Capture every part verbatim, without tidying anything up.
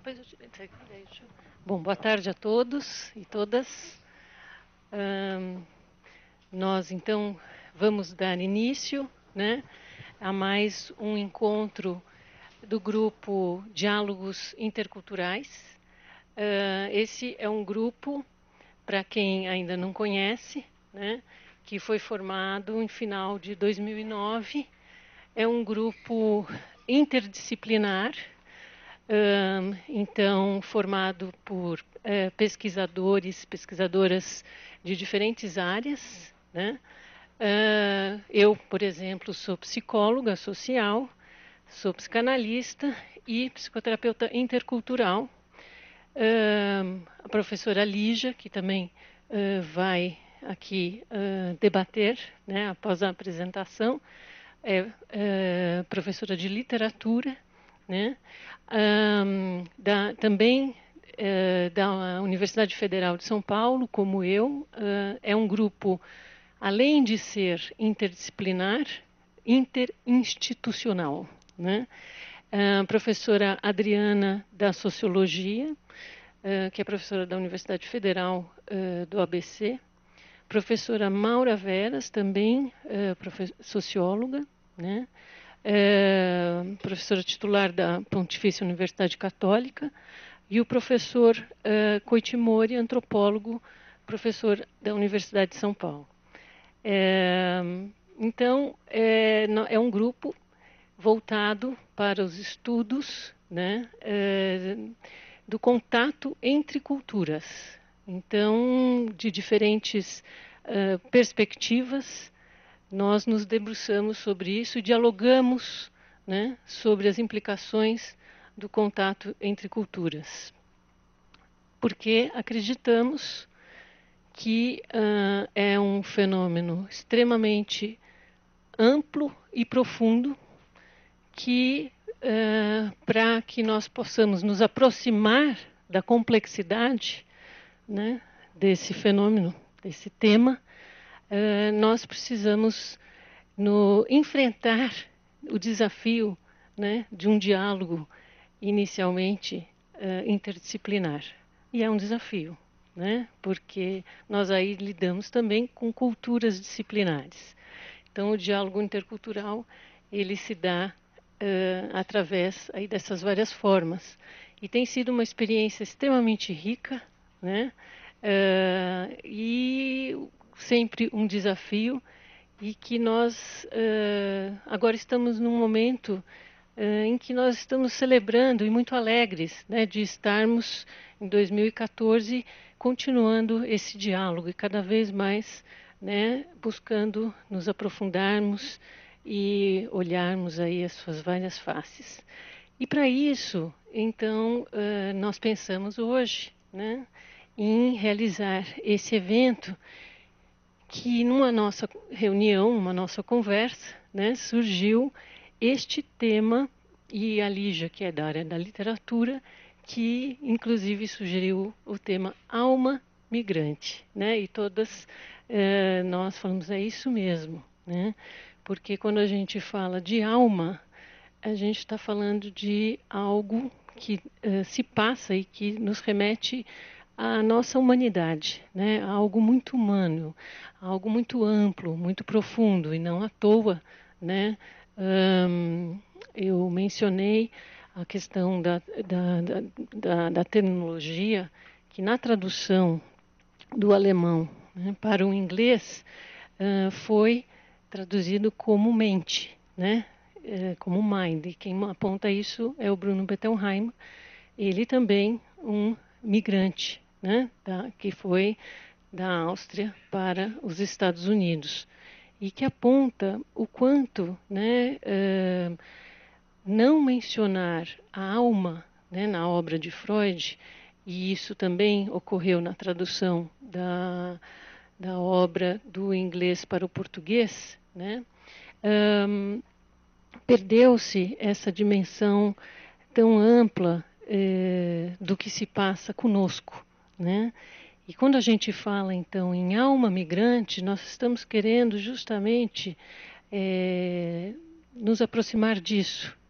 Depois eu te... Deixa. Bom, boa tarde a todos e todas. Um, nós, então, vamos dar início, né, a mais um encontro do grupo Diálogos Interculturais. Uh, esse é um grupo, para quem ainda não conhece, né, que foi formado em final de dois mil e nove. É um grupo interdisciplinar, Um, então, formado por uh, pesquisadores, pesquisadoras de diferentes áreas, né? Uh, eu, por exemplo, sou psicóloga social, sou psicanalista e psicoterapeuta intercultural. Uh, a professora Lígia, que também uh, vai aqui uh, debater, né, após a apresentação, é, é professora de literatura, né? Um, da, também uh, da Universidade Federal de São Paulo, como eu, uh, é um grupo, além de ser interdisciplinar, interinstitucional, né? A professora Adriana, da Sociologia, uh, que é professora da Universidade Federal uh, do A B C, professora Maura Veras, também uh, socióloga, né? É, professora titular da Pontifícia Universidade Católica, e o professor uh, Coitimori, antropólogo, professor da Universidade de São Paulo. É, então, é, é um grupo voltado para os estudos, né, é, do contato entre culturas. Então, de diferentes uh, perspectivas, nós nos debruçamos sobre isso e dialogamos, né, sobre as implicações do contato entre culturas. Porque acreditamos que uh, é um fenômeno extremamente amplo e profundo que, uh, para que nós possamos nos aproximar da complexidade, né, desse fenômeno, desse tema, Uh, nós precisamos no, enfrentar o desafio, né, de um diálogo inicialmente uh, interdisciplinar. E é um desafio, né, porque nós aí lidamos também com culturas disciplinares. Então, o diálogo intercultural, ele se dá uh, através aí dessas várias formas. E tem sido uma experiência extremamente rica, né, uh, e sempre um desafio, e que nós uh, agora estamos num momento uh, em que nós estamos celebrando e muito alegres, né, de estarmos em dois mil e quatorze continuando esse diálogo e cada vez mais, né, buscando nos aprofundarmos e olharmos aí as suas várias faces. E para isso, então, uh, nós pensamos hoje, né, em realizar esse evento que numa nossa reunião, uma nossa conversa, né, surgiu este tema, e a Lígia, que é da área da literatura, que inclusive sugeriu o tema alma migrante, né, e todas eh, nós falamos, é isso mesmo, né, porque quando a gente fala de alma, a gente está falando de algo que eh, se passa e que nos remete à nossa humanidade, né? Algo muito humano, algo muito amplo, muito profundo, e não à toa, né? Um, eu mencionei a questão da, da, da, da, da terminologia, que na tradução do alemão, né, para o inglês uh, foi traduzido como mente, né? Uh, como mind. E quem aponta isso é o Bruno Bettelheim, ele também um migrante, né, da, que foi da Áustria para os Estados Unidos, e que aponta o quanto, né, uh, não mencionar a alma, né, na obra de Freud, e isso também ocorreu na tradução da, da obra do inglês para o português, né, um, perdeu-se essa dimensão tão ampla eh, do que se passa conosco, né? E quando a gente fala, então, em alma migrante, nós estamos querendo justamente eh, nos aproximar disso,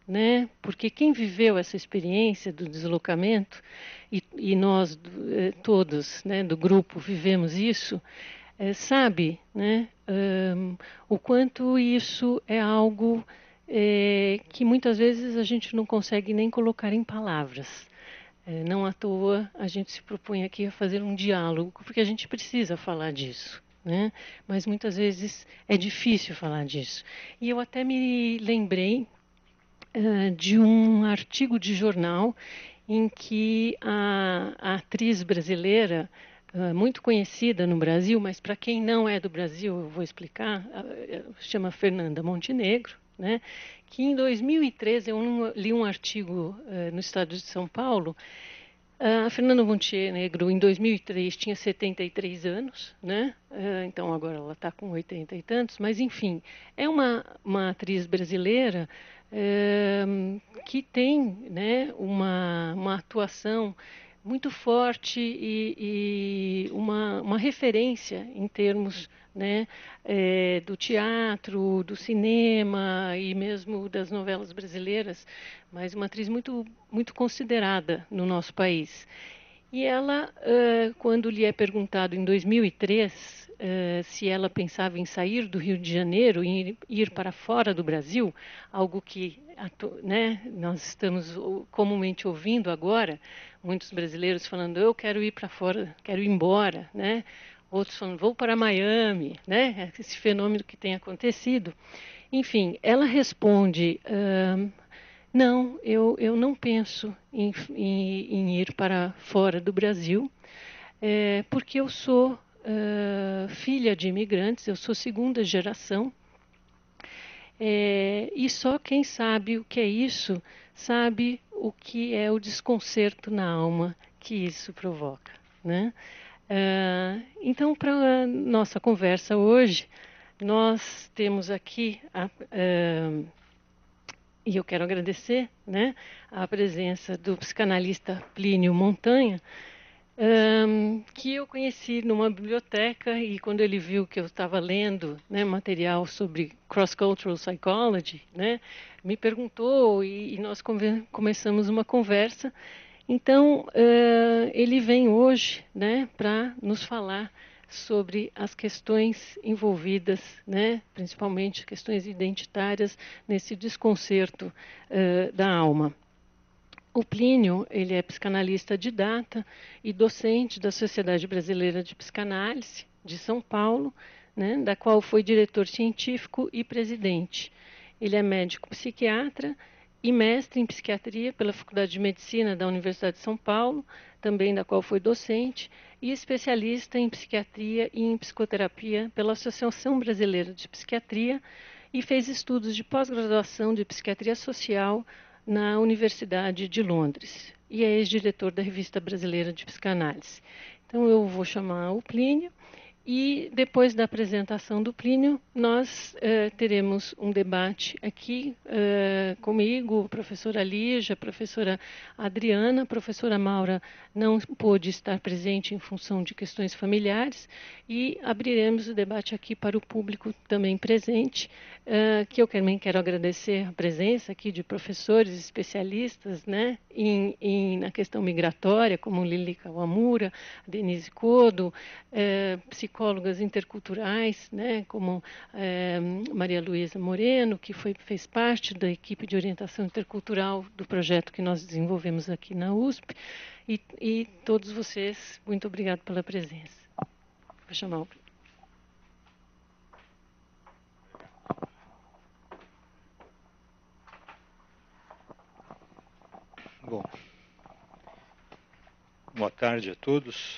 né? Porque quem viveu essa experiência do deslocamento, e, e nós eh, todos, né, do grupo vivemos isso, eh, sabe, né, um, o quanto isso é algo eh, que muitas vezes a gente não consegue nem colocar em palavras. Eh, não à toa a gente se propõe aqui a fazer um diálogo, porque a gente precisa falar disso. Né? Mas muitas vezes é difícil falar disso. E eu até me lembrei uh, de um artigo de jornal em que a, a atriz brasileira, uh, muito conhecida no Brasil, mas para quem não é do Brasil, eu vou explicar, uh, chama Fernanda Montenegro, né? Que em dois mil e treze eu li um artigo uh, no estado de São Paulo. A Fernanda Montenegro, em dois mil e três, tinha setenta e três anos, né? Então agora ela está com oitenta e tantos, mas enfim, é uma, uma atriz brasileira é, que tem, né, uma, uma atuação muito forte e, e uma, uma referência em termos, né, é, do teatro, do cinema e mesmo das novelas brasileiras, mas uma atriz muito, muito considerada no nosso país. E ela, uh, quando lhe é perguntado em dois mil e três uh, se ela pensava em sair do Rio de Janeiro e ir para fora do Brasil, algo que, né, nós estamos comumente ouvindo agora, muitos brasileiros falando, eu quero ir para fora, quero ir embora, né? Outros falando, vou para Miami, né? Esse fenômeno que tem acontecido. Enfim, ela responde... Uh, não, eu, eu não penso em, em, em ir para fora do Brasil, é, porque eu sou uh, filha de imigrantes, eu sou segunda geração, é, e só quem sabe o que é isso, sabe o que é o desconcerto na alma que isso provoca. Né? Uh, então, para a nossa conversa hoje, nós temos aqui a... Uh, E eu quero agradecer, né, a presença do psicanalista Plínio Montanha, um, que eu conheci numa biblioteca e quando ele viu que eu estava lendo, né, material sobre cross-cultural psychology, né, me perguntou e, e nós come começamos uma conversa. Então, uh, ele vem hoje, né, para nos falar sobre as questões envolvidas, né, principalmente questões identitárias, nesse desconcerto uh, da alma. O Plínio, ele é psicanalista didata e docente da Sociedade Brasileira de Psicanálise, de São Paulo, né, da qual foi diretor científico e presidente. Ele é médico psiquiatra e mestre em psiquiatria pela Faculdade de Medicina da Universidade de São Paulo, também da qual foi docente, e especialista em psiquiatria e em psicoterapia pela Associação Brasileira de Psiquiatria, e fez estudos de pós-graduação de psiquiatria social na Universidade de Londres. E é ex-diretor da Revista Brasileira de Psicanálise. Então eu vou chamar o Plínio. E depois da apresentação do Plínio, nós eh, teremos um debate aqui eh, comigo, professora Lígia, professora Adriana, professora Maura não pôde estar presente em função de questões familiares, e abriremos o debate aqui para o público também presente, eh, que eu também quero agradecer a presença aqui de professores especialistas, né, em, em, na questão migratória, como Lili Kawamura, Denise Kodo, eh, psicólogas interculturais, né, como eh, Maria Luísa Moreno, que foi, fez parte da equipe de orientação intercultural do projeto que nós desenvolvemos aqui na U S P, e, e todos vocês, muito obrigado pela presença. Vou chamar o... Bom, boa tarde a todos.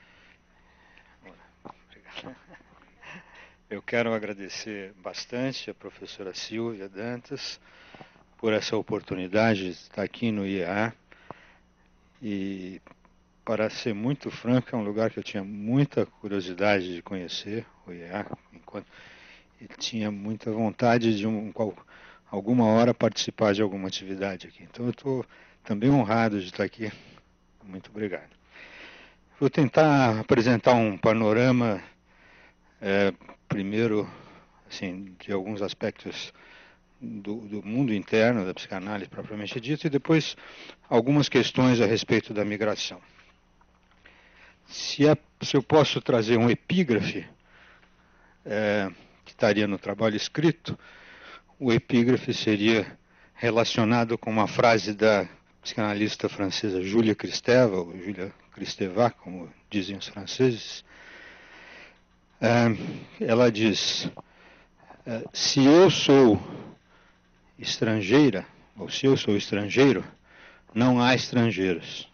Eu quero agradecer bastante a professora Silvia Dantas por essa oportunidade de estar aqui no I E A. E, para ser muito franco, é um lugar que eu tinha muita curiosidade de conhecer, o I E A, enquanto e tinha muita vontade de um, alguma hora participar de alguma atividade aqui. Então eu estou também honrado de estar aqui. Muito obrigado. Vou tentar apresentar um panorama, é, primeiro, assim, de alguns aspectos do, do mundo interno da psicanálise propriamente dito, e depois algumas questões a respeito da migração. Se, é, se eu posso trazer um epígrafe, é, que estaria no trabalho escrito, o epígrafe seria relacionado com uma frase da psicanalista francesa Julia Kristeva, ou Julia Kristeva, como dizem os franceses. É, ela diz: é, se eu sou estrangeira, ou se eu sou estrangeiro, não há estrangeiros.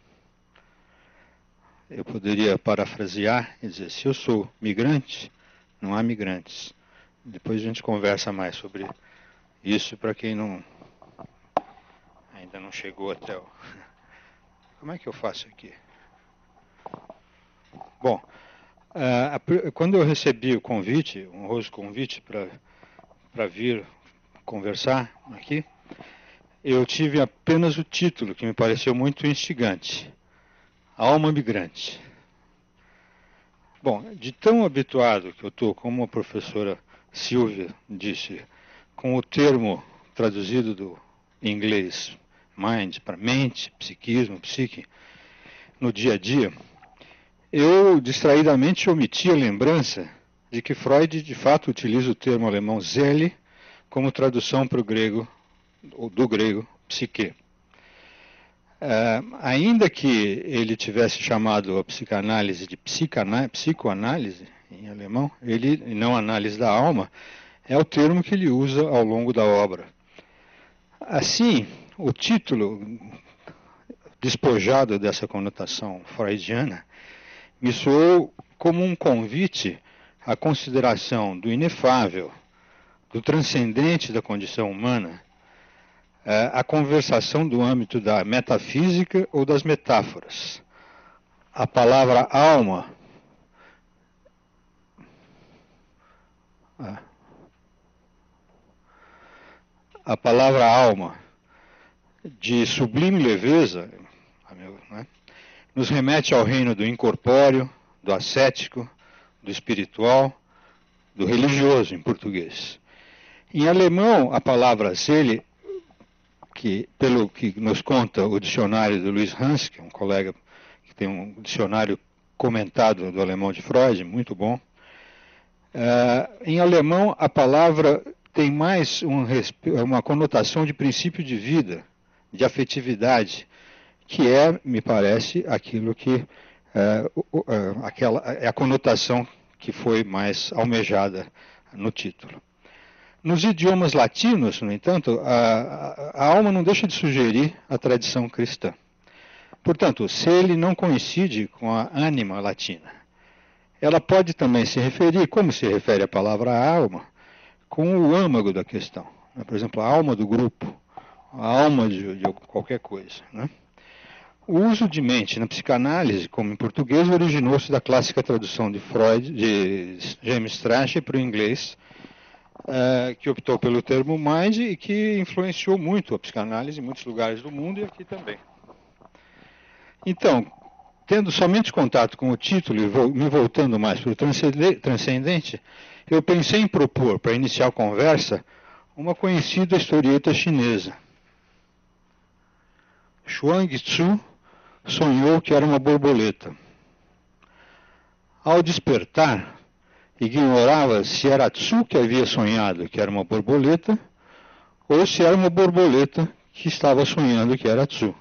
Eu poderia parafrasear e dizer: se eu sou migrante, não há migrantes. Depois a gente conversa mais sobre isso para quem não ainda não chegou até o... Como é que eu faço aqui? Bom, uh, quando eu recebi o convite, um honroso convite para para vir conversar aqui, eu tive apenas o título, que me pareceu muito instigante: Alma Migrante. Bom, de tão habituado que eu estou, como a professora Silvia disse, com o termo traduzido do inglês mind para mente, psiquismo, psique, no dia a dia, eu distraidamente omiti a lembrança de que Freud de fato utiliza o termo alemão Seele como tradução para o grego, ou do grego, psique. Uh, ainda que ele tivesse chamado a psicanálise de psicoanálise, em alemão, ele, e não análise da alma, é o termo que ele usa ao longo da obra. Assim, o título, despojado dessa conotação freudiana, me soou como um convite à consideração do inefável, do transcendente da condição humana, a conversação do âmbito da metafísica ou das metáforas. A palavra alma a palavra alma, de sublime leveza, né, nos remete ao reino do incorpóreo, do ascético, do espiritual, do religioso, em português. Em alemão, a palavra Seele, que, pelo que nos conta o dicionário do Luiz Hans, que é um colega que tem um dicionário comentado do alemão de Freud, muito bom. Uh, em alemão, a palavra tem mais um, uma conotação de princípio de vida, de afetividade, que é, me parece, aquilo que uh, uh, uh, aquela, é a conotação que foi mais almejada no título. Nos idiomas latinos, no entanto, a, a alma não deixa de sugerir a tradição cristã. Portanto, Seele não coincide com a ânima latina. Ela pode também se referir, como se refere a palavra alma, com o âmago da questão. Por exemplo, a alma do grupo, a alma de, de qualquer coisa. Né? O uso de mente na psicanálise, como em português, originou-se da clássica tradução de Freud, de James Strachey para o inglês, Uh, que optou pelo termo mind e que influenciou muito a psicanálise em muitos lugares do mundo e aqui também. Então, tendo somente contato com o título e vo me voltando mais para o transcendente, eu pensei em propor, para iniciar a conversa, uma conhecida historieta chinesa. Chuang Tzu sonhou que era uma borboleta. Ao despertar, ignorava se era Tzu que havia sonhado que era uma borboleta, ou se era uma borboleta que estava sonhando que era Tzu.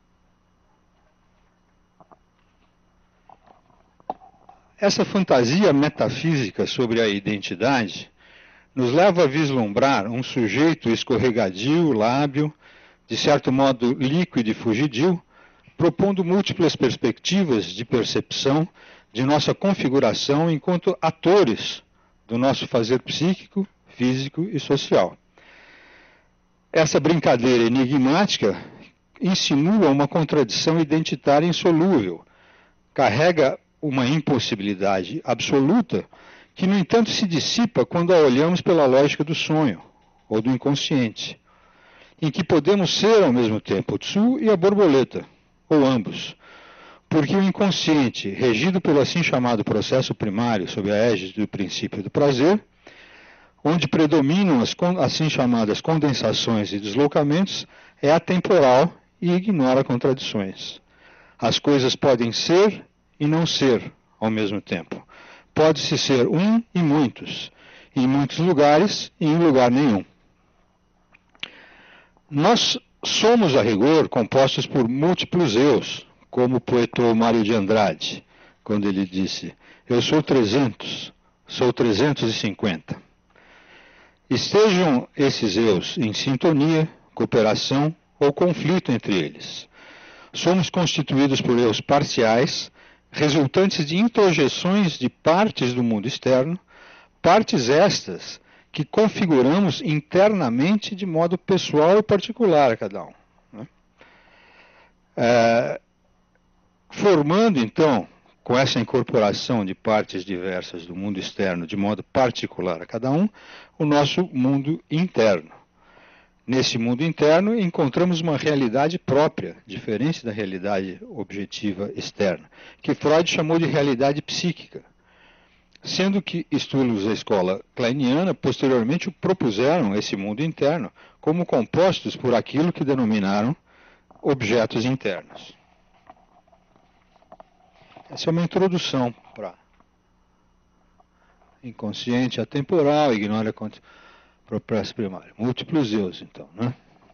Essa fantasia metafísica sobre a identidade nos leva a vislumbrar um sujeito escorregadio, lábil, de certo modo líquido e fugidio, propondo múltiplas perspectivas de percepção de nossa configuração enquanto atores do nosso fazer psíquico, físico e social. Essa brincadeira enigmática insinua uma contradição identitária insolúvel, carrega uma impossibilidade absoluta que, no entanto, se dissipa quando a olhamos pela lógica do sonho, ou do inconsciente, em que podemos ser ao mesmo tempo o Tzu e a borboleta, ou ambos, porque o inconsciente, regido pelo assim chamado processo primário sob a égide do princípio do prazer, onde predominam as assim chamadas condensações e deslocamentos, é atemporal e ignora contradições. As coisas podem ser e não ser ao mesmo tempo. Pode-se ser um e muitos, em muitos lugares e em lugar nenhum. Nós somos, a rigor, compostos por múltiplos eus, como poetou Mário de Andrade, quando ele disse: eu sou trezentos, sou trezentos e cinquenta. Estejam esses eus em sintonia, cooperação ou conflito entre eles. Somos constituídos por eus parciais, resultantes de introjeções de partes do mundo externo, partes estas que configuramos internamente de modo pessoal e particular a cada um. Né? É, formando, então, com essa incorporação de partes diversas do mundo externo de modo particular a cada um, o nosso mundo interno. Nesse mundo interno, encontramos uma realidade própria, diferente da realidade objetiva externa, que Freud chamou de realidade psíquica, sendo que estudos da escola kleiniana posteriormente propuseram esse mundo interno como compostos por aquilo que denominaram objetos internos. Essa é uma introdução para inconsciente atemporal, ignora processo primário. Múltiplos eus, então, né?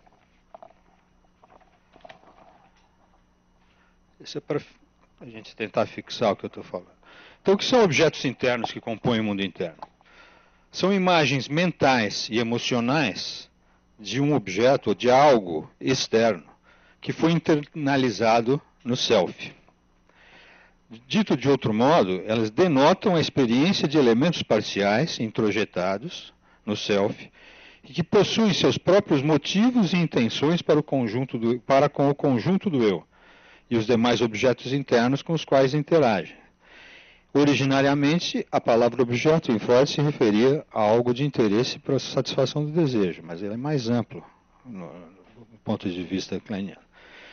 Isso é para a gente tentar fixar o que eu estou falando. Então, o que são objetos internos que compõem o mundo interno? São imagens mentais e emocionais de um objeto ou de algo externo que foi internalizado no self. Dito de outro modo, elas denotam a experiência de elementos parciais introjetados no self e que possuem seus próprios motivos e intenções para, o conjunto do, para com o conjunto do eu e os demais objetos internos com os quais interagem. Originariamente, a palavra objeto em Freud se referia a algo de interesse para a satisfação do desejo, mas ele é mais amplo no, no ponto de vista kleiniano.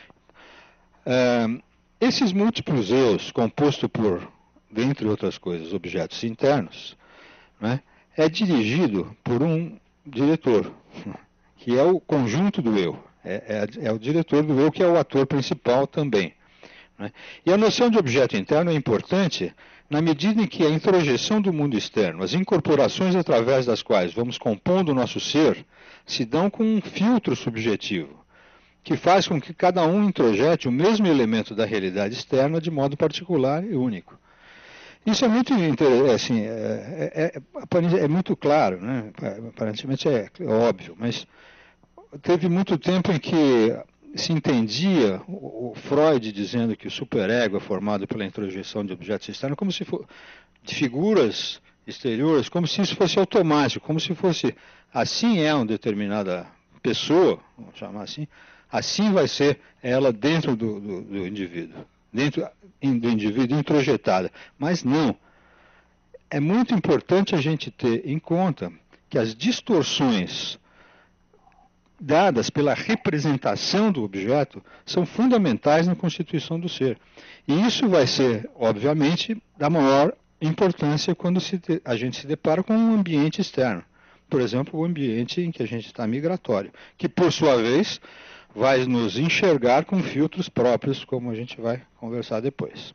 Uh, esses múltiplos eus, composto por, dentre outras coisas, objetos internos, né, é dirigido por um diretor, que é o conjunto do eu. É, é, é o diretor do eu que é o ator principal também. Né? E a noção de objeto interno é importante na medida em que a introjeção do mundo externo, as incorporações através das quais vamos compondo o nosso ser, se dão com um filtro subjetivo, que faz com que cada um introjete o mesmo elemento da realidade externa de modo particular e único. Isso é muito, assim, é, é, é muito claro, né? Aparentemente é óbvio, mas teve muito tempo em que se entendia o Freud dizendo que o superego é formado pela introjeção de objetos externos como se for, de figuras exteriores, como se isso fosse automático, como se fosse, assim é uma determinada pessoa, vamos chamar assim, assim vai ser ela dentro do, do, do indivíduo, dentro do indivíduo introjetada. Mas não. É muito importante a gente ter em conta que as distorções dadas pela representação do objeto são fundamentais na constituição do ser. E isso vai ser, obviamente, da maior importância quando se te, a gente se depara com um ambiente externo. Por exemplo, o ambiente em que a gente está migratório, que, por sua vez, vai nos enxergar com filtros próprios, como a gente vai conversar depois.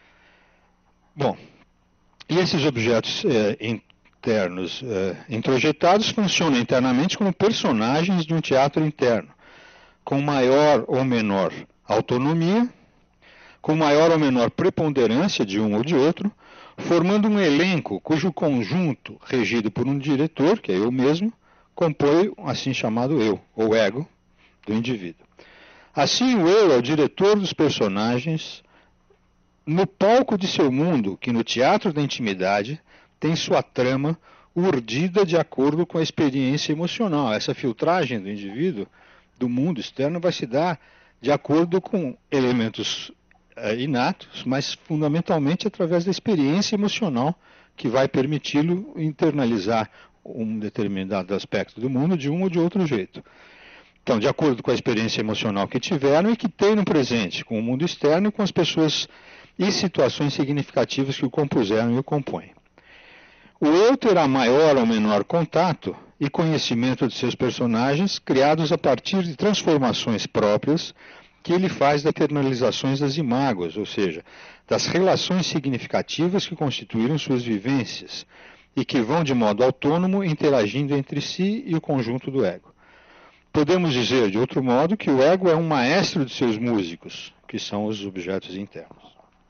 Bom, e esses objetos é, internos eh, introjetados funcionam internamente como personagens de um teatro interno, com maior ou menor autonomia, com maior ou menor preponderância de um ou de outro, formando um elenco cujo conjunto, regido por um diretor, que é eu mesmo, compõe o assim chamado eu, ou ego, do indivíduo. Assim, o eu é o diretor dos personagens no palco de seu mundo, que no teatro da intimidade tem sua trama urdida de acordo com a experiência emocional. Essa filtragem do indivíduo, do mundo externo, vai se dar de acordo com elementos é, inatos, mas fundamentalmente através da experiência emocional que vai permiti-lo internalizar um determinado aspecto do mundo de um ou de outro jeito. Então, de acordo com a experiência emocional que tiveram e que tem no presente, com o mundo externo e com as pessoas e situações significativas que o compuseram e o compõem. O eu terá maior ou menor contato e conhecimento de seus personagens, criados a partir de transformações próprias que ele faz das internalizações das imágoas, ou seja, das relações significativas que constituíram suas vivências e que vão de modo autônomo interagindo entre si e o conjunto do ego. Podemos dizer, de outro modo, que o ego é um maestro de seus músicos, que são os objetos internos.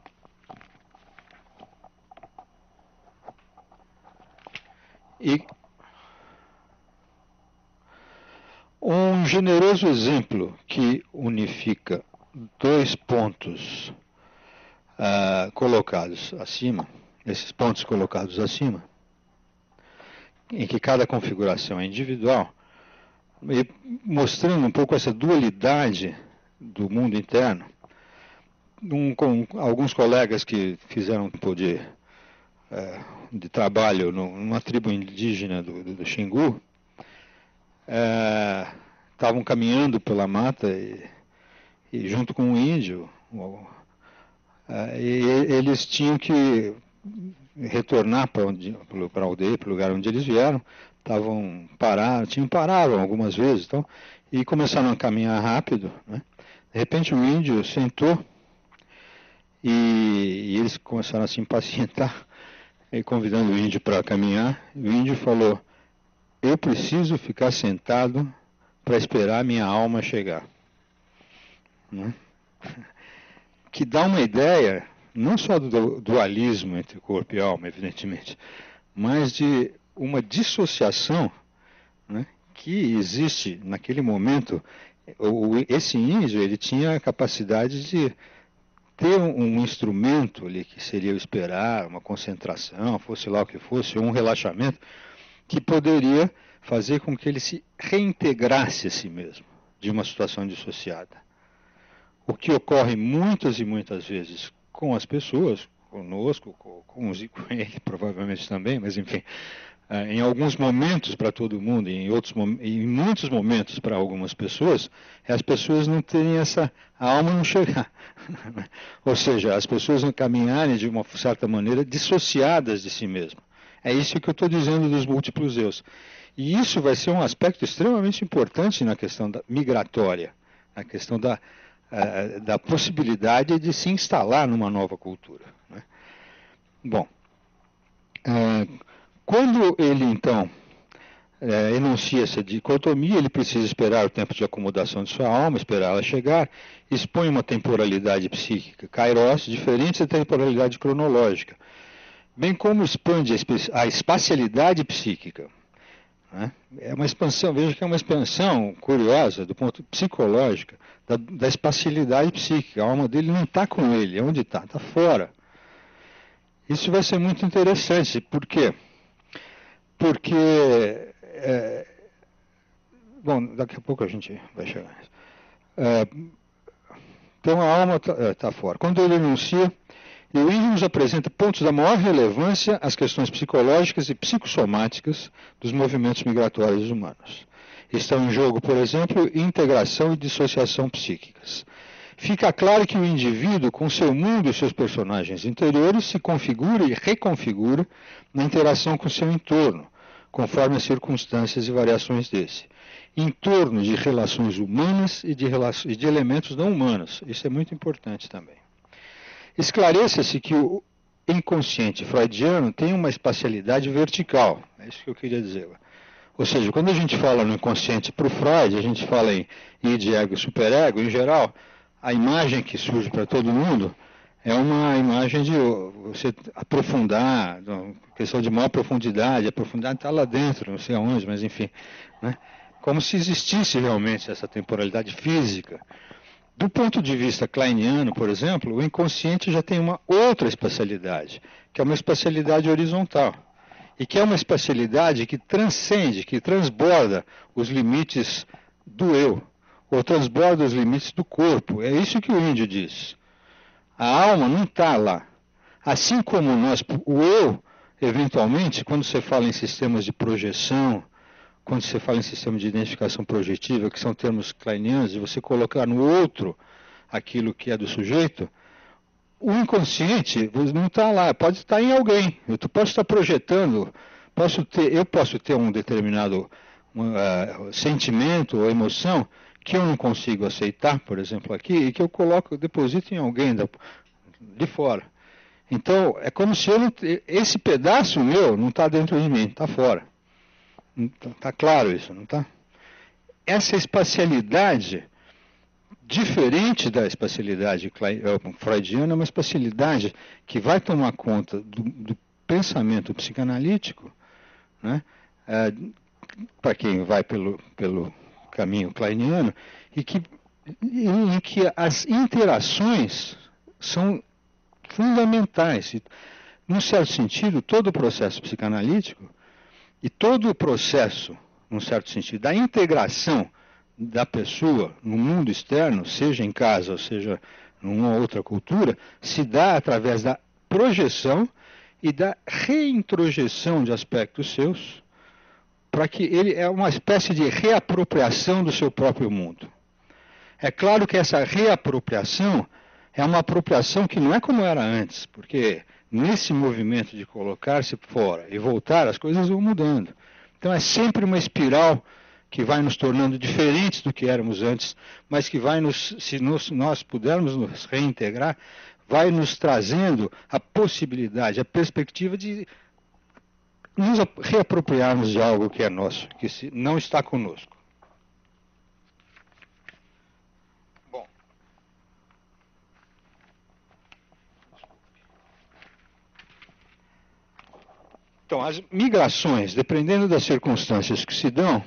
E um generoso exemplo que unifica dois pontos uh, colocados acima, esses pontos colocados acima, em que cada configuração é individual, e mostrando um pouco essa dualidade do mundo interno. Um, com alguns colegas que fizeram um tipo de, uh, de trabalho numa tribo indígena do, do, do Xingu, estavam é, caminhando pela mata e, e junto com um índio, é, e eles tinham que retornar para a aldeia, para o lugar onde eles vieram, estavam pararam, tinham pararam algumas vezes, então, e começaram a caminhar rápido, né? De repente o índio sentou e, e eles começaram a se impacientar, e convidando o índio para caminhar. O índio falou: eu preciso ficar sentado para esperar minha alma chegar. Né? Que dá uma ideia, não só do dualismo entre corpo e alma, evidentemente, mas de uma dissociação, né, que existe naquele momento. O, esse índio, ele tinha a capacidade de ter um, um instrumento ali, que seria o esperar, uma concentração, fosse lá o que fosse, um relaxamento, que poderia fazer com que ele se reintegrasse a si mesmo, de uma situação dissociada. O que ocorre muitas e muitas vezes com as pessoas, conosco, com, com os e com ele, provavelmente também, mas enfim, em alguns momentos para todo mundo, e em, outros, em muitos momentos para algumas pessoas, é as pessoas não terem essa, a alma não chegar. Ou seja, as pessoas não caminharem de uma certa maneira dissociadas de si mesmas. É isso que eu estou dizendo dos múltiplos eus. E isso vai ser um aspecto extremamente importante na questão da migratória, na questão da, uh, da possibilidade de se instalar numa nova cultura. Né? Bom, uh, quando ele então uh, enuncia essa dicotomia, ele precisa esperar o tempo de acomodação de sua alma, esperar ela chegar, expõe uma temporalidade psíquica, kairos, diferente da temporalidade cronológica, bem como expande a espacialidade psíquica. Né? É uma expansão, veja que é uma expansão curiosa, do ponto psicológico, da, da espacialidade psíquica. A alma dele não está com ele, onde está? Está fora. Isso vai ser muito interessante, por quê? Porque, é, bom, daqui a pouco a gente vai chegar nisso. É, então a alma está é, tá fora. Quando ele enuncia, e o índio nos apresenta pontos da maior relevância às questões psicológicas e psicossomáticas dos movimentos migratórios humanos. Estão em jogo, por exemplo, integração e dissociação psíquicas. Fica claro que o indivíduo, com seu mundo e seus personagens interiores, se configura e reconfigura na interação com seu entorno, conforme as circunstâncias e variações desse, em torno de relações humanas e de, relações, de elementos não humanos. Isso é muito importante também. Esclareça-se que o inconsciente freudiano tem uma espacialidade vertical. É isso que eu queria dizer. Ou seja, quando a gente fala no inconsciente para o Freud, a gente fala em id, ego e superego, em geral, a imagem que surge para todo mundo é uma imagem de você aprofundar, questão de maior profundidade, a profundidade está lá dentro, não sei aonde, mas enfim, né? Como se existisse realmente essa temporalidade física. Do ponto de vista kleiniano, por exemplo, o inconsciente já tem uma outra espacialidade, que é uma espacialidade horizontal, e que é uma espacialidade que transcende, que transborda os limites do eu, ou transborda os limites do corpo. É isso que o índio diz. A alma não está lá. Assim como nós, o eu, eventualmente, quando você fala em sistemas de projeção, quando você fala em sistema de identificação projetiva, que são termos kleinianos, de você colocar no outro aquilo que é do sujeito, o inconsciente não está lá, pode estar em alguém. Eu posso estar projetando, posso ter, eu posso ter um determinado uh, sentimento ou emoção que eu não consigo aceitar, por exemplo, aqui, e que eu coloco, deposito em alguém da, de fora. Então, é como se eu não, esse pedaço meu não está dentro de mim, está fora. Está claro isso, não está? Essa espacialidade, diferente da espacialidade freudiana, é uma espacialidade que vai tomar conta do, do pensamento psicanalítico, né? É, para quem vai pelo, pelo caminho kleiniano, e que, em que as interações são fundamentais. E, num certo sentido, todo o processo psicanalítico e todo o processo, num certo sentido, da integração da pessoa no mundo externo, seja em casa ou seja numa outra cultura, se dá através da projeção e da reintrojeção de aspectos seus, para que ele é uma espécie de reapropriação do seu próprio mundo. É claro que essa reapropriação é uma apropriação que não é como era antes, porque nesse movimento de colocar-se fora e voltar, as coisas vão mudando. Então é sempre uma espiral que vai nos tornando diferentes do que éramos antes, mas que vai nos, se nos, nós pudermos nos reintegrar, vai nos trazendo a possibilidade, a perspectiva de nos reapropriarmos de algo que é nosso, que se, não está conosco. Bom. Então, as migrações, dependendo das circunstâncias que se dão,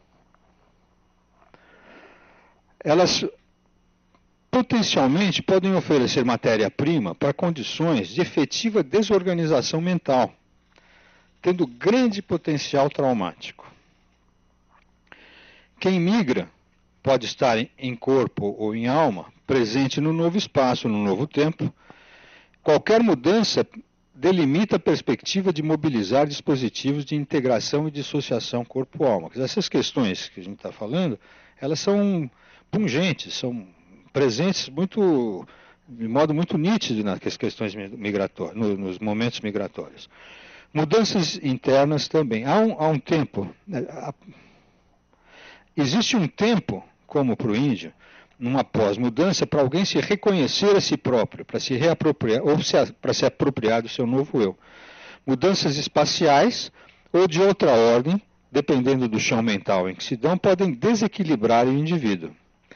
elas potencialmente podem oferecer matéria-prima para condições de efetiva desorganização mental, tendo grande potencial traumático. Quem migra pode estar em corpo ou em alma, presente no novo espaço, no novo tempo. Qualquer mudança delimita a perspectiva de mobilizar dispositivos de integração e dissociação corpo-alma. Essas questões que a gente está falando, elas são pungentes, são presentes muito, de modo muito nítido nas questões migratórias, nos momentos migratórios. Mudanças internas também. Há um, há um tempo, existe um tempo, como para o índio, numa pós-mudança, para alguém se reconhecer a si próprio, para se reapropriar, ou se, para se apropriar do seu novo eu. Mudanças espaciais ou de outra ordem, dependendo do chão mental em que se dão, podem desequilibrar o indivíduo.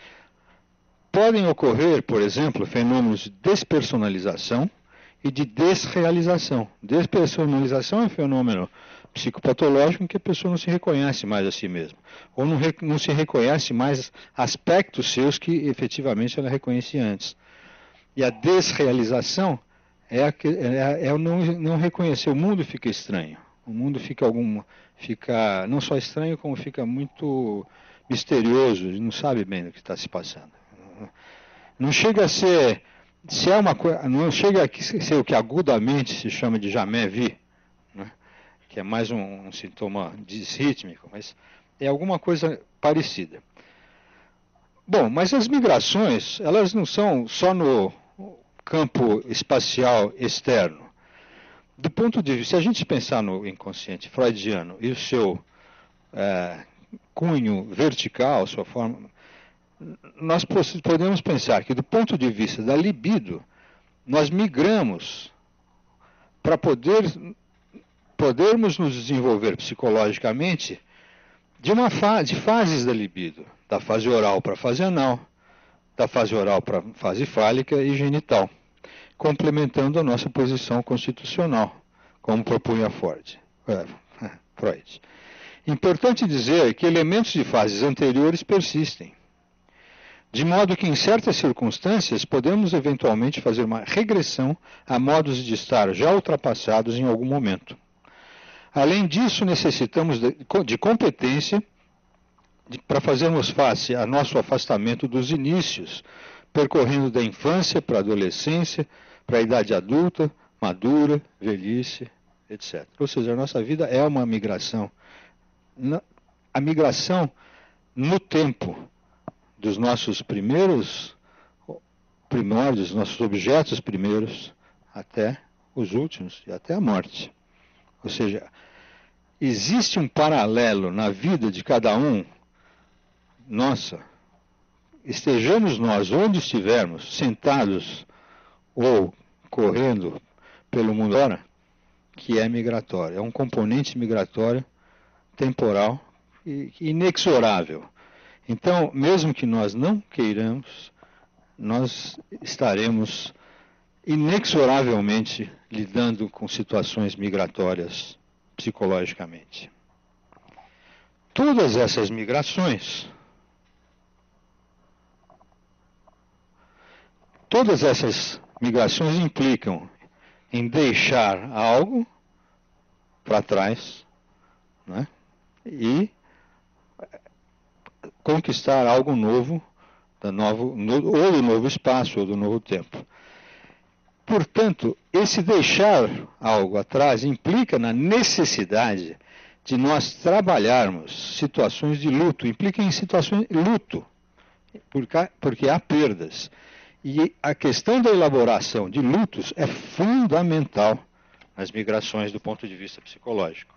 Podem ocorrer, por exemplo, fenômenos de despersonalização e de desrealização. Despersonalização é um fenômeno psicopatológico em que a pessoa não se reconhece mais a si mesma, ou não, re, não se reconhece mais aspectos seus que efetivamente ela reconhecia antes. E a desrealização é, a, é, é o não, não reconhecer. O mundo fica estranho. O mundo fica, algum, fica não só estranho, como fica muito misterioso, não sabe bem o que está se passando. Não chega a ser, se é uma coisa, não chega a ser o que agudamente se chama de jamais vu, né? Que é mais um, um sintoma disrítmico, mas é alguma coisa parecida. Bom, mas as migrações, elas não são só no campo espacial externo. Do ponto de vista, se a gente pensar no inconsciente freudiano e o seu é, cunho vertical, sua forma, nós podemos pensar que do ponto de vista da libido, nós migramos para poder, podermos nos desenvolver psicologicamente de, uma fa de fases da libido, da fase oral para a fase anal, da fase oral para a fase fálica e genital, complementando a nossa posição constitucional, como propunha Ford, é, Freud. Importante dizer que elementos de fases anteriores persistem, de modo que em certas circunstâncias podemos eventualmente fazer uma regressão a modos de estar já ultrapassados em algum momento. Além disso, necessitamos de, de competência para fazermos face a nosso afastamento dos inícios, percorrendo da infância para a adolescência, para a idade adulta, madura, velhice, etcétera. Ou seja, a nossa vida é uma migração. A migração no tempo dos nossos primeiros primórdios, nossos objetos primeiros, até os últimos e até a morte. Ou seja, existe um paralelo na vida de cada um, nossa, estejamos nós onde estivermos, sentados ou correndo pelo mundo fora, que é migratório. É um componente migratório temporal e inexorável. Então, mesmo que nós não queiramos, nós estaremos inexoravelmente lidando com situações migratórias psicologicamente. Todas essas migrações, todas essas migrações implicam em deixar algo para trás, né? E conquistar algo novo, da novo, no, ou do novo espaço, ou do novo tempo. Portanto, esse deixar algo atrás implica na necessidade de nós trabalharmos situações de luto, implica em situações de luto, porque, porque há perdas. E a questão da elaboração de lutos é fundamental nas migrações do ponto de vista psicológico.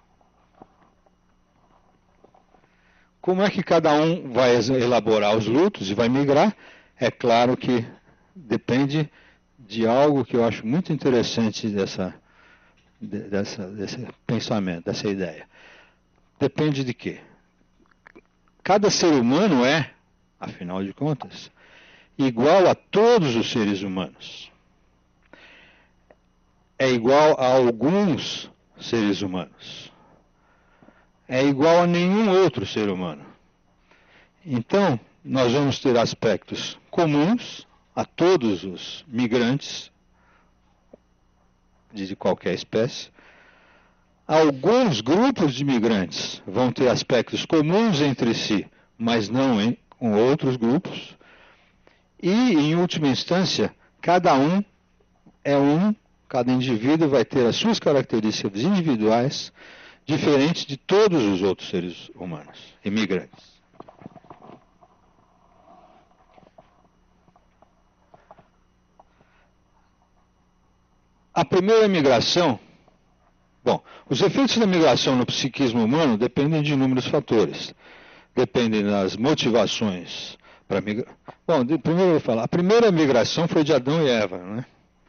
Como é que cada um vai elaborar os lutos e vai migrar? É claro que depende de algo que eu acho muito interessante dessa, dessa, desse pensamento, dessa ideia. Depende de quê? Cada ser humano é, afinal de contas, igual a todos os seres humanos. É igual a alguns seres humanos. É igual a nenhum outro ser humano. Então, nós vamos ter aspectos comuns a todos os migrantes de qualquer espécie. Alguns grupos de migrantes vão ter aspectos comuns entre si, mas não em, com outros grupos. E, em última instância, cada um é um, cada indivíduo vai ter as suas características individuais, diferentes de todos os outros seres humanos, imigrantes. A primeira migração, bom, os efeitos da migração no psiquismo humano dependem de inúmeros fatores. Dependem das motivações para migrar. Bom, de, primeiro eu vou falar, a primeira migração foi de Adão e Eva, né?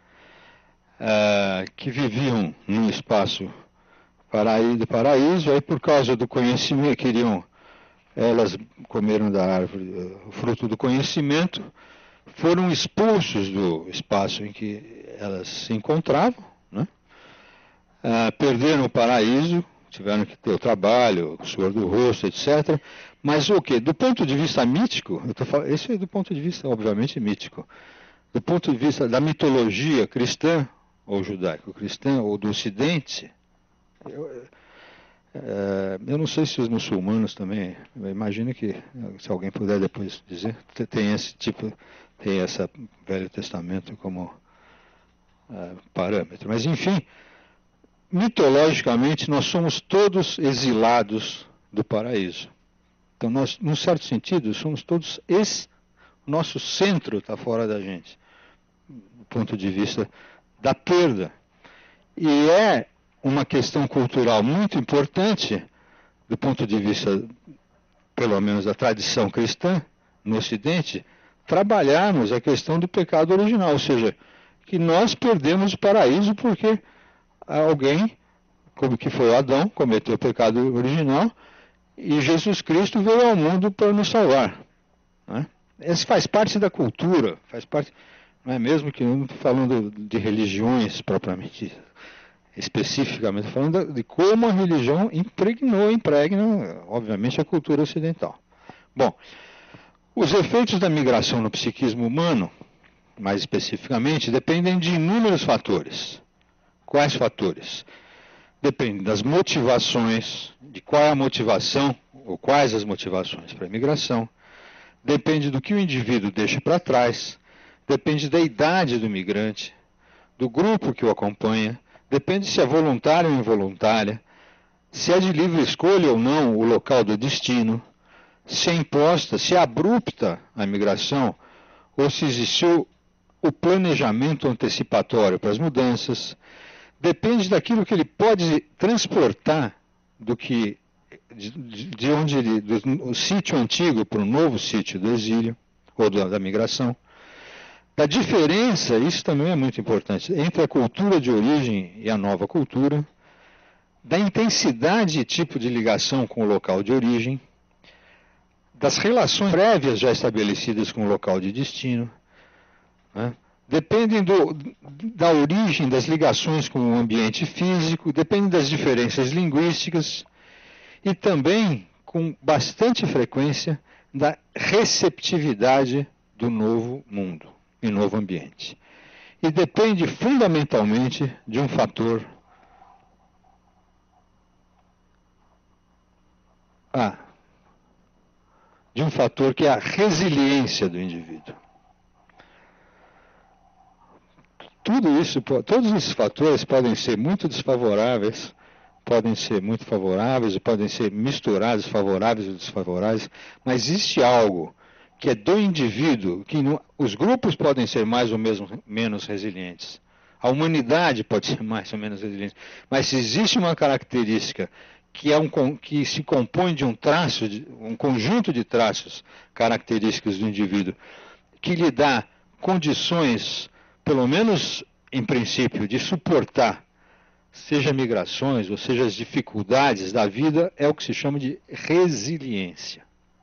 Ah, que viviam num espaço paraíso, paraíso, aí por causa do conhecimento, queriam, elas comeram da árvore, o fruto do conhecimento, foram expulsos do espaço em que elas se encontravam, né? Ah, perderam o paraíso, tiveram que ter o trabalho, o suor do rosto, etcétera. Mas o que? Do ponto de vista mítico, eu tô falando, isso é do ponto de vista, obviamente, mítico, do ponto de vista da mitologia cristã, ou judaico-cristã, ou do Ocidente, eu, é, eu não sei se os muçulmanos também, eu imagino que, se alguém puder depois dizer, tem esse tipo, tem esse Velho Testamento como uh, parâmetro. Mas, enfim, mitologicamente, nós somos todos exilados do paraíso. Então, nós, num certo sentido, somos todos, esse, nosso centro está fora da gente, do ponto de vista da perda. E é uma questão cultural muito importante, do ponto de vista, pelo menos, da tradição cristã no Ocidente, trabalharmos a questão do pecado original, ou seja, que nós perdemos o paraíso porque alguém, como que foi Adão, cometeu o pecado original, e Jesus Cristo veio ao mundo para nos salvar, né? Isso faz parte da cultura, faz parte, não é mesmo que eu não estou falando de religiões propriamente, especificamente, estou falando de como a religião impregnou, impregna, obviamente, a cultura ocidental. Bom, os efeitos da migração no psiquismo humano, mais especificamente, dependem de inúmeros fatores. Quais fatores? Depende das motivações, de qual é a motivação, ou quais as motivações para a migração. Depende do que o indivíduo deixa para trás. Depende da idade do migrante, do grupo que o acompanha. Depende se é voluntária ou involuntária. Se é de livre escolha ou não o local do destino. Se é imposta, se é abrupta a migração, ou se existiu o planejamento antecipatório para as mudanças, depende daquilo que ele pode transportar do que de, de onde ele, do, do sítio antigo para o novo sítio do exílio ou da, da migração. Da diferença, isso também é muito importante, entre a cultura de origem e a nova cultura, da intensidade e tipo de ligação com o local de origem, das relações prévias já estabelecidas com o local de destino, né? Dependem do, da origem das ligações com o ambiente físico, dependem das diferenças linguísticas e também, com bastante frequência, da receptividade do novo mundo e novo ambiente. E depende fundamentalmente de um fator ah, de um fator que é a resiliência do indivíduo. Tudo isso, todos esses fatores podem ser muito desfavoráveis, podem ser muito favoráveis, e podem ser misturados, favoráveis ou desfavoráveis, mas existe algo que é do indivíduo, que não, os grupos podem ser mais ou mesmo, menos resilientes, a humanidade pode ser mais ou menos resiliente, mas se existe uma característica que, é um, que se compõe de um traço, de, um conjunto de traços característicos do indivíduo, que lhe dá condições, pelo menos em princípio, de suportar, seja migrações, ou seja as dificuldades da vida, é o que se chama de resiliência,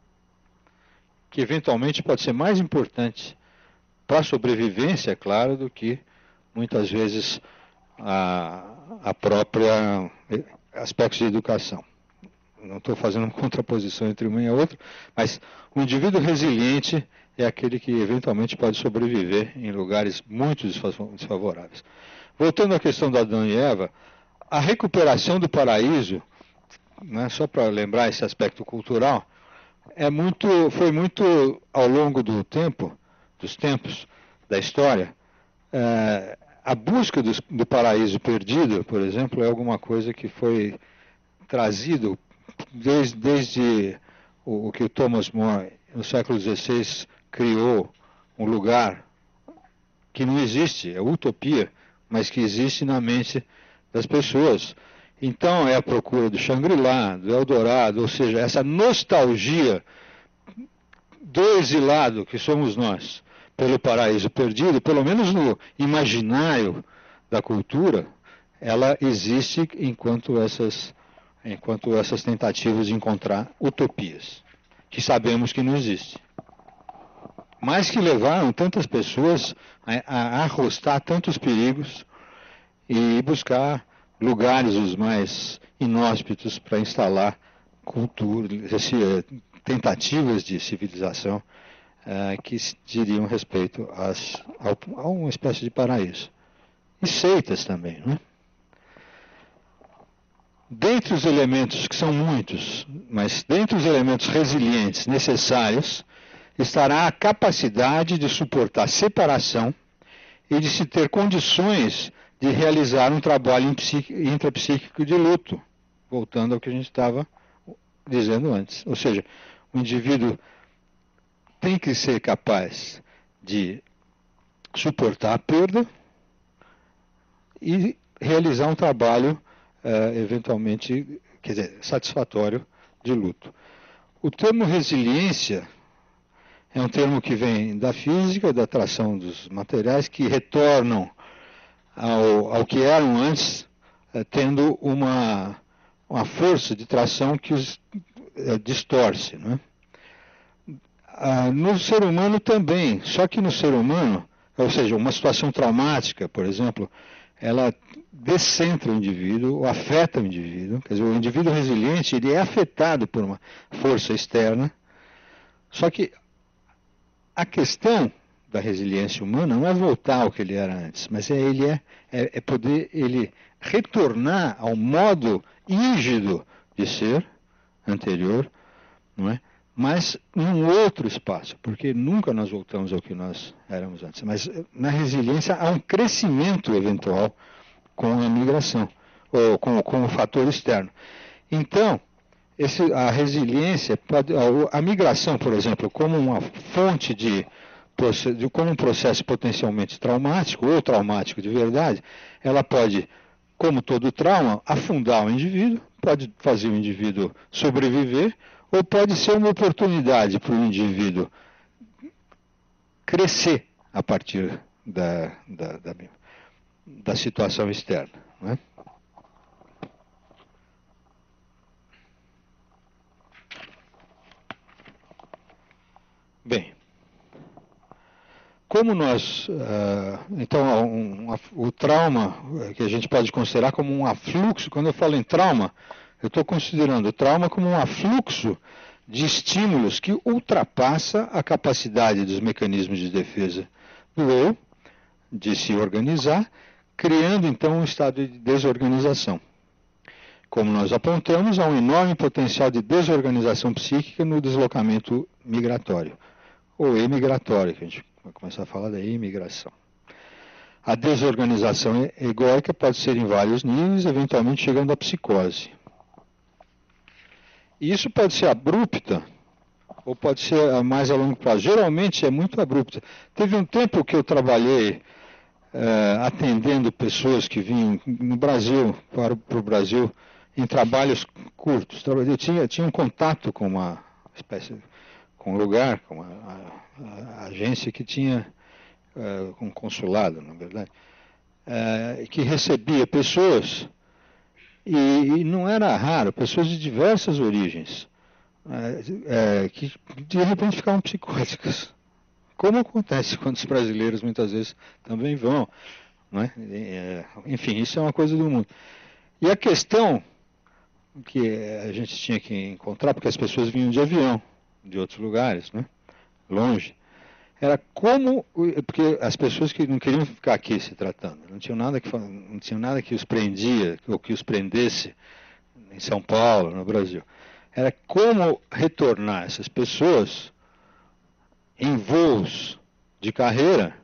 que eventualmente pode ser mais importante para a sobrevivência, é claro, do que muitas vezes a, a própria aspectos de educação. Não estou fazendo uma contraposição entre uma e a outra, mas o indivíduo resiliente é aquele que eventualmente pode sobreviver em lugares muito desfavoráveis. Voltando à questão da Adão e Eva, a recuperação do paraíso, né, só para lembrar esse aspecto cultural, é muito, foi muito ao longo do tempo, dos tempos da história, é, a busca do, do paraíso perdido, por exemplo, é alguma coisa que foi trazido desde, desde o, o que o Thomas More, no século dezesseis, criou um lugar que não existe, é utopia, mas que existe na mente das pessoas. Então é a procura do Shangri-La, do Eldorado, ou seja, essa nostalgia do exilado que somos nós, pelo paraíso perdido, pelo menos no imaginário da cultura, ela existe enquanto essas, enquanto essas tentativas de encontrar utopias, que sabemos que não existem. Mas que levaram tantas pessoas a, a arrostar tantos perigos e buscar lugares os mais inóspitos para instalar cultura, tentativas de civilização uh, que diriam respeito às, ao, a uma espécie de paraíso. E seitas também, né? Dentre os elementos, que são muitos, mas dentre os elementos resilientes necessários, estará a capacidade de suportar separação e de se ter condições de realizar um trabalho intrapsíquico de luto, voltando ao que a gente estava dizendo antes. Ou seja, o indivíduo tem que ser capaz de suportar a perda e realizar um trabalho uh, eventualmente, quer dizer, satisfatório de luto. O termo resiliência é um termo que vem da física, da atração dos materiais, que retornam ao, ao que eram antes, eh, tendo uma, uma força de tração que os eh, distorce. Né? Ah, no ser humano também, só que no ser humano, ou seja, uma situação traumática, por exemplo, ela descentra o indivíduo, ou afeta o indivíduo. Quer dizer, o indivíduo resiliente ele é afetado por uma força externa, só que a questão da resiliência humana não é voltar ao que ele era antes, mas é, ele é, é, é poder ele retornar ao modo rígido de ser anterior, não é? Mas num outro espaço, porque nunca nós voltamos ao que nós éramos antes. Mas na resiliência há um crescimento eventual com a migração, ou com, com o fator externo. Então, esse, a resiliência, pode, a, a migração, por exemplo, como uma fonte de como um processo potencialmente traumático ou traumático de verdade, ela pode, como todo trauma, afundar o indivíduo, pode fazer o indivíduo sobreviver, ou pode ser uma oportunidade para o indivíduo crescer a partir da, da, da, da situação externa. Não é? Bem, como nós, uh, então, um, um, o trauma, que a gente pode considerar como um afluxo, quando eu falo em trauma, eu estou considerando o trauma como um afluxo de estímulos que ultrapassa a capacidade dos mecanismos de defesa do eu, de se organizar, criando então um estado de desorganização. Como nós apontamos, há um enorme potencial de desorganização psíquica no deslocamento migratório, ou emigratório, que a gente vai começar a falar da imigração. A desorganização egóica pode ser em vários níveis, eventualmente chegando à psicose. E isso pode ser abrupta, ou pode ser mais a longo prazo. Geralmente é muito abrupta. Teve um tempo que eu trabalhei uh, atendendo pessoas que vinham no Brasil, para, para o Brasil, em trabalhos curtos. Eu tinha, tinha um contato com uma espécie, com um lugar, com uma a, a agência que tinha uh, um consulado, na verdade, uh, que recebia pessoas, e, e não era raro, pessoas de diversas origens, uh, uh, que de repente ficavam psicóticas. Como acontece quando os brasileiros muitas vezes também vão, não é? Enfim, isso é uma coisa do mundo. E a questão que a gente tinha que encontrar, porque as pessoas vinham de avião, de outros lugares, né? Longe, era como, porque as pessoas que não queriam ficar aqui se tratando, não tinham nada que, não tinham nada que os prendia, ou que os prendesse em São Paulo, no Brasil. Era como retornar essas pessoas em voos de carreira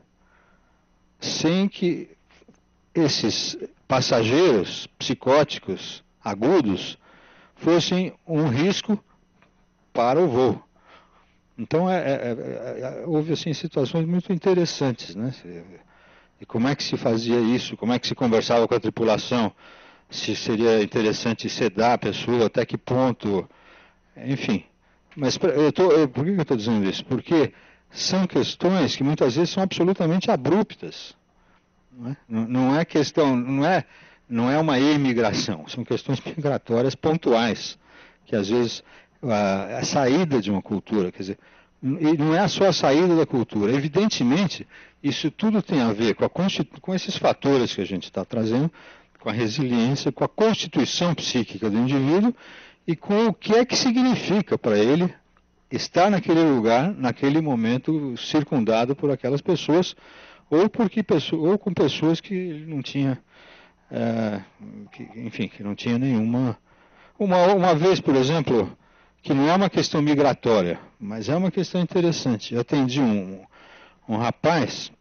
sem que esses passageiros psicóticos agudos fossem um risco para o voo. Então, é, é, é, houve assim, situações muito interessantes, né? E como é que se fazia isso? Como é que se conversava com a tripulação? Se seria interessante sedar a pessoa, até que ponto? Enfim. Mas eu tô, eu, por que eu estou dizendo isso? Porque são questões que muitas vezes são absolutamente abruptas. Não é, não, não é questão, não é, não é uma emigração, são questões migratórias pontuais, que às vezes a, a saída de uma cultura, quer dizer, e não é só a saída da cultura, evidentemente isso tudo tem a ver com, a, com esses fatores que a gente está trazendo, com a resiliência, com a constituição psíquica do indivíduo e com o que é que significa para ele estar naquele lugar, naquele momento, circundado por aquelas pessoas, ou, porque, ou com pessoas que ele não tinha, é, que, enfim, que não tinha nenhuma... Uma, uma vez, por exemplo, que não é uma questão migratória, mas é uma questão interessante. Eu atendi um, um rapaz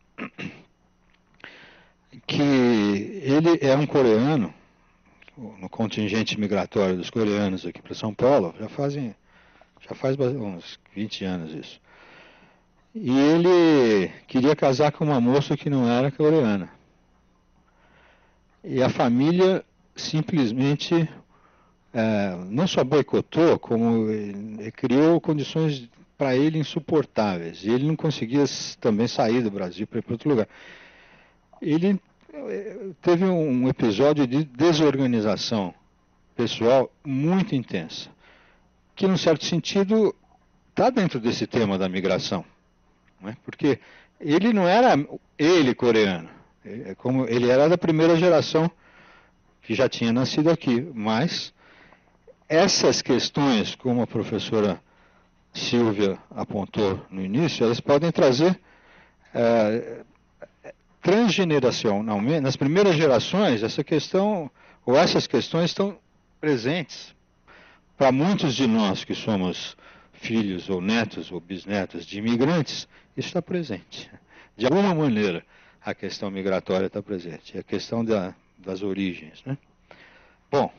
que ele é um coreano, no contingente migratório dos coreanos aqui para São Paulo, já fazem, já faz uns vinte anos isso. E ele queria casar com uma moça que não era coreana. E a família simplesmente é, não só boicotou, como ele criou condições para ele insuportáveis. E ele não conseguia também sair do Brasil para ir para outro lugar. Ele teve um episódio de desorganização pessoal muito intensa, que, num certo sentido, está dentro desse tema da migração. Não é? Porque ele não era ele coreano, como ele era da primeira geração que já tinha nascido aqui, mas essas questões, como a professora Silvia apontou no início, elas podem trazer é, transgeneracionalmente, nas primeiras gerações, essa questão, ou essas questões estão presentes. Para muitos de nós que somos filhos ou netos ou bisnetos de imigrantes, isso está presente. De alguma maneira, a questão migratória está presente. A questão da, das origens, né? Bom,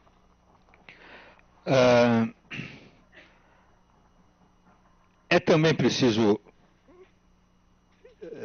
uh, é também preciso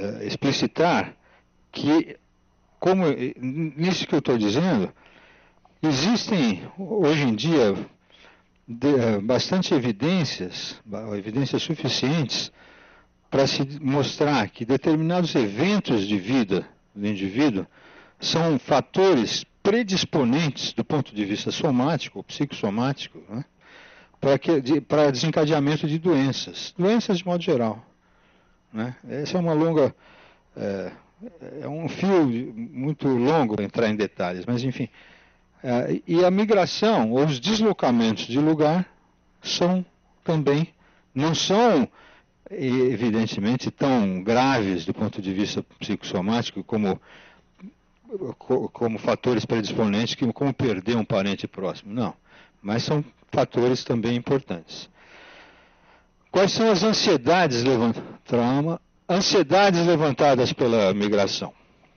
uh, explicitar que, como nisso que eu estou dizendo, existem hoje em dia de, uh, bastante evidências, evidências suficientes para se mostrar que determinados eventos de vida do indivíduo são fatores predisponentes do ponto de vista somático, ou psicossomático, né, para de, para desencadeamento de doenças, doenças de modo geral. Né? Essa é uma longa, é, é um fio muito longo para entrar em detalhes, mas enfim. É, e a migração, ou os deslocamentos de lugar, são também, não são evidentemente tão graves do ponto de vista psicossomático como como fatores predisponentes, como perder um parente próximo. Não, mas são fatores também importantes. Quais são as ansiedades levantadas? Trauma, ansiedades levantadas pela migração,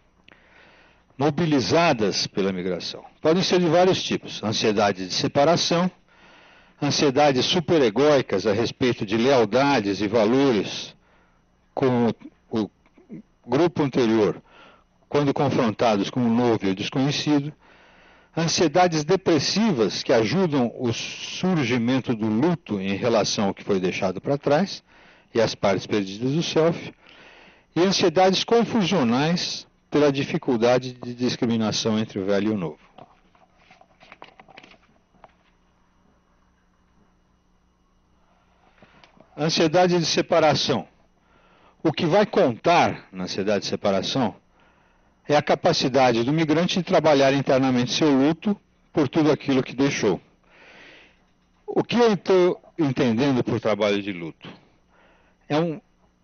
mobilizadas pela migração. Podem ser de vários tipos. Ansiedade de separação, ansiedades superegóicas a respeito de lealdades e valores com o grupo anterior, quando confrontados com o novo e o desconhecido, ansiedades depressivas que ajudam o surgimento do luto em relação ao que foi deixado para trás e as partes perdidas do self, e ansiedades confusionais pela dificuldade de discriminação entre o velho e o novo. Ansiedade de separação. O que vai contar na ansiedade de separação é a capacidade do migrante de trabalhar internamente seu luto por tudo aquilo que deixou. O que eu estou entendendo por trabalho de luto? É um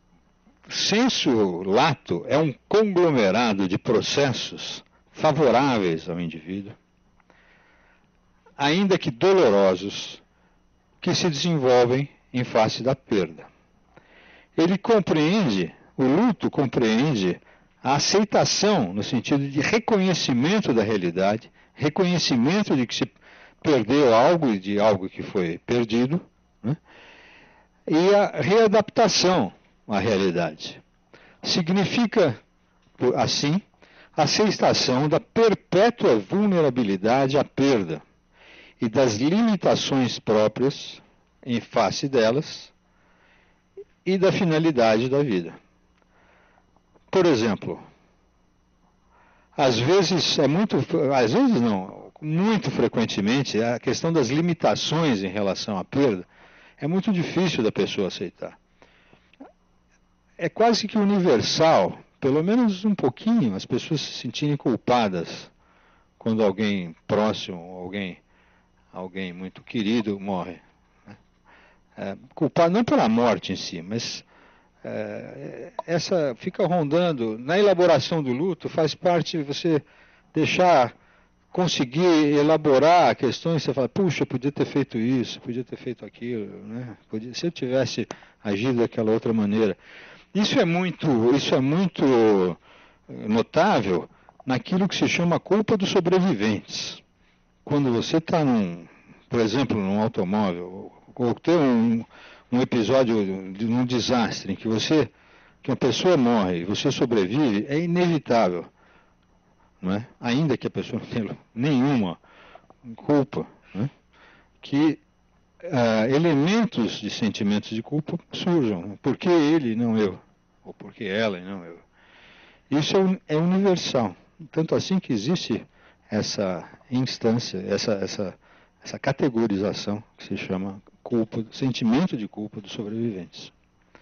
senso lato, é um conglomerado de processos favoráveis ao indivíduo, ainda que dolorosos, que se desenvolvem em face da perda. Ele compreende, o luto compreende a aceitação, no sentido de reconhecimento da realidade, reconhecimento de que se perdeu algo e de algo que foi perdido, né? E a readaptação à realidade. Significa, assim, a aceitação da perpétua vulnerabilidade à perda e das limitações próprias em face delas e da finalidade da vida. Por exemplo, às vezes é muito, às vezes não, muito frequentemente a questão das limitações em relação à perda é muito difícil da pessoa aceitar. É quase que universal, pelo menos um pouquinho, as pessoas se sentirem culpadas quando alguém próximo, alguém, alguém muito querido morre. Né? É, culpado não pela morte em si, mas é, essa fica rondando. Na elaboração do luto faz parte você deixar, conseguir elaborar questões, você fala, puxa, podia ter feito isso, podia ter feito aquilo, né? Podia, se eu tivesse agido daquela outra maneira. Isso é muito, isso é muito notável naquilo que se chama culpa dos sobreviventes. Quando você está, por exemplo, num automóvel, ou tem um, um episódio de um desastre em que você, que uma pessoa morre e você sobrevive, é inevitável, não é? Ainda que a pessoa não tenha nenhuma culpa, né? Que Uh, elementos de sentimentos de culpa surjam. Por que ele e não eu? Ou por que ela e não eu? Isso é, é universal. Tanto assim que existe essa instância, essa, essa, essa categorização que se chama culpa, sentimento de culpa dos sobreviventes.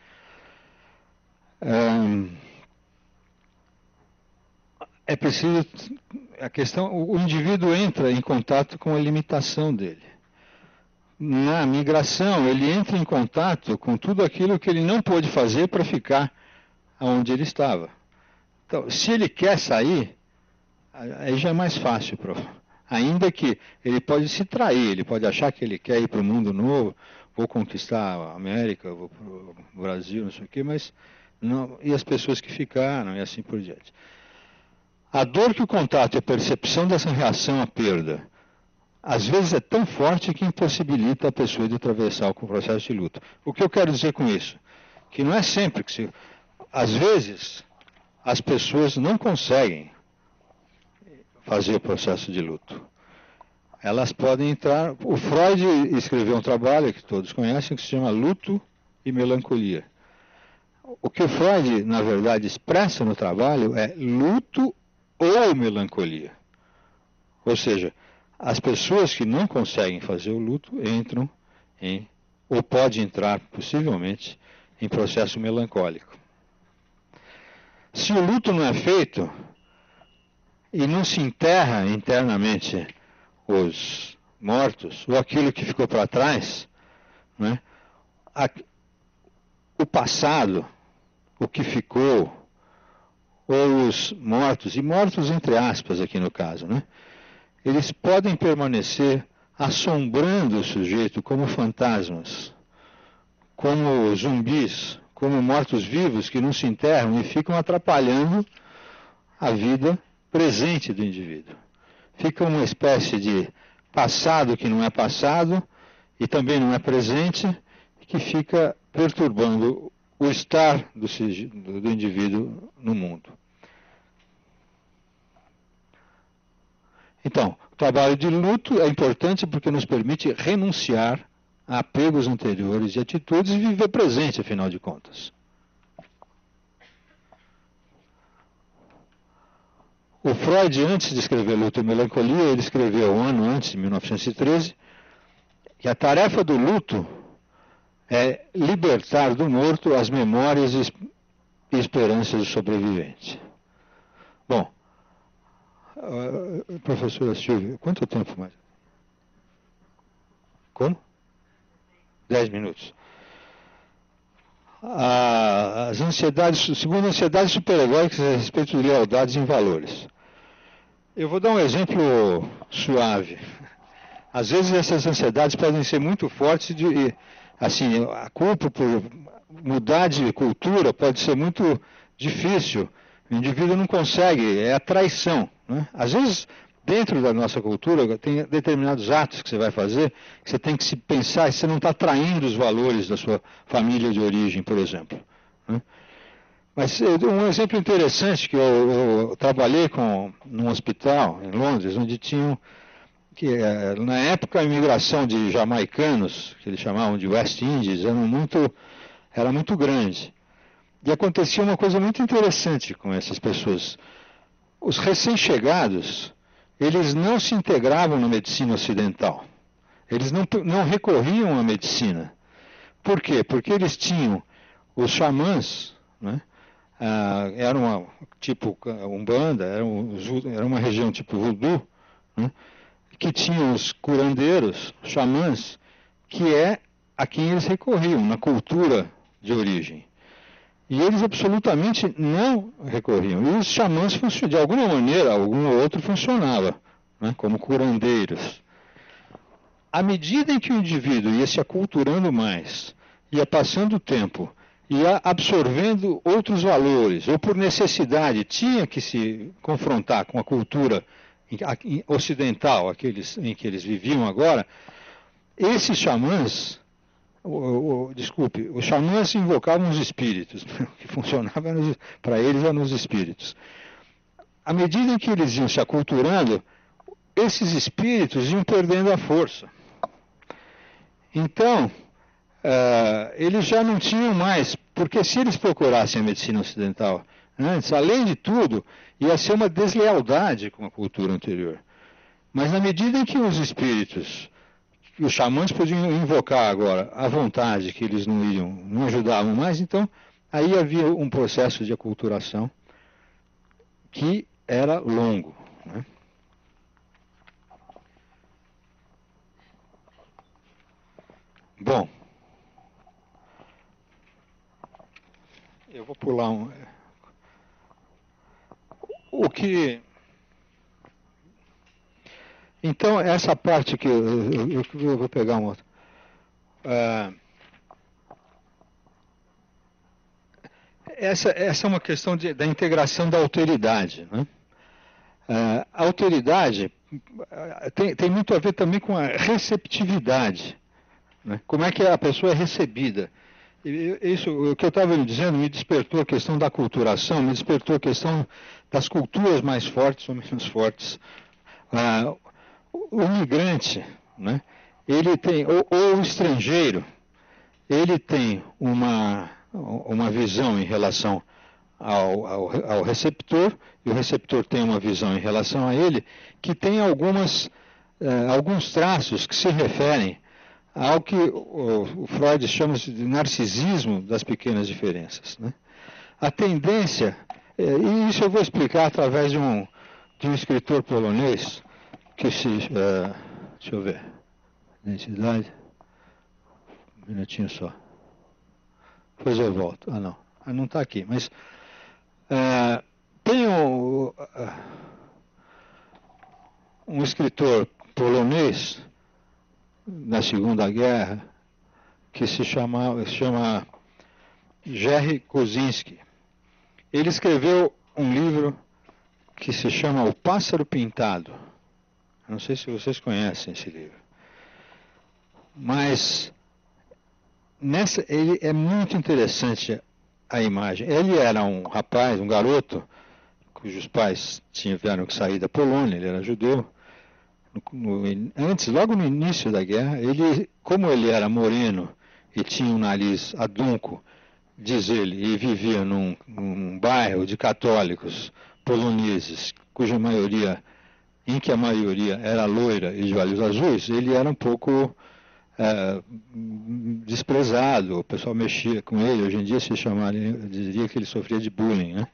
Um, é preciso... A questão, o indivíduo entra em contato com a limitação dele. Na migração, ele entra em contato com tudo aquilo que ele não pôde fazer para ficar onde ele estava. Então, se ele quer sair, aí já é mais fácil. Pro... Ainda que ele pode se trair, ele pode achar que ele quer ir para o mundo novo, vou conquistar a América, vou para o Brasil, não sei o quê, mas não... e as pessoas que ficaram, e assim por diante. A dor que o contato e a percepção dessa reação à perda às vezes é tão forte que impossibilita a pessoa de atravessar o processo de luto. O que eu quero dizer com isso? Que não é sempre que se... Às vezes, as pessoas não conseguem fazer o processo de luto. Elas podem entrar... O Freud escreveu um trabalho que todos conhecem, que se chama Luto e Melancolia. O que o Freud, na verdade, expressa no trabalho é luto ou melancolia. Ou seja, as pessoas que não conseguem fazer o luto entram em, ou pode entrar, possivelmente, em processo melancólico. Se o luto não é feito e não se enterra internamente os mortos, ou aquilo que ficou para trás, né, a, o passado, o que ficou, ou os mortos, e mortos entre aspas aqui no caso, né, eles podem permanecer assombrando o sujeito como fantasmas, como zumbis, como mortos-vivos que não se enterram e ficam atrapalhando a vida presente do indivíduo. Fica uma espécie de passado que não é passado e também não é presente, que fica perturbando o estar do, do indivíduo no mundo. Então, o trabalho de luto é importante porque nos permite renunciar a apegos anteriores e atitudes e viver presente, afinal de contas. O Freud, antes de escrever Luto e Melancolia, ele escreveu um ano antes, em mil novecentos e treze, que a tarefa do luto é libertar do morto as memórias e esperanças do sobrevivente. Bom, uh, professora Silvia, quanto tempo mais? Como? Dez minutos. Ah, as ansiedades, segundo ansiedades superegóicas a respeito de lealdades em valores. Eu vou dar um exemplo suave. Às vezes essas ansiedades podem ser muito fortes de, assim, a culpa por mudar de cultura pode ser muito difícil. O indivíduo não consegue, é a traição, né? Às vezes, dentro da nossa cultura, tem determinados atos que você vai fazer, que você tem que se pensar se você não está traindo os valores da sua família de origem, por exemplo, né? Mas um exemplo interessante que eu, eu trabalhei com num hospital em Londres, onde tinham, que na época a imigração de jamaicanos, que eles chamavam de West Indies, era muito, era muito grande. E acontecia uma coisa muito interessante com essas pessoas. Os recém-chegados, eles não se integravam na medicina ocidental. Eles não, não recorriam à medicina. Por quê? Porque eles tinham os xamãs, né? Ah, era uma tipo Umbanda, era, um, era uma região tipo voodoo, né? Que tinham os curandeiros, xamãs, que é a quem eles recorriam na cultura de origem. E eles absolutamente não recorriam. E os xamãs, de alguma maneira, algum ou outro funcionava, né, como curandeiros. À medida em que o indivíduo ia se aculturando mais, ia passando o tempo, ia absorvendo outros valores, ou por necessidade tinha que se confrontar com a cultura ocidental, aqueles em que eles viviam agora, esses xamãs, o, o, desculpe, os xamãs invocavam os espíritos, o que funcionava para eles eram os espíritos. À medida em que eles iam se aculturando, esses espíritos iam perdendo a força. Então, uh, eles já não tinham mais, porque se eles procurassem a medicina ocidental antes, além de tudo, ia ser uma deslealdade com a cultura anterior. Mas na medida em que os espíritos, os xamãs podiam invocar agora à vontade, que eles não iriam, não ajudavam mais, então aí havia um processo de aculturação que era longo, né? Bom, eu vou pular um. O que. Então, essa parte que eu, eu, eu vou pegar uma outra. Uh, essa, essa é uma questão de, da integração da alteridade, né? Uh, a alteridade uh, tem, tem muito a ver também com a receptividade, né? Como é que a pessoa é recebida. Isso, o que eu estava dizendo me despertou a questão da aculturação, me despertou a questão das culturas mais fortes ou menos fortes. Ah, o imigrante, né, ele tem, ou, ou o estrangeiro, ele tem uma, uma visão em relação ao, ao, ao receptor, e o receptor tem uma visão em relação a ele, que tem algumas, eh, alguns traços que se referem ao que o, o Freud chama de narcisismo das pequenas diferenças, né? A tendência, eh, e isso eu vou explicar através de um, de um escritor polonês, que se, uh, deixa eu ver, identidade, um minutinho só, depois eu volto, ah não, ah, não está aqui, mas uh, tem um, uh, um escritor polonês na Segunda Guerra que se chama, se chama Jerzy Kosinski. Ele escreveu um livro que se chama O Pássaro Pintado. Não sei se vocês conhecem esse livro. Mas nessa, ele é muito interessante a imagem. Ele era um rapaz, um garoto, cujos pais tiveram que sair da Polônia, ele era judeu. No, no, antes, logo no início da guerra, ele, como ele era moreno e tinha um nariz adunco, diz ele, e vivia num, num bairro de católicos poloneses, cuja maioria, em que a maioria era loira e de olhos azuis, ele era um pouco é, desprezado, o pessoal mexia com ele, hoje em dia se chamaria, diria que ele sofria de bullying, né?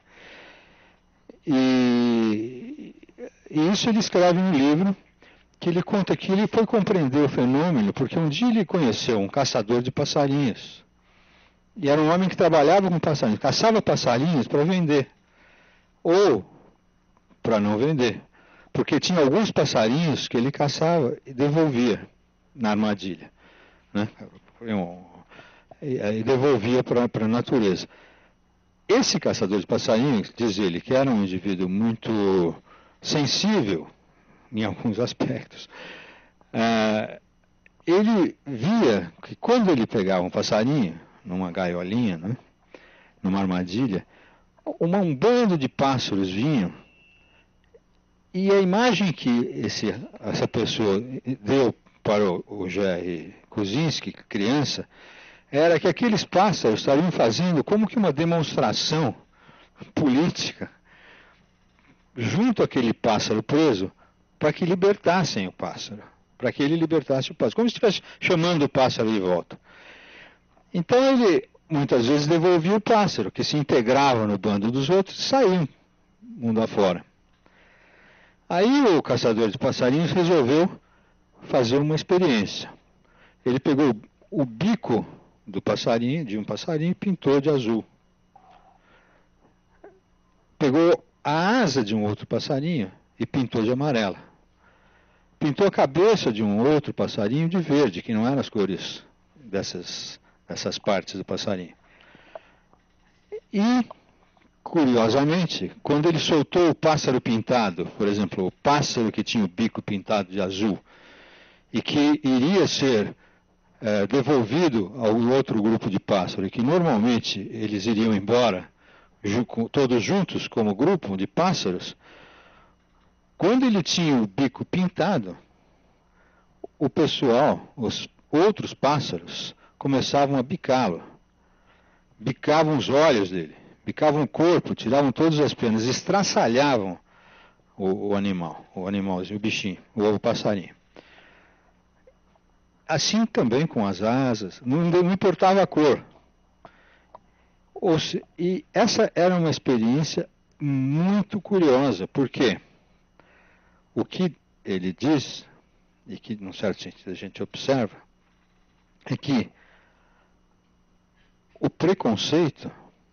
E, e isso ele escreve no livro, que ele conta que ele foi compreender o fenômeno porque um dia ele conheceu um caçador de passarinhos. E era um homem que trabalhava com passarinhos, caçava passarinhos para vender, ou para não vender, porque tinha alguns passarinhos que ele caçava e devolvia na armadilha, né? E devolvia para a natureza. Esse caçador de passarinhos, diz ele, que era um indivíduo muito sensível em alguns aspectos, uh, ele via que quando ele pegava um passarinho numa gaiolinha, né, numa armadilha, uma, um bando de pássaros vinham, e a imagem que esse, essa pessoa deu para o, o Jerzy Kosinski, criança, era que aqueles pássaros estariam fazendo como que uma demonstração política junto àquele pássaro preso, para que libertassem o pássaro, para que ele libertasse o pássaro, como se estivesse chamando o pássaro de volta. Então ele muitas vezes devolvia o pássaro, que se integrava no bando dos outros e saía mundo afora. Aí o caçador de passarinhos resolveu fazer uma experiência. Ele pegou o bico do passarinho, de um passarinho, e pintou de azul. Pegou a asa de um outro passarinho e pintou de amarela. Pintou a cabeça de um outro passarinho de verde, que não eram as cores dessas, dessas partes do passarinho. E, curiosamente, quando ele soltou o pássaro pintado, por exemplo, o pássaro que tinha o bico pintado de azul, e que iria ser é, devolvido ao outro grupo de pássaros, e que normalmente eles iriam embora todos juntos como grupo de pássaros, quando ele tinha o bico pintado, o pessoal, os outros pássaros, começavam a bicá-lo. Bicavam os olhos dele, bicavam o corpo, tiravam todas as penas, estraçalhavam o, o animal, o animalzinho, o bichinho, o passarinho. Assim também com as asas, não, não importava a cor. E essa era uma experiência muito curiosa, porque o que ele diz, e que num certo sentido a gente observa, é que o preconceito,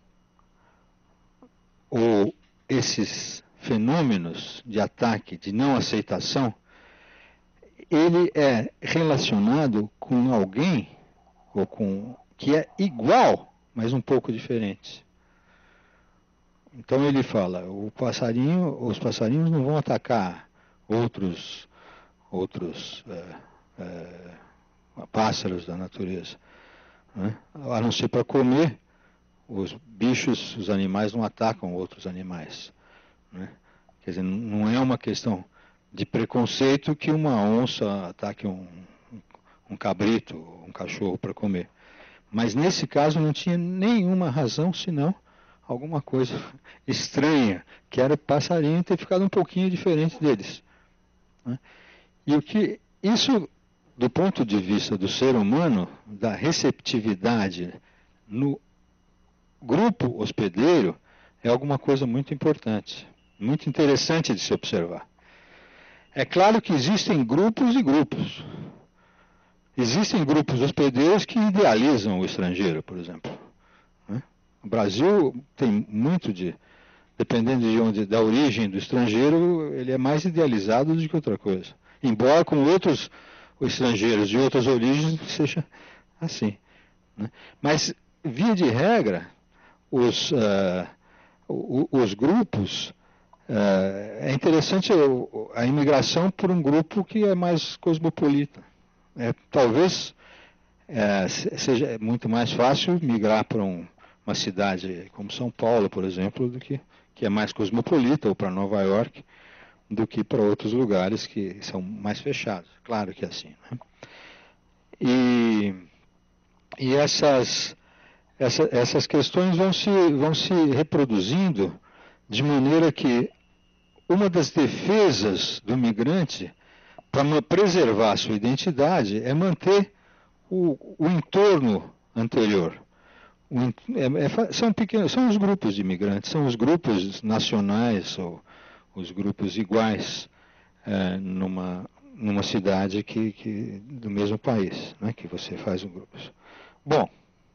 ou esses fenômenos de ataque, de não aceitação, ele é relacionado com alguém, ou com que é igual, mas um pouco diferente. Então ele fala, o passarinho, os passarinhos não vão atacar outros, outros é, é, pássaros da natureza. né? A não ser para comer, os bichos, os animais não atacam outros animais, né? Quer dizer, não é uma questão de preconceito que uma onça ataque um, um cabrito, um cachorro para comer. Mas nesse caso não tinha nenhuma razão, senão alguma coisa estranha, que era o passarinho ter ficado um pouquinho diferente deles, né? E o que isso, do ponto de vista do ser humano, da receptividade no grupo hospedeiro, é alguma coisa muito importante, muito interessante de se observar. É claro que existem grupos e grupos. Existem grupos hospedeiros que idealizam o estrangeiro, por exemplo, né? O Brasil tem muito de, dependendo de onde, da origem do estrangeiro, ele é mais idealizado do que outra coisa. Embora com outros estrangeiros de outras origens seja assim, né? Mas, via de regra, os, uh, os grupos, uh, é interessante a imigração por um grupo que é mais cosmopolita. É, talvez é, seja muito mais fácil migrar para um, uma cidade como São Paulo, por exemplo, do que, que é mais cosmopolita, ou para Nova York, do que para outros lugares que são mais fechados. Claro que é assim, né? E, e essas, essa, essas questões vão se, vão se reproduzindo de maneira que uma das defesas do migrante para preservar a sua identidade é manter o, o entorno anterior. O, é, é, são, pequenos, são os grupos de imigrantes, são os grupos nacionais ou os grupos iguais é, numa, numa cidade que, que, do mesmo país, né, que você faz um grupo. Bom,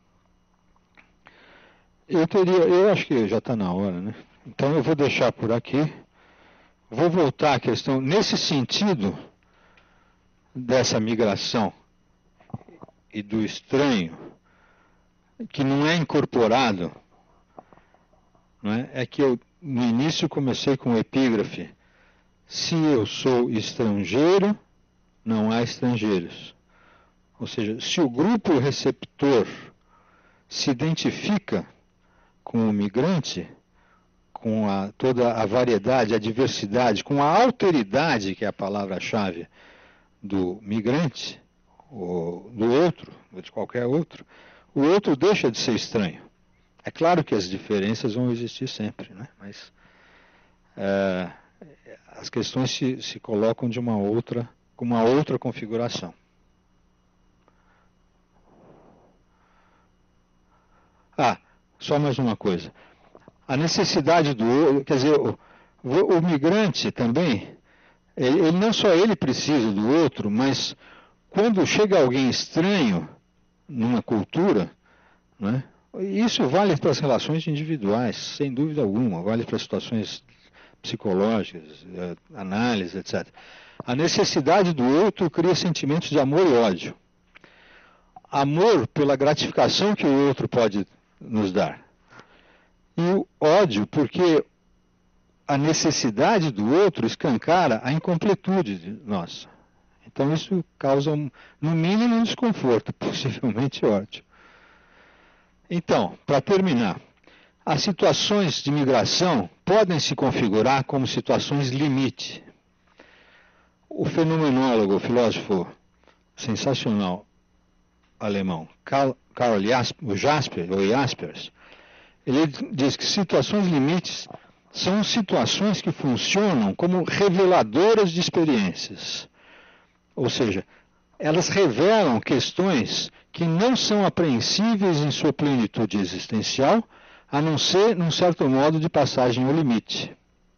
eu teria, eu acho que já está na hora, né? Então eu vou deixar por aqui. Vou voltar à questão nesse sentido dessa migração e do estranho que não é incorporado, não é? É que eu no início comecei com o epígrafe: se eu sou estrangeiro, não há estrangeiros. Ou seja, se o grupo receptor se identifica com o migrante, com a, toda a variedade, a diversidade, com a alteridade, que é a palavra-chave do migrante, ou do outro, ou de qualquer outro, o outro deixa de ser estranho. É claro que as diferenças vão existir sempre, né? Mas é, as questões se, se colocam de uma outra, com uma outra configuração. Ah, só mais uma coisa. A necessidade do outro, quer dizer, o, o, o migrante também, ele, ele não só ele precisa do outro, mas quando chega alguém estranho numa cultura, né, isso vale para as relações individuais, sem dúvida alguma, vale para situações psicológicas, análise, etcétera. A necessidade do outro cria sentimentos de amor e ódio. Amor pela gratificação que o outro pode nos dar. E o ódio porque a necessidade do outro escancara a incompletude nossa. Então isso causa, um, no mínimo, um desconforto, possivelmente ódio. Então, para terminar, as situações de migração podem se configurar como situações limite. O fenomenólogo, o filósofo sensacional alemão, Karl, Karl Jasper, ou Jaspers, ele diz que situações limites são situações que funcionam como reveladoras de experiências. Ou seja, elas revelam questões que não são apreensíveis em sua plenitude existencial, a não ser num certo modo de passagem ao limite.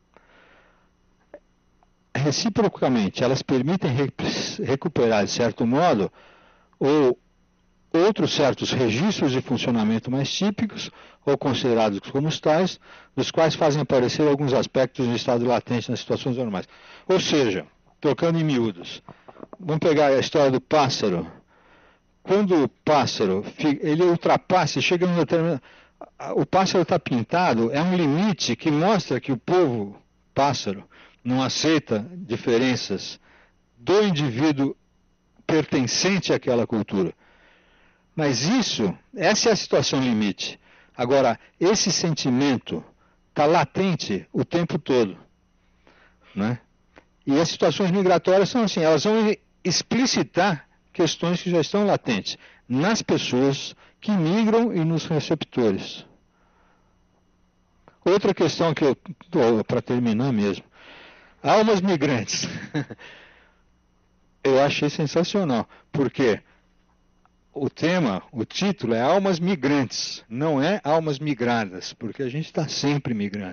Reciprocamente, elas permitem recuperar, de certo modo, ou outros certos registros de funcionamento mais típicos, ou considerados como tais, dos quais fazem aparecer alguns aspectos do estado latente nas situações normais. Ou seja, trocando em miúdos, vamos pegar a história do pássaro. Quando o pássaro ele ultrapassa, chega num determinado... O pássaro está pintado, é um limite que mostra que o povo pássaro não aceita diferenças do indivíduo pertencente àquela cultura. Mas isso, essa é a situação limite. Agora, esse sentimento está latente o tempo todo, né? E as situações migratórias são assim, elas vão explicitar questões que já estão latentes nas pessoas que migram e nos receptores. Outra questão que eu, para terminar mesmo, almas migrantes. Eu achei sensacional, porque o tema, o título é Almas Migrantes, não é Almas Migradas, porque a gente está sempre migrando.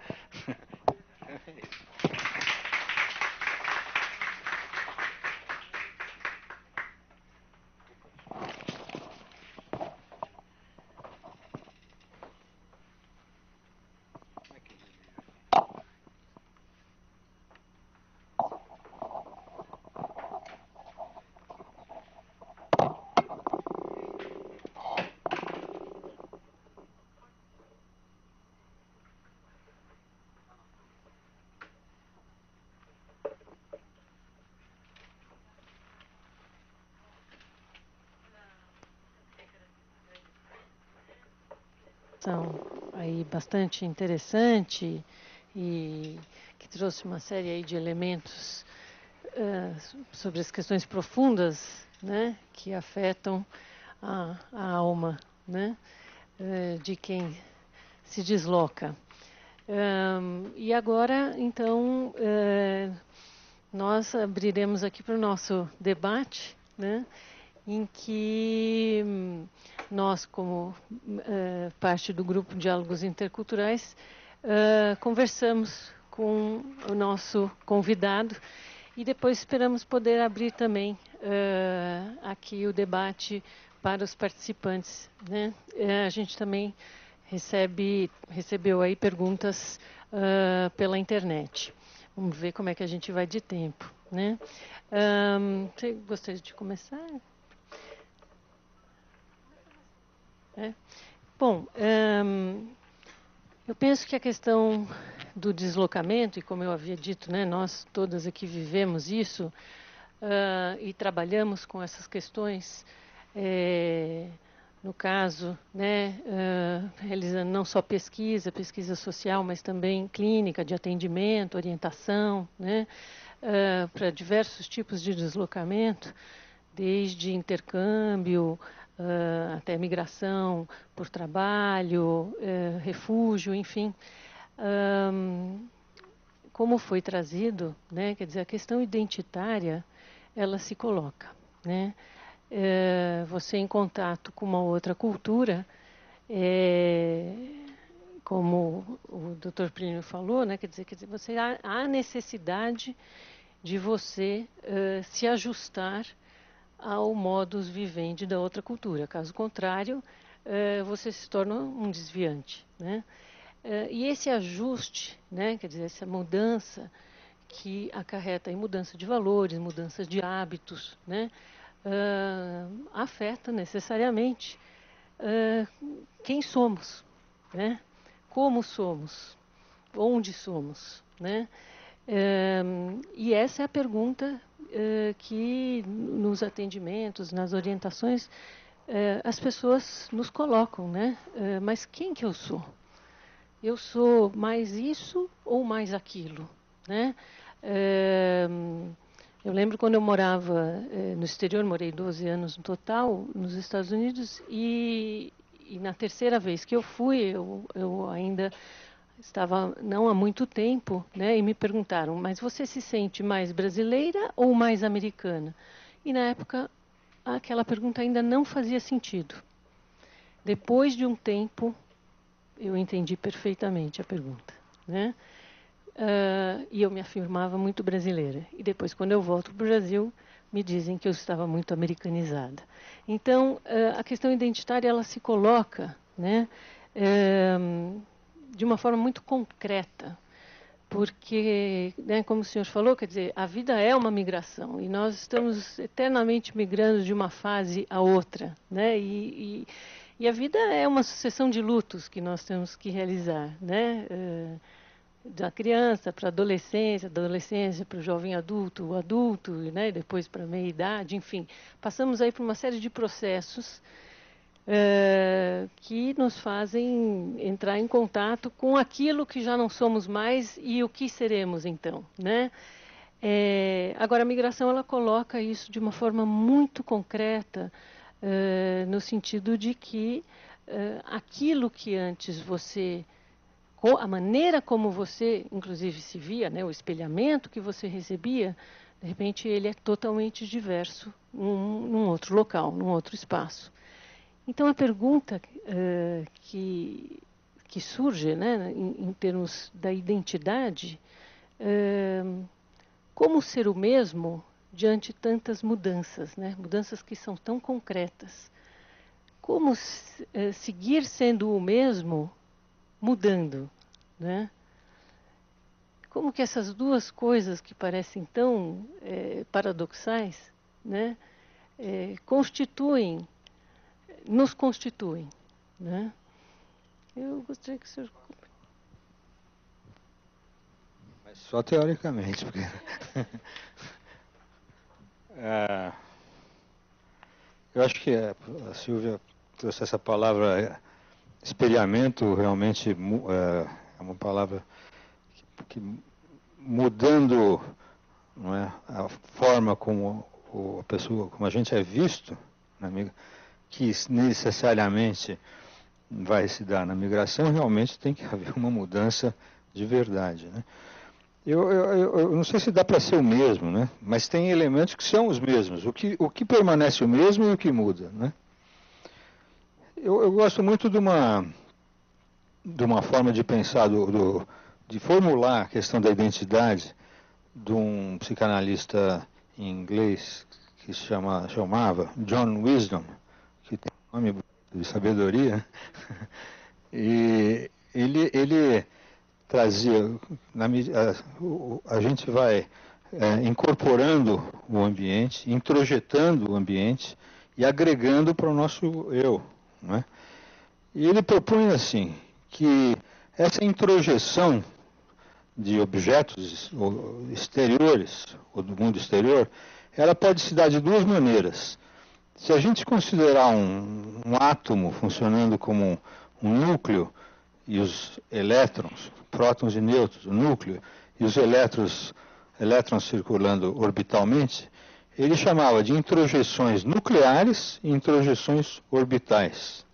Aí bastante interessante e que trouxe uma série aí de elementos uh, sobre as questões profundas, né, que afetam a, a alma, né, uh, de quem se desloca. Um, e agora, então, uh, nós abriremos aqui para o nosso debate, né, em que nós, como uh, parte do grupo Diálogos Interculturais, uh, conversamos com o nosso convidado e depois esperamos poder abrir também uh, aqui o debate para os participantes, né? Uh, a gente também recebe, recebeu aí perguntas uh, pela internet. Vamos ver como é que a gente vai de tempo, né? Um, você gostaria de começar? É. Bom, um, eu penso que a questão do deslocamento, e como eu havia dito, né, nós todas aqui vivemos isso uh, e trabalhamos com essas questões, é, no caso, né, uh, realizando não só pesquisa, pesquisa social, mas também clínica, de atendimento, orientação, né, uh, para diversos tipos de deslocamento, desde intercâmbio, Uh, até migração por trabalho, uh, refúgio, enfim. Um, como foi trazido, né, quer dizer, a questão identitária, ela se coloca, né? Uh, você em contato com uma outra cultura, é, como o doutor Plínio falou, né, quer dizer, quer dizer você, há, há necessidade de você uh, se ajustar ao modus vivendi da outra cultura. Caso contrário, eh, você se torna um desviante, né? Eh, e esse ajuste, né, quer dizer, essa mudança que acarreta em mudança de valores, mudança de hábitos, né, uh, afeta necessariamente uh, quem somos, né? Como somos, onde somos, né? Um, e essa é a pergunta uh, que nos atendimentos, nas orientações, uh, as pessoas nos colocam, né? Uh, mas quem que eu sou? Eu sou mais isso ou mais aquilo, né? Um, eu lembro quando eu morava uh, no exterior, morei doze anos no total nos Estados Unidos, e, e na terceira vez que eu fui, eu, eu ainda estava não há muito tempo, né, e me perguntaram, mas você se sente mais brasileira ou mais americana? E na época aquela pergunta ainda não fazia sentido. Depois de um tempo eu entendi perfeitamente a pergunta, né? Uh, e eu me afirmava muito brasileira. E depois, quando eu volto para o Brasil, me dizem que eu estava muito americanizada. Então, uh, a questão identitária ela se coloca, né, uh, de uma forma muito concreta, porque, né, como o senhor falou, quer dizer, a vida é uma migração e nós estamos eternamente migrando de uma fase a outra, né? E, e, e a vida é uma sucessão de lutos que nós temos que realizar, né? Uh, da criança para a adolescência, da adolescência para o jovem adulto, o adulto, né, depois para a meia-idade, enfim. Passamos aí por uma série de processos é, que nos fazem entrar em contato com aquilo que já não somos mais e o que seremos então, né? É, agora, a migração ela coloca isso de uma forma muito concreta, é, no sentido de que é, aquilo que antes você, a maneira como você, inclusive, se via, né, o espelhamento que você recebia, de repente ele é totalmente diverso num, num outro local, num outro espaço. Então, a pergunta é, que, que surge, né, em, em termos da identidade, é, como ser o mesmo diante de tantas mudanças, né? Mudanças que são tão concretas? Como eh, seguir sendo o mesmo mudando, né? Como que essas duas coisas que parecem tão eh, paradoxais, né, eh, constituem, nos constituem, né? Eu gostaria que o senhor... Mas só teoricamente, porque... é, eu acho que a Silvia trouxe essa palavra espelhamento, realmente é, é uma palavra que, que mudando, não é, a forma como a pessoa, como a gente é visto, né, que necessariamente vai se dar na migração, realmente tem que haver uma mudança de verdade, né? Eu, eu, eu não sei se dá para ser o mesmo, né? Mas tem elementos que são os mesmos. O que, o que permanece o mesmo e o que muda, né? Eu, eu gosto muito de uma, de uma forma de pensar, do, do, de formular a questão da identidade de um psicanalista em inglês que se chama, chamava John Wisdom, que tem um nome de sabedoria, e ele... ele trazia, na, a, a gente vai é, incorporando o ambiente, introjetando o ambiente e agregando para o nosso eu, né? E ele propõe assim, que essa introjeção de objetos exteriores, ou do mundo exterior, ela pode se dar de duas maneiras. Se a gente considerar um, um átomo funcionando como um, um núcleo, e os elétrons, prótons e nêutrons, o núcleo, e os elétrons, elétrons circulando orbitalmente, ele chamava de introjeções nucleares e introjeções orbitais.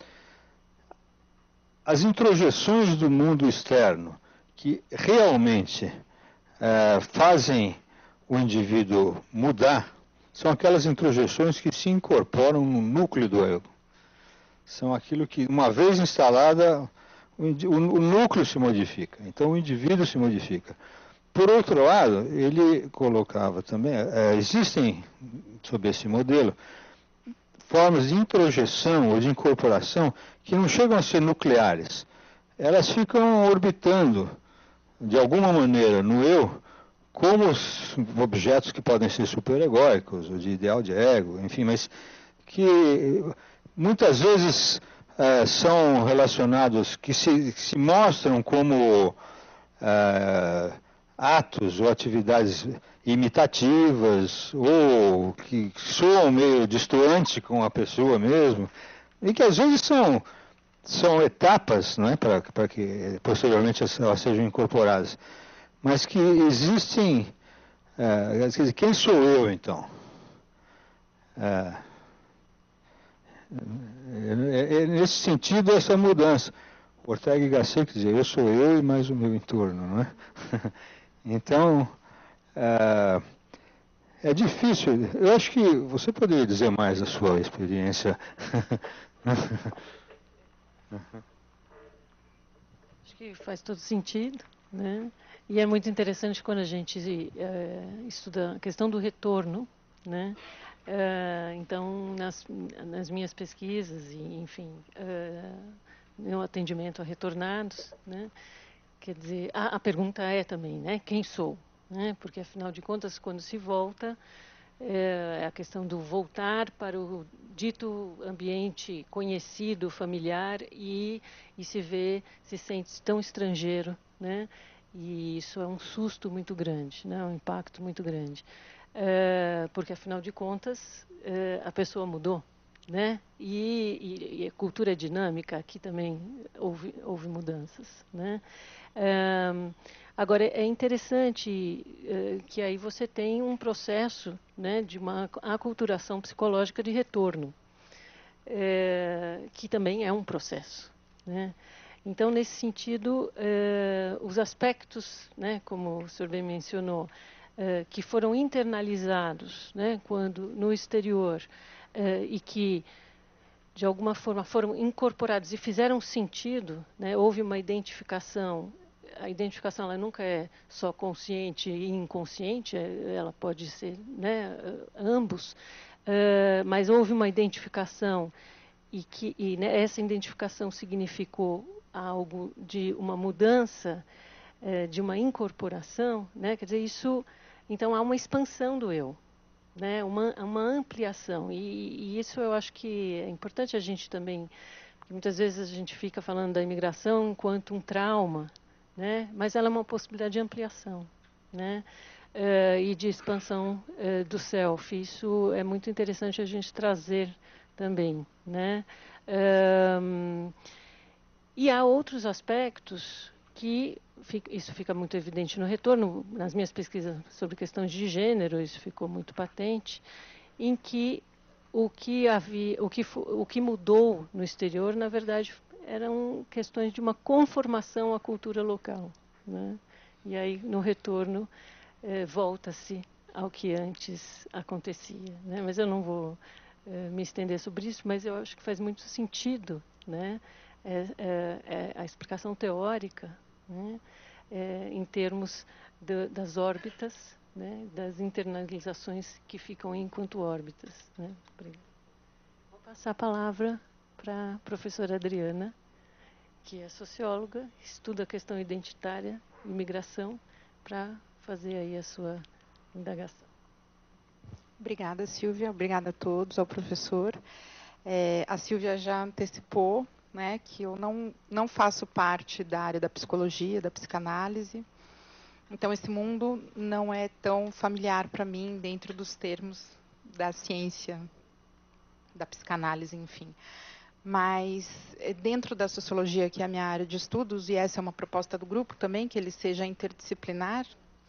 As introjeções do mundo externo, que realmente é, fazem o indivíduo mudar, são aquelas introjeções que se incorporam no núcleo do eu. São aquilo que, uma vez instalada, o núcleo se modifica, então o indivíduo se modifica. Por outro lado, ele colocava também, é, existem, sob esse modelo, formas de introjeção ou de incorporação que não chegam a ser nucleares. Elas ficam orbitando, de alguma maneira, no eu, como os objetos que podem ser superegóicos, ou de ideal de ego, enfim, mas que muitas vezes é, são relacionados, que se, que se mostram como é, atos ou atividades imitativas, ou que soam meio distante com a pessoa mesmo, e que às vezes são, são etapas, né, para que posteriormente elas sejam incorporadas, mas que existem, é, quer dizer, quem sou eu então? É, É, é nesse sentido essa mudança. Ortega y Gasset quer dizer, eu sou eu e mais o meu entorno, não é? Então, é, é difícil. Eu acho que você poderia dizer mais da sua experiência. Acho que faz todo sentido, né? E é muito interessante quando a gente é, estuda a questão do retorno, né? Uh, então, nas, nas minhas pesquisas e, enfim, uh, meu atendimento a retornados, né, quer dizer, a, a pergunta é também, né, quem sou? Né, porque, afinal de contas, quando se volta, é a questão do voltar para o dito ambiente conhecido, familiar, e, e se vê, se sente tão estrangeiro, né, e isso é um susto muito grande, né, um impacto muito grande. É, porque, afinal de contas, é, a pessoa mudou, né? E, e, e a cultura dinâmica, aqui também houve, houve mudanças, né? Um, agora, é interessante uh, que aí você tem um processo, né, de uma aculturação psicológica de retorno, uh, que também é um processo, né? Então, nesse sentido, uh, os aspectos, né, como o senhor bem mencionou, uh, que foram internalizados, né, quando no exterior, uh, e que de alguma forma foram incorporados e fizeram sentido, né, houve uma identificação. A identificação ela nunca é só consciente e inconsciente, ela pode ser, né, ambos, uh, mas houve uma identificação e que e, né, essa identificação significou algo de uma mudança, uh, de uma incorporação, né, quer dizer, isso, então há uma expansão do eu, né, uma, uma ampliação, e, e isso eu acho que é importante a gente também, porque muitas vezes a gente fica falando da imigração enquanto um trauma, né, mas ela é uma possibilidade de ampliação, né, uh, e de expansão uh, do self. Isso é muito interessante a gente trazer também, né. Um, e há outros aspectos que fica, isso fica muito evidente no retorno, nas minhas pesquisas sobre questões de gênero, isso ficou muito patente, em que o que havia, o que, o que mudou no exterior, na verdade, eram questões de uma conformação à cultura local, né? E aí, no retorno, eh, volta-se ao que antes acontecia, né? Mas eu não vou eh, me estender sobre isso, mas eu acho que faz muito sentido, né? É, é, é a explicação teórica, né? É, em termos de, das órbitas, né? Das internalizações que ficam enquanto órbitas, né? Vou passar a palavra para a professora Adriana, que é socióloga, estuda a questão identitária, imigração, para fazer aí a sua indagação. Obrigada, Silvia. Obrigada a todos, ao professor. É, a Silvia já antecipou, né, que eu não, não faço parte da área da psicologia, da psicanálise. Então, esse mundo não é tão familiar para mim dentro dos termos da ciência, da psicanálise, enfim. Mas dentro da sociologia, que é a minha área de estudos, e essa é uma proposta do grupo também, que ele seja interdisciplinar,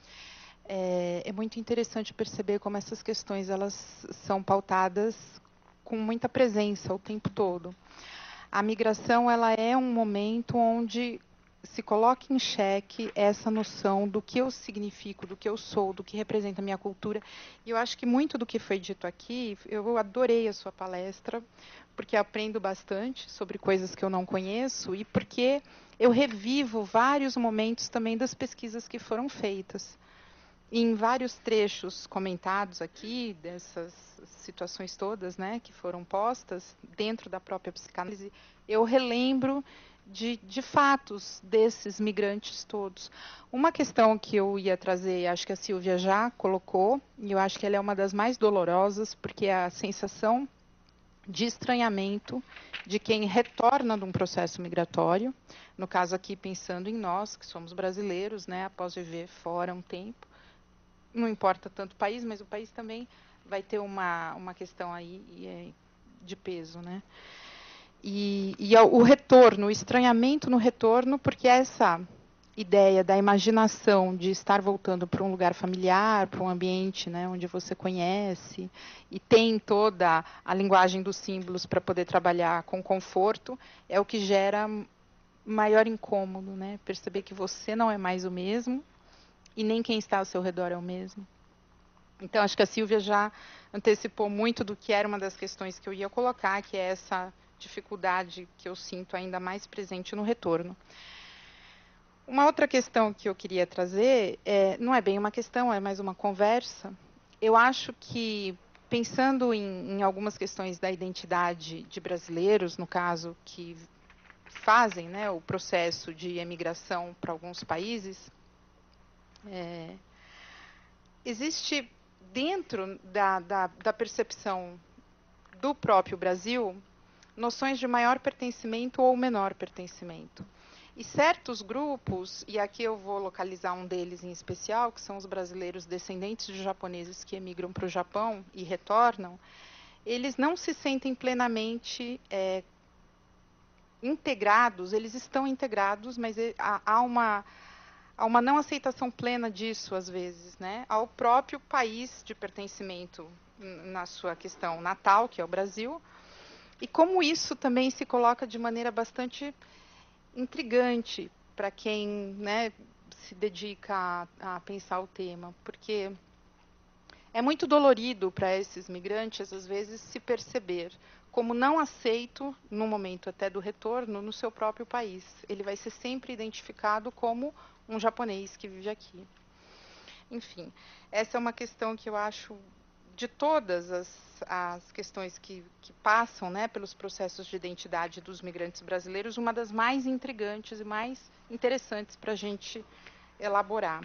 é, é muito interessante perceber como essas questões elas são pautadas com muita presença o tempo todo. A migração ela é um momento onde se coloca em xeque essa noção do que eu significo, do que eu sou, do que representa a minha cultura. E eu acho que muito do que foi dito aqui, eu adorei a sua palestra, porque aprendo bastante sobre coisas que eu não conheço e porque eu revivo vários momentos também das pesquisas que foram feitas. E em vários trechos comentados aqui, dessas situações todas, né, que foram postas dentro da própria psicanálise, eu relembro de, de fatos desses migrantes todos. Uma questão que eu ia trazer, acho que a Silvia já colocou, e eu acho que ela é uma das mais dolorosas, porque é a sensação de estranhamento de quem retorna de um processo migratório, no caso aqui pensando em nós, que somos brasileiros, né, após viver fora um tempo, não importa tanto o país, mas o país também vai ter uma, uma questão aí de peso, né? E, e o retorno, o estranhamento no retorno, porque essa ideia da imaginação de estar voltando para um lugar familiar, para um ambiente, né, onde você conhece e tem toda a linguagem dos símbolos para poder trabalhar com conforto, é o que gera maior incômodo, né? Perceber que você não é mais o mesmo e nem quem está ao seu redor é o mesmo. Então, acho que a Silvia já antecipou muito do que era uma das questões que eu ia colocar, que é essa dificuldade que eu sinto ainda mais presente no retorno. Uma outra questão que eu queria trazer, é, não é bem uma questão, é mais uma conversa. Eu acho que, pensando em, em algumas questões da identidade de brasileiros, no caso, que fazem, né, o processo de emigração para alguns países, é, existe dentro da, da, da percepção do próprio Brasil noções de maior pertencimento ou menor pertencimento. E certos grupos, e aqui eu vou localizar um deles em especial, que são os brasileiros descendentes de japoneses que emigram para o Japão e retornam, eles não se sentem plenamente é, integrados, eles estão integrados, mas há uma, há uma não aceitação plena disso, às vezes, né, ao próprio país de pertencimento na sua questão natal, que é o Brasil, e como isso também se coloca de maneira bastante intrigante para quem, né, se dedica a, a pensar o tema, porque é muito dolorido para esses migrantes, às vezes, se perceber como não aceito, no momento até do retorno, no seu próprio país. Ele vai ser sempre identificado como um japonês que vive aqui. Enfim, essa é uma questão que eu acho, de todas as, as questões que, que passam, né, pelos processos de identidade dos migrantes brasileiros, uma das mais intrigantes e mais interessantes para a gente elaborar.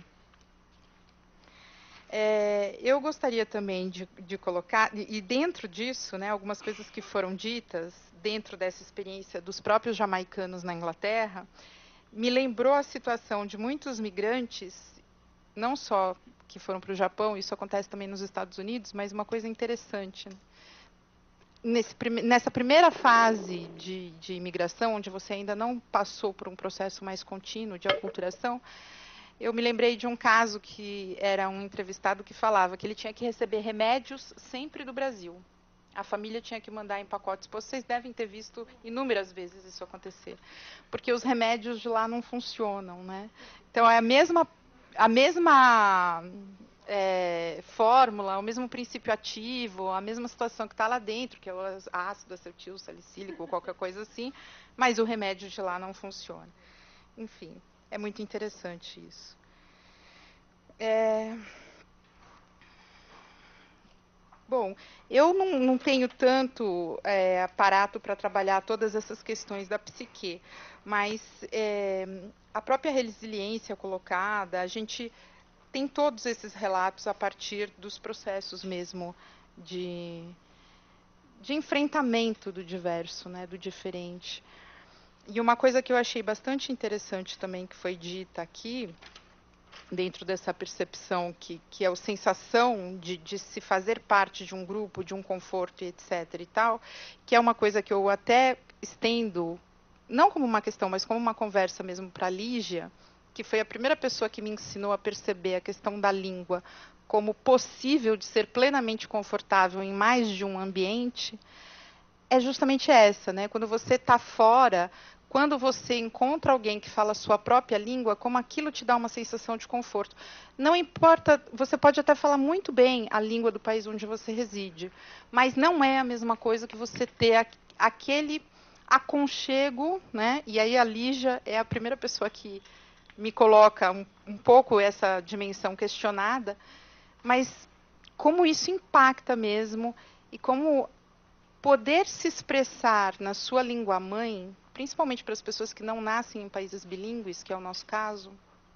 É, eu gostaria também de, de colocar, e dentro disso, né, algumas coisas que foram ditas, dentro dessa experiência dos próprios jamaicanos na Inglaterra, me lembrou a situação de muitos migrantes, não só que foram para o Japão, isso acontece também nos Estados Unidos, mas uma coisa interessante. Nesse, nessa primeira fase de, de imigração, onde você ainda não passou por um processo mais contínuo de aculturação, eu me lembrei de um caso que era um entrevistado que falava que ele tinha que receber remédios sempre do Brasil. A família tinha que mandar em pacotes. Vocês devem ter visto inúmeras vezes isso acontecer, porque os remédios de lá não funcionam, né? Então é a mesma, a mesma é, fórmula, o mesmo princípio ativo, a mesma situação que está lá dentro, que é o ácido acetil salicílico ou qualquer coisa assim, mas o remédio de lá não funciona. Enfim. É muito interessante isso. É... Bom, eu não, não tenho tanto é, aparato para trabalhar todas essas questões da psique, mas é, a própria resiliência colocada, a gente tem todos esses relatos a partir dos processos mesmo de, de enfrentamento do diverso, né, do diferente. E uma coisa que eu achei bastante interessante também que foi dita aqui, dentro dessa percepção que, que é a sensação de, de se fazer parte de um grupo, de um conforto, etc e tal, que é uma coisa que eu até estendo, não como uma questão, mas como uma conversa mesmo para a Lígia, que foi a primeira pessoa que me ensinou a perceber a questão da língua como possível de ser plenamente confortável em mais de um ambiente, é justamente essa, né? Quando você está fora, quando você encontra alguém que fala a sua própria língua, como aquilo te dá uma sensação de conforto. Não importa, você pode até falar muito bem a língua do país onde você reside, mas não é a mesma coisa que você ter aquele aconchego, né? E aí a Lígia é a primeira pessoa que me coloca um, um pouco essa dimensão questionada, mas como isso impacta mesmo e como poder se expressar na sua língua mãe, principalmente para as pessoas que não nascem em países bilíngues, que é o nosso caso,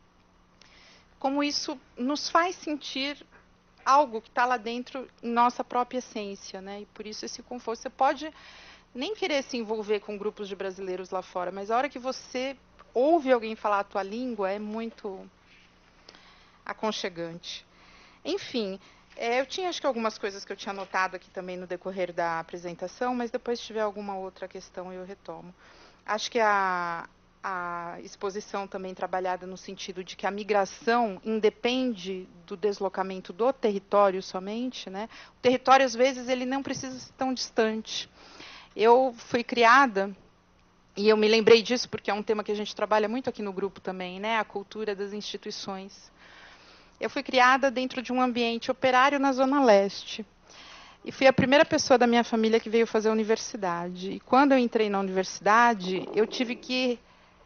como isso nos faz sentir algo que está lá dentro em nossa própria essência, né? E por isso esse conforto. Você pode nem querer se envolver com grupos de brasileiros lá fora, mas a hora que você ouve alguém falar a tua língua, é muito aconchegante. Enfim, é, eu tinha acho que algumas coisas que eu tinha anotado aqui também no decorrer da apresentação, mas depois se tiver alguma outra questão eu retomo. Acho que a, a exposição também trabalhada no sentido de que a migração independe do deslocamento do território somente, né? O território, às vezes, ele não precisa ser tão distante. Eu fui criada, e eu me lembrei disso porque é um tema que a gente trabalha muito aqui no grupo também, né? A cultura das instituições. Eu fui criada dentro de um ambiente operário na Zona Leste. E fui a primeira pessoa da minha família que veio fazer a universidade. E quando eu entrei na universidade, eu tive que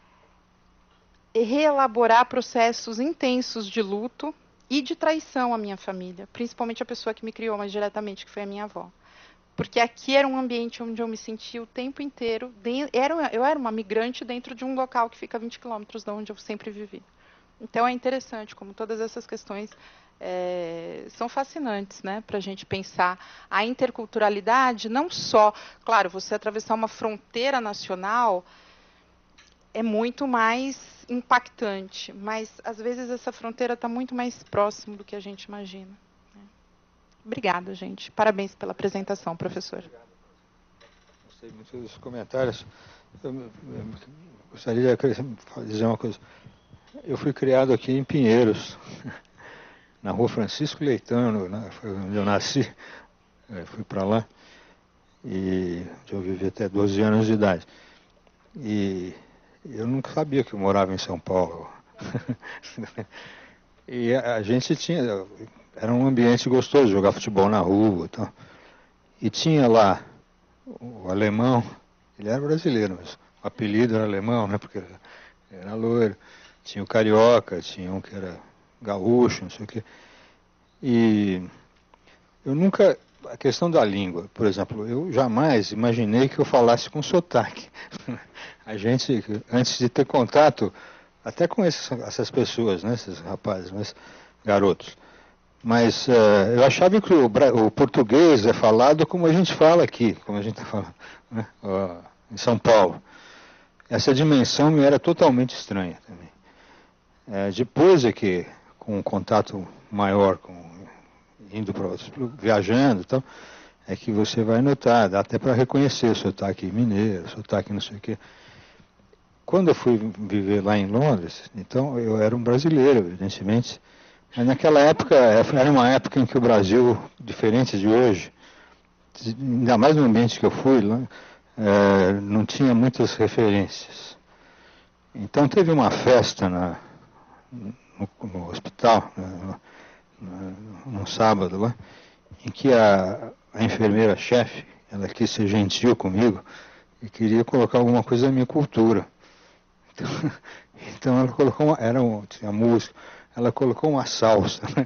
reelaborar processos intensos de luto e de traição à minha família, principalmente a pessoa que me criou mais diretamente, que foi a minha avó. Porque aqui era um ambiente onde eu me sentia o tempo inteiro. Era, eu era uma migrante dentro de um local que fica a vinte quilômetros de onde eu sempre vivi. Então é interessante como todas essas questões é, são fascinantes, né, para a gente pensar a interculturalidade, não só, claro, você atravessar uma fronteira nacional é muito mais impactante, mas às vezes essa fronteira está muito mais próximo do que a gente imagina. Né? Obrigada, gente. Parabéns pela apresentação, professor. Gostei muito dos comentários. Eu, eu gostaria de dizer uma coisa. Eu fui criado aqui em Pinheiros, na rua Francisco Leitão, foi onde eu nasci. Eu fui para lá, e eu vivi até doze anos de idade. E eu nunca sabia que eu morava em São Paulo. E a, a gente tinha... Era um ambiente gostoso, jogar futebol na rua e tal. E tinha lá o alemão, ele era brasileiro, mas o apelido era alemão, né, porque era, era loiro. Tinha o carioca, tinha um que era gaúcho, não sei o quê. E eu nunca... A questão da língua, por exemplo, eu jamais imaginei que eu falasse com sotaque. A gente, antes de ter contato, até com esses, essas pessoas, né, esses rapazes, mas, garotos, mas uh, eu achava que o, o português é falado como a gente fala aqui, como a gente está falando, né, uh, em São Paulo. Essa dimensão me era totalmente estranha também. É, depois é que, com um contato maior, com, indo para outros, viajando e tal, é que você vai notar, dá até para reconhecer o sotaque mineiro, o sotaque não sei o quê. Quando eu fui viver lá em Londres, então eu era um brasileiro, evidentemente, mas naquela época, era uma época em que o Brasil, diferente de hoje, ainda mais no ambiente que eu fui, lá, é, não tinha muitas referências. Então teve uma festa na, no, no hospital, no, no, no sábado lá, em que a, a enfermeira-chefe, ela quis ser gentil comigo e queria colocar alguma coisa da minha cultura. Então, então ela colocou uma, era um, tinha música, ela colocou uma salsa, né?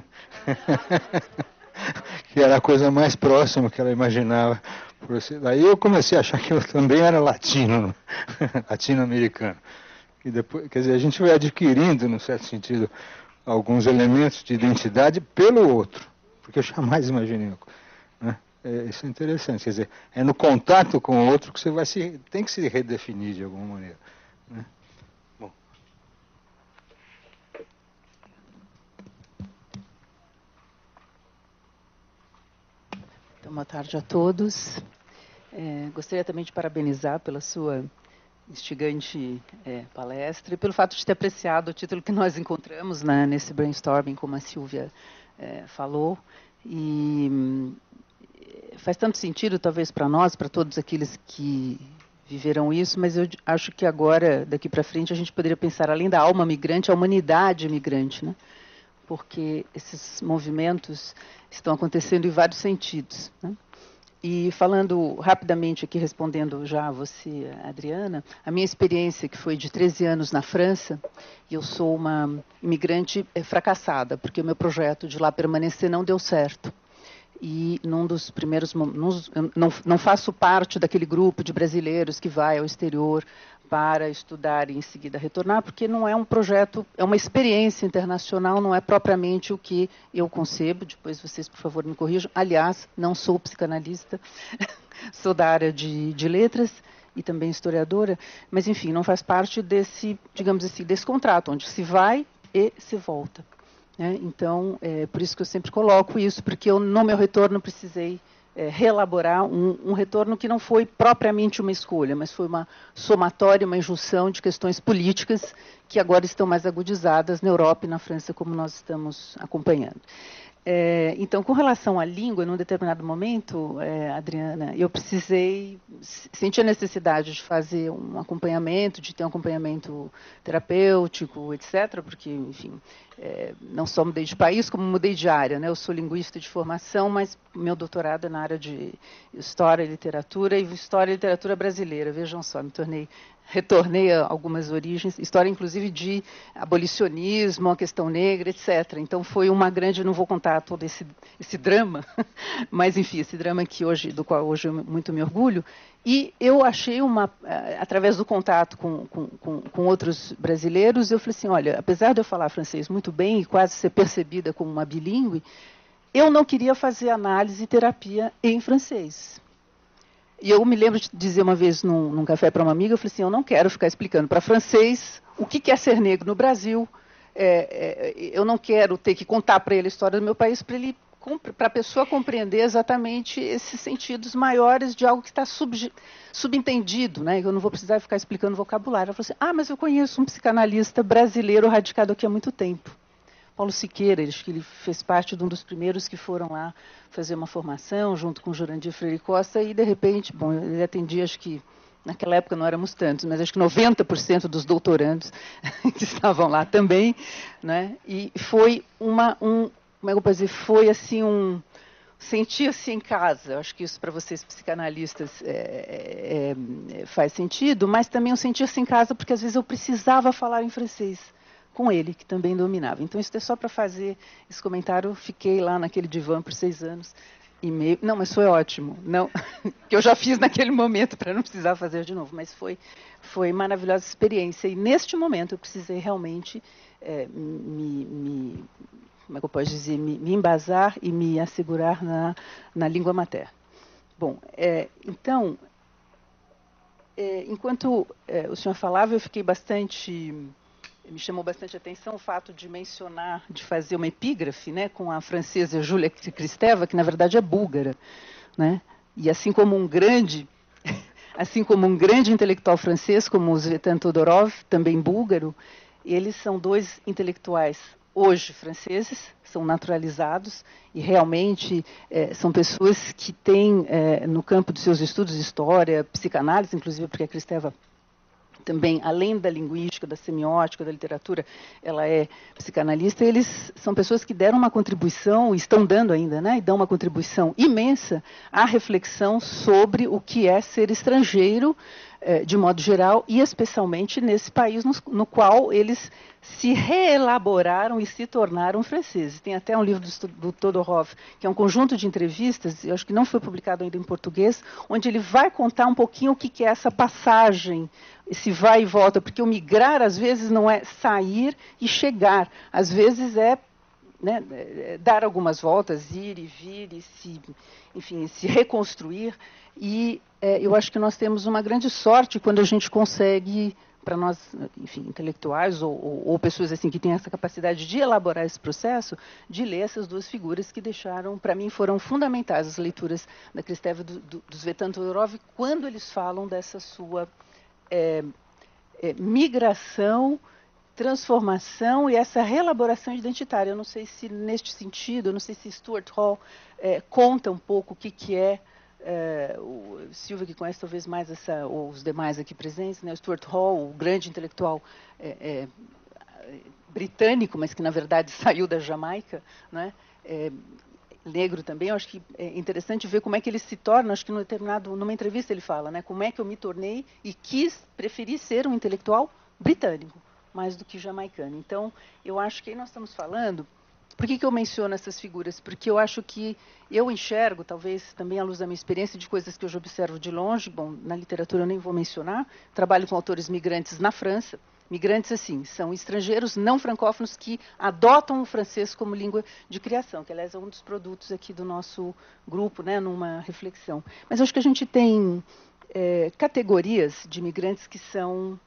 Que era a coisa mais próxima que ela imaginava. Daí eu comecei a achar que eu também era latino, latino-americano. E depois, quer dizer, a gente vai adquirindo, num certo sentido, alguns elementos de identidade pelo outro, porque eu jamais imaginei. Né? É, isso é interessante, quer dizer, é no contato com o outro que você vai se, tem que se redefinir de alguma maneira. Né? Bom. Então, boa tarde a todos. É, gostaria também de parabenizar pela sua instigante é, palestra e pelo fato de ter apreciado o título que nós encontramos, né, nesse brainstorming, como a Silvia é, falou. E faz tanto sentido, talvez, para nós, para todos aqueles que viveram isso, mas eu acho que agora, daqui para frente, a gente poderia pensar, além da alma migrante, a humanidade migrante, né? Porque esses movimentos estão acontecendo em vários sentidos, né? E falando rapidamente aqui, respondendo já a você, Adriana, a minha experiência, que foi de treze anos na França, e eu sou uma imigrante fracassada, porque o meu projeto de lá permanecer não deu certo. E num dos primeiros momentos, não, não faço parte daquele grupo de brasileiros que vai ao exterior para estudar e em seguida retornar, porque não é um projeto, é uma experiência internacional, não é propriamente o que eu concebo. Depois vocês, por favor, me corrijam. Aliás, não sou psicanalista, sou da área de, de letras e também historiadora, mas, enfim, não faz parte desse, digamos assim, desse contrato, onde se vai e se volta. É, então, é por isso que eu sempre coloco isso, porque eu, no meu retorno, precisei é, reelaborar um, um retorno que não foi propriamente uma escolha, mas foi uma somatória, uma injunção de questões políticas que agora estão mais agudizadas na Europa e na França, como nós estamos acompanhando. É, então, com relação à língua, num determinado momento, é, Adriana, eu precisei, senti a necessidade de fazer um acompanhamento, de ter um acompanhamento terapêutico, etcétera, porque, enfim, é, não só mudei de país, como mudei de área, né? Eu sou linguista de formação, mas meu doutorado é na área de História e Literatura, e História e Literatura brasileira, vejam só, me tornei... Retornei a algumas origens, história inclusive de abolicionismo, a questão negra, etcétera. Então foi uma grande, não vou contar todo esse, esse drama, mas enfim, esse drama que hoje, do qual hoje eu muito me orgulho. E eu achei uma, através do contato com, com, com, com outros brasileiros, eu falei assim, olha, apesar de eu falar francês muito bem e quase ser percebida como uma bilíngue, eu não queria fazer análise e terapia em francês. E eu me lembro de dizer uma vez num, num café para uma amiga, eu falei assim, eu não quero ficar explicando para francês o que, que é ser negro no Brasil, é, é, eu não quero ter que contar para ele a história do meu país para ele para a pessoa compreender exatamente esses sentidos maiores de algo que está sub, subentendido, né? Eu não vou precisar ficar explicando vocabulário. Ela falou assim, ah, mas eu conheço um psicanalista brasileiro radicado aqui há muito tempo. Paulo Siqueira, acho que ele fez parte de um dos primeiros que foram lá fazer uma formação, junto com Jurandir Freire Costa, e de repente, bom, ele atendia, acho que, naquela época não éramos tantos, mas acho que noventa por cento dos doutorandos que estavam lá também, né? E foi uma, um, como é que eu posso dizer, foi assim um, sentir-se em casa, eu acho que isso para vocês psicanalistas é, é, é, faz sentido, mas também um sentir-se em casa porque às vezes eu precisava falar em francês com ele, que também dominava. Então, isso é só para fazer esse comentário. Fiquei lá naquele divã por seis anos e meio. Não, mas foi ótimo. Não, que eu já fiz naquele momento para não precisar fazer de novo. Mas foi, foi maravilhosa experiência. E neste momento eu precisei realmente é, me, me, como é que eu posso dizer, me, me embasar e me assegurar na, na língua materna. Bom, é, então, é, enquanto é, o senhor falava, eu fiquei bastante... Me chamou bastante a atenção o fato de mencionar, de fazer uma epígrafe, né, com a francesa Julia Kristeva, que na verdade é búlgara, né? E assim como um grande, assim como um grande intelectual francês, como o Zvetan Todorov, também búlgaro, eles são dois intelectuais hoje franceses, são naturalizados e realmente é, são pessoas que têm é, no campo dos seus estudos de história, psicanálise, inclusive porque a Kristeva também, além da linguística, da semiótica, da literatura, ela é psicanalista. Eles são pessoas que deram uma contribuição, estão dando ainda, né, e dão uma contribuição imensa à reflexão sobre o que é ser estrangeiro, eh, de modo geral, e especialmente nesse país no, no qual eles se reelaboraram e se tornaram franceses. Tem até um livro do, do Todorov, que é um conjunto de entrevistas, eu acho que não foi publicado ainda em português, onde ele vai contar um pouquinho o que, que é essa passagem, esse vai e volta, porque o migrar, às vezes, não é sair e chegar. Às vezes é, né, dar algumas voltas, ir e vir, e se, enfim, se reconstruir. E é, eu acho que nós temos uma grande sorte quando a gente consegue, para nós, enfim, intelectuais ou, ou, ou pessoas assim que têm essa capacidade de elaborar esse processo, de ler essas duas figuras que deixaram, para mim, foram fundamentais as leituras da Kristeva e do, do, do Zvetan Todorov, quando eles falam dessa sua... É, é, migração, transformação e essa reelaboração identitária. Eu não sei se, neste sentido, eu não sei se Stuart Hall é, conta um pouco o que, que é, é o Silvia, que conhece talvez mais essa, ou os demais aqui presentes, né, o Stuart Hall, o grande intelectual é, é, britânico, mas que, na verdade, saiu da Jamaica, né, é, negro também. Eu acho que é interessante ver como é que ele se torna, acho que num determinado, numa entrevista ele fala, né, como é que eu me tornei e quis, preferi ser um intelectual britânico, mais do que jamaicano. Então, eu acho que aí nós estamos falando, por que, que eu menciono essas figuras? Porque eu acho que eu enxergo, talvez também à luz da minha experiência, de coisas que eu já observo de longe, bom, na literatura eu nem vou mencionar, trabalho com autores migrantes na França. Migrantes, assim, são estrangeiros não francófonos que adotam o francês como língua de criação, que, aliás, é um dos produtos aqui do nosso grupo, né, numa reflexão. Mas acho que a gente tem é, categorias de migrantes que são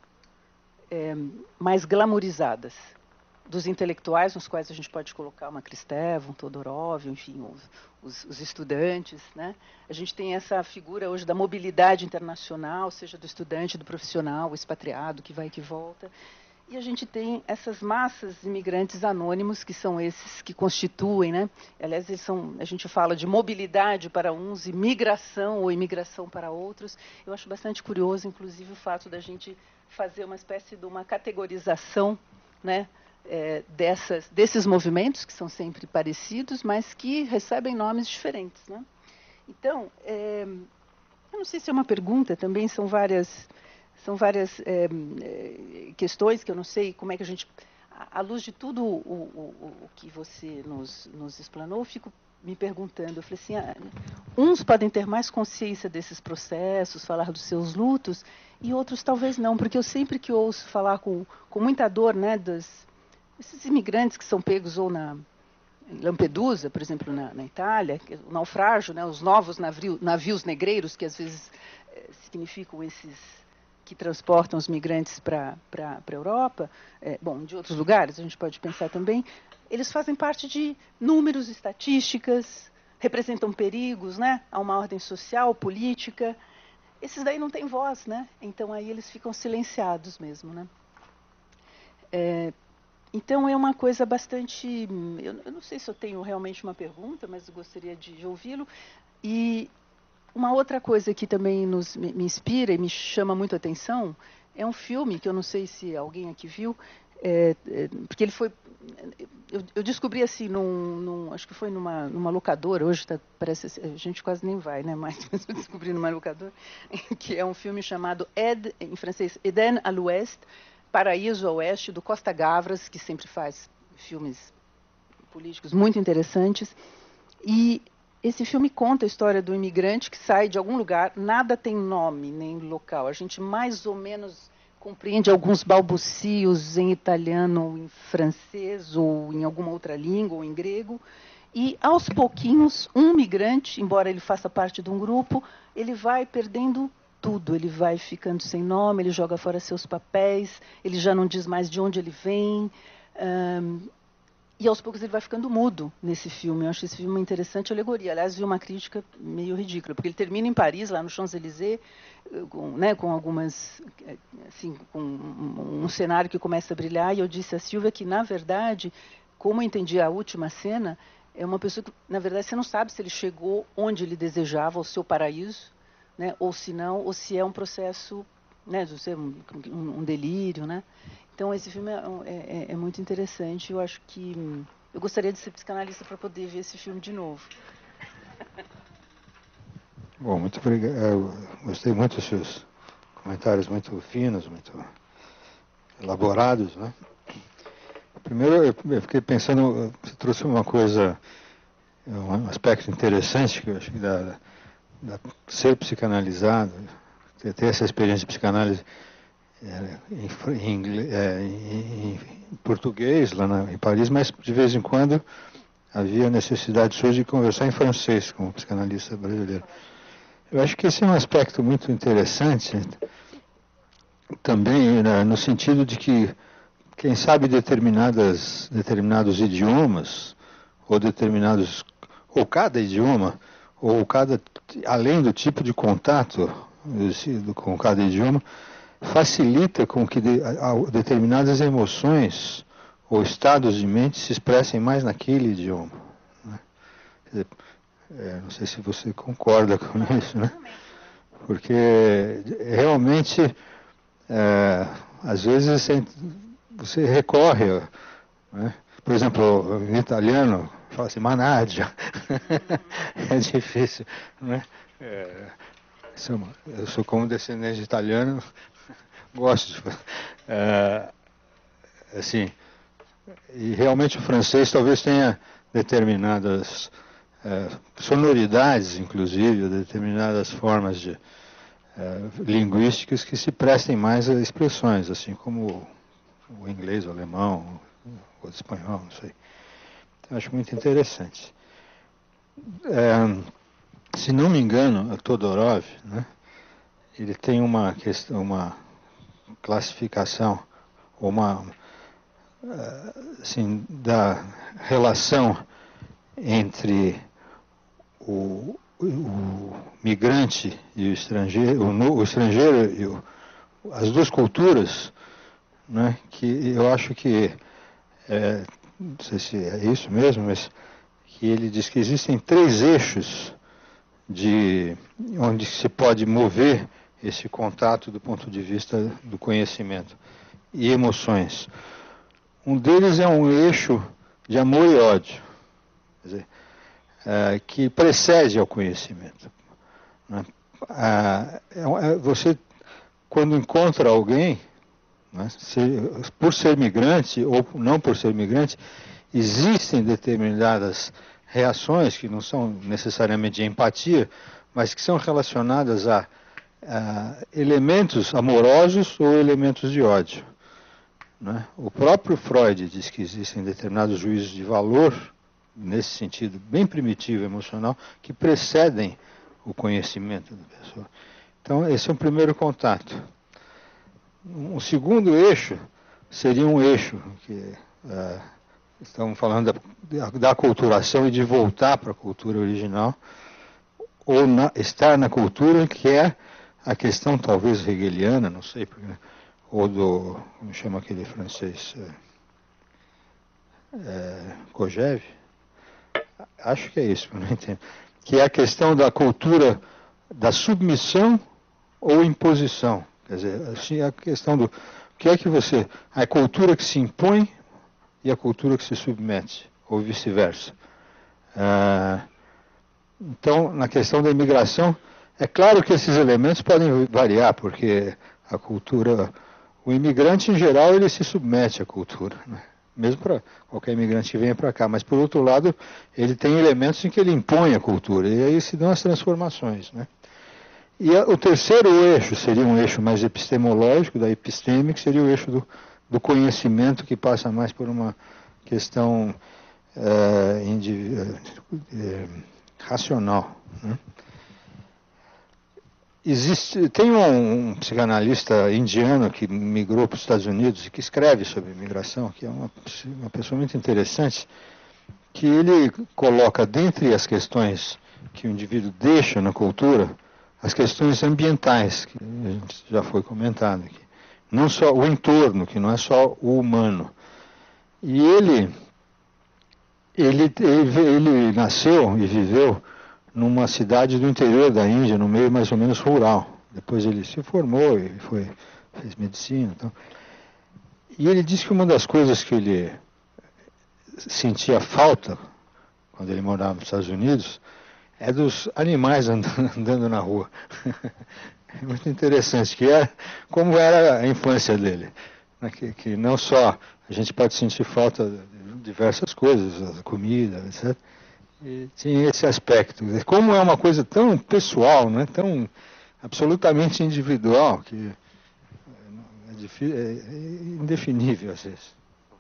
é, mais glamorizadas. Dos intelectuais, nos quais a gente pode colocar uma Kristeva, um Todorov, enfim, os, os, os estudantes, né? A gente tem essa figura hoje da mobilidade internacional, seja do estudante, do profissional, o expatriado, que vai e que volta. E a gente tem essas massas imigrantes anônimos, que são esses que constituem, né? Aliás, eles são, a gente fala de mobilidade para uns e migração ou imigração para outros. Eu acho bastante curioso, inclusive, o fato da gente fazer uma espécie de uma categorização, né? É, dessas, desses movimentos, que são sempre parecidos, mas que recebem nomes diferentes, né? Então, é, eu não sei se é uma pergunta, também são várias, são várias é, questões que eu não sei como é que a gente... À luz de tudo o, o, o que você nos, nos explanou, eu fico me perguntando, eu falei assim, ah, uns podem ter mais consciência desses processos, falar dos seus lutos, e outros talvez não, porque eu sempre que ouço falar com, com muita dor, né, das... esses imigrantes que são pegos ou na Lampedusa, por exemplo, na, na Itália, o naufrágio, né, os novos navio, navios negreiros, que às vezes é, significam esses que transportam os migrantes para a Europa, é, bom, de outros lugares, a gente pode pensar também, eles fazem parte de números, estatísticas, representam perigos, né? A uma ordem social, política. Esses daí não têm voz, né? Então aí eles ficam silenciados mesmo, né? É, então é uma coisa bastante... Eu, eu não sei se eu tenho realmente uma pergunta, mas eu gostaria de, de ouvi-lo. E uma outra coisa que também nos, me, me inspira e me chama muito a atenção é um filme que eu não sei se alguém aqui viu, é, é, porque ele foi... Eu, eu descobri assim, num, num, acho que foi numa, numa locadora, hoje tá, parece, a gente quase nem vai, né, mas, mas eu descobri numa locadora, que é um filme chamado Ed, em francês, Eden à l'Ouest, Paraíso ao Oeste, do Costa Gavras, que sempre faz filmes políticos muito interessantes. E esse filme conta a história do imigrante que sai de algum lugar, nada tem nome nem local, a gente mais ou menos compreende alguns balbucios em italiano, ou em francês, ou em alguma outra língua, ou em grego. E, aos pouquinhos, um migrante, embora ele faça parte de um grupo, ele vai perdendo tudo. Ele vai ficando sem nome, ele joga fora seus papéis, ele já não diz mais de onde ele vem. Um, e, aos poucos, ele vai ficando mudo nesse filme. Eu acho esse filme uma interessante alegoria. Aliás, vi uma crítica meio ridícula, porque ele termina em Paris, lá no Champs-Élysées, com, né, com algumas... assim, com um, um cenário que começa a brilhar. E eu disse a Silvia que, na verdade, como eu entendi a última cena, é uma pessoa que, na verdade, você não sabe se ele chegou onde ele desejava, ao seu paraíso, né, ou se não, ou se é um processo, né, de ser um, um delírio, né? Então, esse filme é, é, é muito interessante. Eu acho que... Eu gostaria de ser psicanalista para poder ver esse filme de novo. Bom, muito obrigado. Eu gostei muito dos seus comentários, muito finos, muito elaborados, né? Primeiro, eu fiquei pensando, você trouxe uma coisa, um aspecto interessante, que eu acho que da, da ser psicanalizado, ter, ter essa experiência de psicanálise é, em, em, inglês, é, em, em português, lá na, em Paris, mas de vez em quando havia necessidade sua de conversar em francês com o psicanalista brasileiro. Eu acho que esse é um aspecto muito interessante, também, né, no sentido de que, quem sabe, determinadas, determinados idiomas, ou determinados, ou cada idioma, ou cada, além do tipo de contato com cada idioma, facilita com que de, a, determinadas emoções ou estados de mente se expressem mais naquele idioma, né? Quer dizer, é, não sei se você concorda com isso, né? Porque realmente, é, às vezes você recorre, né? Por exemplo, em italiano fala assim, managgio. É difícil, né? É, eu sou como descendente de italiano, gosto de, é, assim, e realmente o francês talvez tenha determinadas é, sonoridades, inclusive, determinadas formas de é, linguísticas que se prestem mais a expressões, assim como o inglês, o alemão, o espanhol, não sei. Então, acho muito interessante. É, se não me engano, Todorov, né, ele tem uma questão, uma classificação, uma assim, da relação entre o, o migrante e o estrangeiro, o, o estrangeiro e o, as duas culturas, né, que eu acho que, é, não sei se é isso mesmo, mas que ele diz que existem três eixos de onde se pode mover esse contato do ponto de vista do conhecimento e emoções. Um deles é um eixo de amor e ódio, quer dizer, é, que precede ao conhecimento, né? É, você, quando encontra alguém, né, se, por ser migrante ou não por ser migrante, existem determinadas reações que não são necessariamente de empatia, mas que são relacionadas a, a elementos amorosos ou elementos de ódio, né? O próprio Freud diz que existem determinados juízos de valor, nesse sentido bem primitivo emocional, que precedem o conhecimento da pessoa. Então, esse é um primeiro contato. Um segundo eixo seria um eixo que uh, estamos falando da, da aculturação e de voltar para a cultura original, ou na, estar na cultura, que é a questão talvez hegeliana, não sei, ou do, como chama aquele francês, é, é, Kojève, acho que é isso, eu não entendo, que é a questão da cultura da submissão ou imposição, quer dizer, assim, a questão do, o que é que você, a cultura que se impõe e a cultura que se submete, ou vice-versa. Ah, então, na questão da imigração, é claro que esses elementos podem variar, porque a cultura, o imigrante em geral, ele se submete à cultura, né? Mesmo para qualquer imigrante que venha para cá, mas por outro lado, ele tem elementos em que ele impõe a cultura, e aí se dão as transformações, né? E a, o terceiro eixo seria um eixo mais epistemológico, da episteme, que seria o eixo do, do conhecimento, que passa mais por uma questão é, indiv, é, racional, né? Existe, tem um, um psicanalista indiano que migrou para os Estados Unidos e que escreve sobre imigração, que é uma, uma pessoa muito interessante, que ele coloca dentre as questões que o indivíduo deixa na cultura, as questões ambientais, que a gente já foi comentado aqui. Não só o entorno, que não é só o humano. E ele, ele, ele, ele nasceu e viveu numa cidade do interior da Índia, no meio mais ou menos rural. Depois ele se formou e foi, fez medicina. Então. E ele disse que uma das coisas que ele sentia falta, quando ele morava nos Estados Unidos, é dos animais andando, andando na rua. É muito interessante, que é como era a infância dele. Né? Que, que não só a gente pode sentir falta de diversas coisas, a comida, etcétera. E tinha esse aspecto. Como é uma coisa tão pessoal, né? Tão absolutamente individual, que é, difícil, é indefinível às vezes.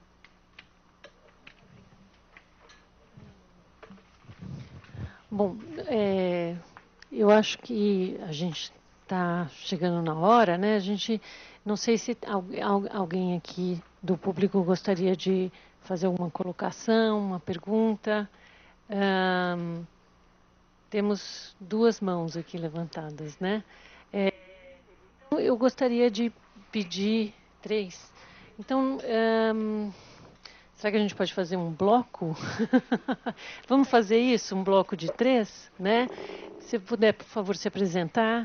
Bom, é, eu acho que a gente está chegando na hora, né? A gente, não sei se alguém aqui do público gostaria de fazer alguma colocação, uma pergunta. Um, temos duas mãos aqui levantadas, né? É, eu gostaria de pedir três. Então, um, será que a gente pode fazer um bloco? Vamos fazer isso, um bloco de três, né? Se puder, por favor, se apresentar.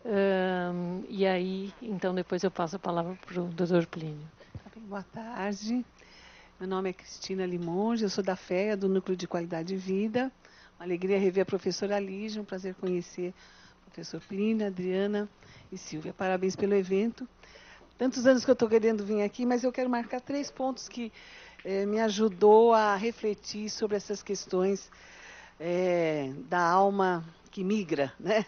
Um, e aí, então, depois eu passo a palavra para o doutor Plínio. Boa tarde. Meu nome é Cristina Limonge, eu sou da F E A, do Núcleo de Qualidade de Vida. Uma alegria rever a professora Lígia, um prazer conhecer o professor Plínio, Adriana e Silvia. Parabéns pelo evento. Tantos anos que eu estou querendo vir aqui, mas eu quero marcar três pontos que eh, me ajudou a refletir sobre essas questões eh, da alma que migra, né?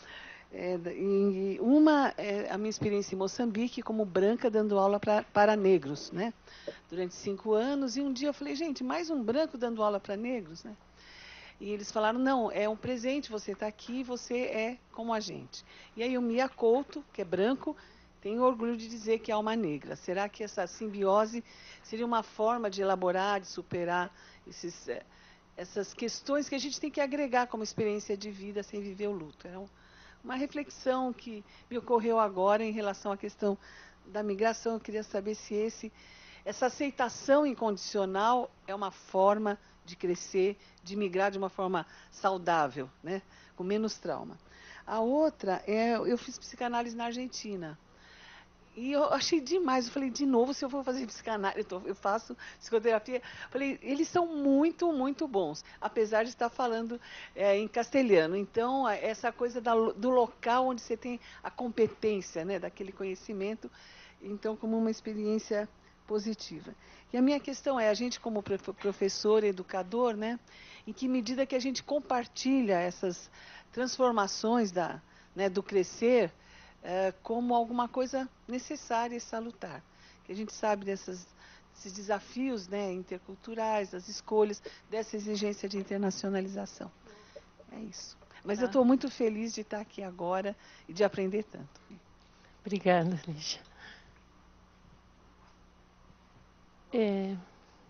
É, e uma é a minha experiência em Moçambique como branca dando aula pra, para negros, né? Durante cinco anos. E um dia eu falei, gente, mais um branco dando aula para negros, né? E eles falaram, não, é um presente, você está aqui, você é como a gente. E aí o Mia Couto, que é branco, tem orgulho de dizer que é alma negra. Será que essa simbiose seria uma forma de elaborar, de superar esses, essas questões que a gente tem que agregar como experiência de vida sem viver o luto? É um, uma reflexão que me ocorreu agora em relação à questão da migração. Eu queria saber se esse, essa aceitação incondicional é uma forma de crescer, de migrar de uma forma saudável, né? Com menos trauma. A outra é, eu fiz psicanálise na Argentina. E eu achei demais. Eu falei, de novo, se eu for fazer psicanálise, eu faço psicoterapia. Falei, eles são muito, muito bons, apesar de estar falando é, em castelhano. Então, essa coisa da, do local onde você tem a competência, né, daquele conhecimento, então, como uma experiência positiva. E a minha questão é, a gente como professor, educador, né, em que medida que a gente compartilha essas transformações da, né, do crescer, É, como alguma coisa necessária e salutar. Que a gente sabe dessas, desses desafios, né, interculturais, das escolhas, dessa exigência de internacionalização. É isso. Mas ah. eu estou muito feliz de estar aqui agora e de aprender tanto. Obrigada, Lígia. É,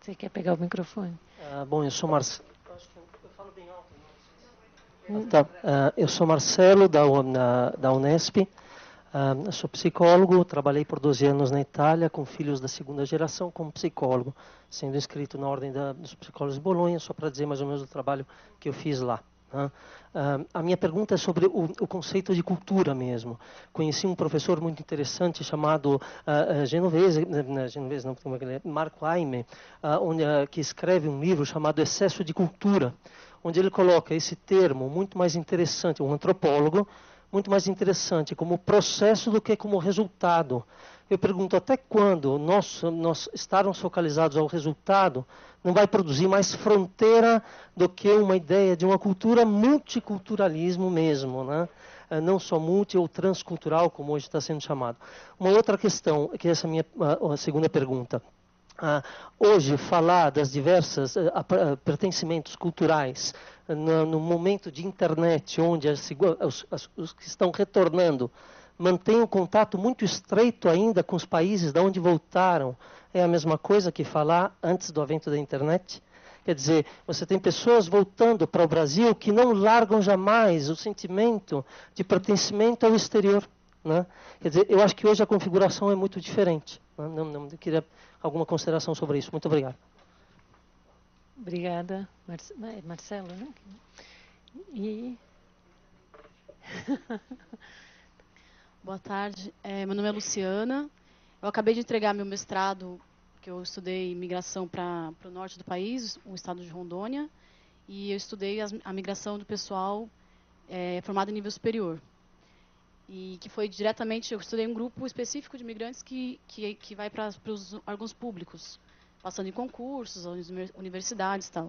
Você quer pegar o microfone? Ah, bom, eu sou Marcelo. Eu falo bem alto. Hum. Tá. Uh, eu sou Marcelo, da, na, da Unesp. Uh, sou psicólogo, trabalhei por doze anos na Itália com filhos da segunda geração como psicólogo, sendo inscrito na Ordem da, dos Psicólogos de Bolonha, só para dizer mais ou menos o trabalho que eu fiz lá. Né? Uh, a minha pergunta é sobre o, o conceito de cultura mesmo. Conheci um professor muito interessante chamado uh, uh, Genovese, uh, Genovese não, como é que ele é? Marco Aime, uh, onde, uh, que escreve um livro chamado Excesso de Cultura, onde ele coloca esse termo muito mais interessante, um antropólogo, muito mais interessante como processo do que como resultado. Eu pergunto, até quando nós, nós estarmos focalizados ao resultado não vai produzir mais fronteira do que uma ideia de uma cultura, multiculturalismo mesmo, né? Não só multi ou transcultural, como hoje está sendo chamado. Uma outra questão, que essa é a minha a segunda pergunta. Ah, hoje, falar das diversas ah, ah, pertencimentos culturais no, no momento de internet, onde as, os, as, os que estão retornando mantêm um contato muito estreito ainda com os países de onde voltaram, é a mesma coisa que falar antes do advento da internet? Quer dizer, você tem pessoas voltando para o Brasil que não largam jamais o sentimento de pertencimento ao exterior. Né? Quer dizer, eu acho que hoje a configuração é muito diferente. Né? Não, não, eu queria alguma consideração sobre isso. Muito obrigado. Obrigada, Marce Marcelo, né? E... Boa tarde, é, meu nome é Luciana. Eu acabei de entregar meu mestrado, que eu estudei migração para o norte do país, o estado de Rondônia, e eu estudei as, a migração do pessoal é, formado em nível superior. E que foi diretamente, eu estudei um grupo específico de imigrantes que, que, que vai para os órgãos públicos, passando em concursos, universidades e tal.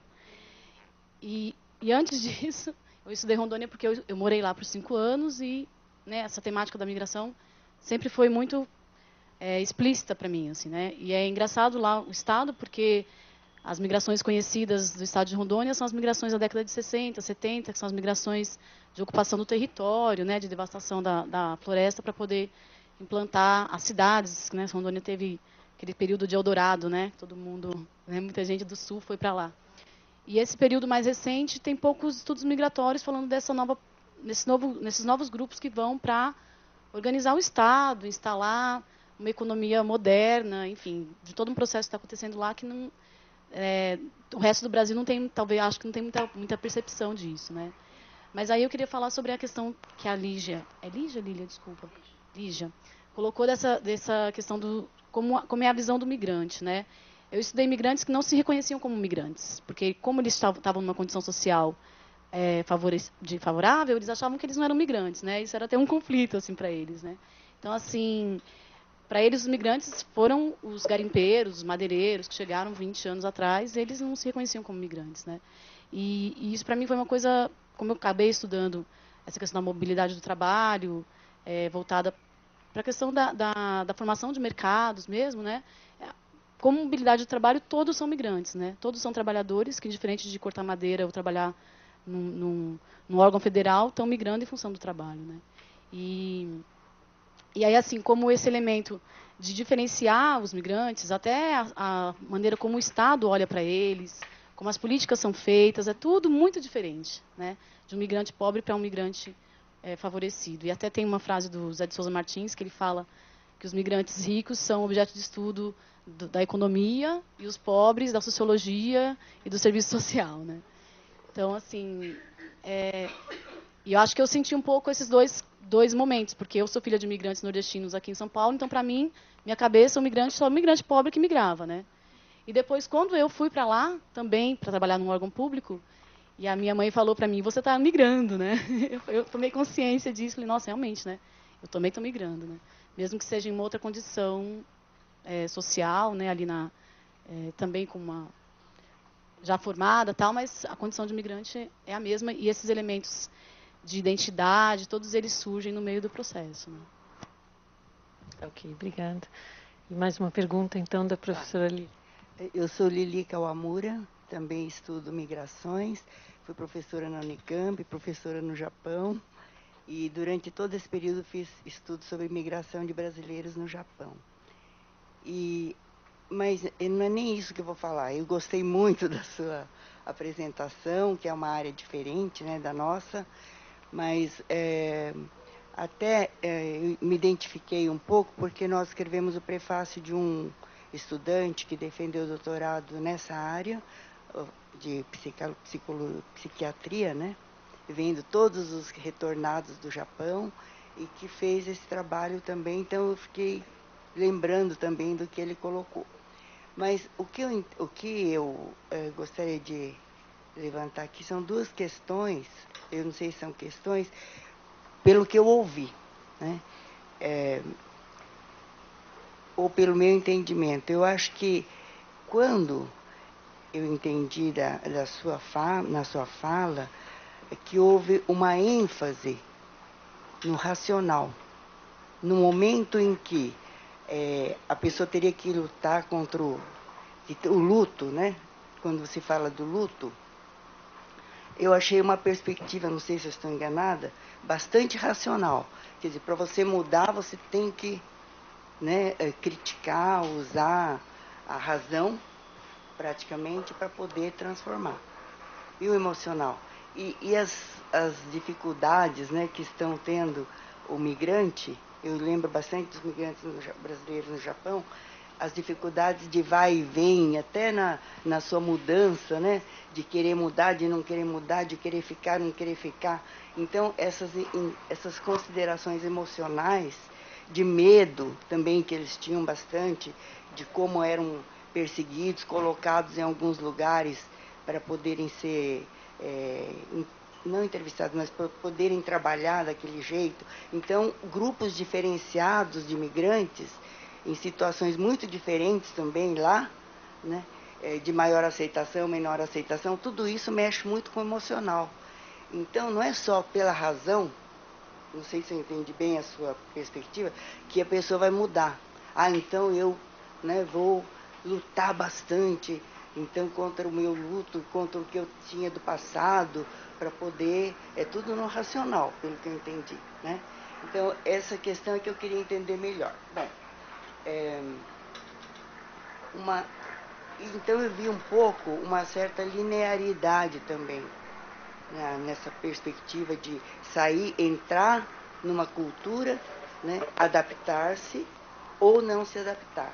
E, e antes disso, eu estudei Rondônia porque eu, eu morei lá por cinco anos e né, essa temática da migração sempre foi muito é, explícita para mim. Assim, né? E é engraçado lá o estado, porque as migrações conhecidas do estado de Rondônia são as migrações da década de sessenta, setenta, que são as migrações de ocupação do território, né, de devastação da, da floresta para poder implantar as cidades. Né? Rondônia teve aquele período de Eldorado, né? Todo mundo, né, muita gente do sul foi para lá. E esse período mais recente tem poucos estudos migratórios falando dessa nova, nesse novo, nesses novos grupos que vão para organizar o Estado, instalar uma economia moderna, enfim, de todo um processo que está acontecendo lá que não, é, o resto do Brasil não tem, talvez, acho que não tem muita, muita percepção disso, né? Mas aí eu queria falar sobre a questão que a Lígia, é Lígia, Lília, desculpa, Lígia, colocou dessa, dessa questão do como, como é a visão do migrante, né? Eu estudei imigrantes que não se reconheciam como migrantes, porque como eles estavam numa condição social é, de favorável, eles achavam que eles não eram migrantes, né? Isso era até um conflito assim para eles, né? Então assim, para eles os migrantes foram os garimpeiros, os madeireiros que chegaram vinte anos atrás, eles não se reconheciam como migrantes, né? E, e isso para mim foi uma coisa, como eu acabei estudando essa questão da mobilidade do trabalho, é, voltada para a questão da, da, da formação de mercados mesmo, né? Como mobilidade do trabalho, todos são migrantes, né? Todos são trabalhadores que, diferente de cortar madeira ou trabalhar num, num, num órgão federal, estão migrando em função do trabalho, né? E, e aí, assim, como esse elemento de diferenciar os migrantes, até a, a maneira como o Estado olha para eles, como as políticas são feitas, é tudo muito diferente, né? De um migrante pobre para um migrante é, favorecido. E até tem uma frase do Zé de Souza Martins, que ele fala que os migrantes ricos são objeto de estudo do, da economia e os pobres da sociologia e do serviço social, né? Então, assim, é, e eu acho que eu senti um pouco esses dois, dois momentos, porque eu sou filha de imigrantes nordestinos aqui em São Paulo, então, para mim, minha cabeça, o migrante só um migrante pobre que migrava, né? E depois, quando eu fui para lá, também, para trabalhar num órgão público, e a minha mãe falou para mim, você está migrando, né? Eu, eu tomei consciência disso, falei, nossa, realmente, né? Eu também estou migrando, né? Mesmo que seja em uma outra condição é, social, né? Ali na, é, também com uma já formada, tal, mas a condição de migrante é a mesma e esses elementos de identidade, todos eles surgem no meio do processo, né? Ok, obrigada. E mais uma pergunta, então, da professora Lili. Eu sou Lili Kawamura, também estudo migrações, fui professora na Unicamp, professora no Japão, e durante todo esse período fiz estudos sobre migração de brasileiros no Japão. E mas não é nem isso que eu vou falar. Eu gostei muito da sua apresentação, que é uma área diferente, né, da nossa, mas é, até é, eu me identifiquei um pouco porque nós escrevemos o prefácio de um estudante que defendeu o doutorado nessa área de psicolo, psiquiatria, né, vendo todos os retornados do Japão e que fez esse trabalho também. Então eu fiquei lembrando também do que ele colocou. Mas o que eu, o que eu eh, gostaria de levantar aqui são duas questões, eu não sei se são questões, pelo que eu ouvi, né? É, ou pelo meu entendimento. Eu acho que quando eu entendi da, da sua fala, na sua fala, é que houve uma ênfase no racional, no momento em que é, a pessoa teria que lutar contra o, o luto, né? Quando se fala do luto, eu achei uma perspectiva, não sei se eu estou enganada, bastante racional. Quer dizer, para você mudar, você tem que, né, criticar, usar a razão, praticamente, para poder transformar. E o emocional? E, e as, as dificuldades, né, que estão tendo o migrante, eu lembro bastante dos migrantes no, brasileiros no Japão, as dificuldades de vai e vem, até na, na sua mudança, né? De querer mudar, de não querer mudar, de querer ficar, não querer ficar. Então, essas, essas considerações emocionais, de medo também, que eles tinham bastante, de como eram perseguidos, colocados em alguns lugares para poderem ser, é, não entrevistados, mas para poderem trabalhar daquele jeito. Então, grupos diferenciados de imigrantes, em situações muito diferentes também lá, né, de maior aceitação, menor aceitação, tudo isso mexe muito com o emocional. Então, não é só pela razão, não sei se eu entendi bem a sua perspectiva, que a pessoa vai mudar. Ah, então eu, né, vou lutar bastante, então, contra o meu luto, contra o que eu tinha do passado, para poder... É tudo no racional, pelo que eu entendi, né? Então, essa questão é que eu queria entender melhor. Bom, É, uma, então eu vi um pouco uma certa linearidade também, né, nessa perspectiva de sair, entrar numa cultura, né, adaptar-se ou não se adaptar.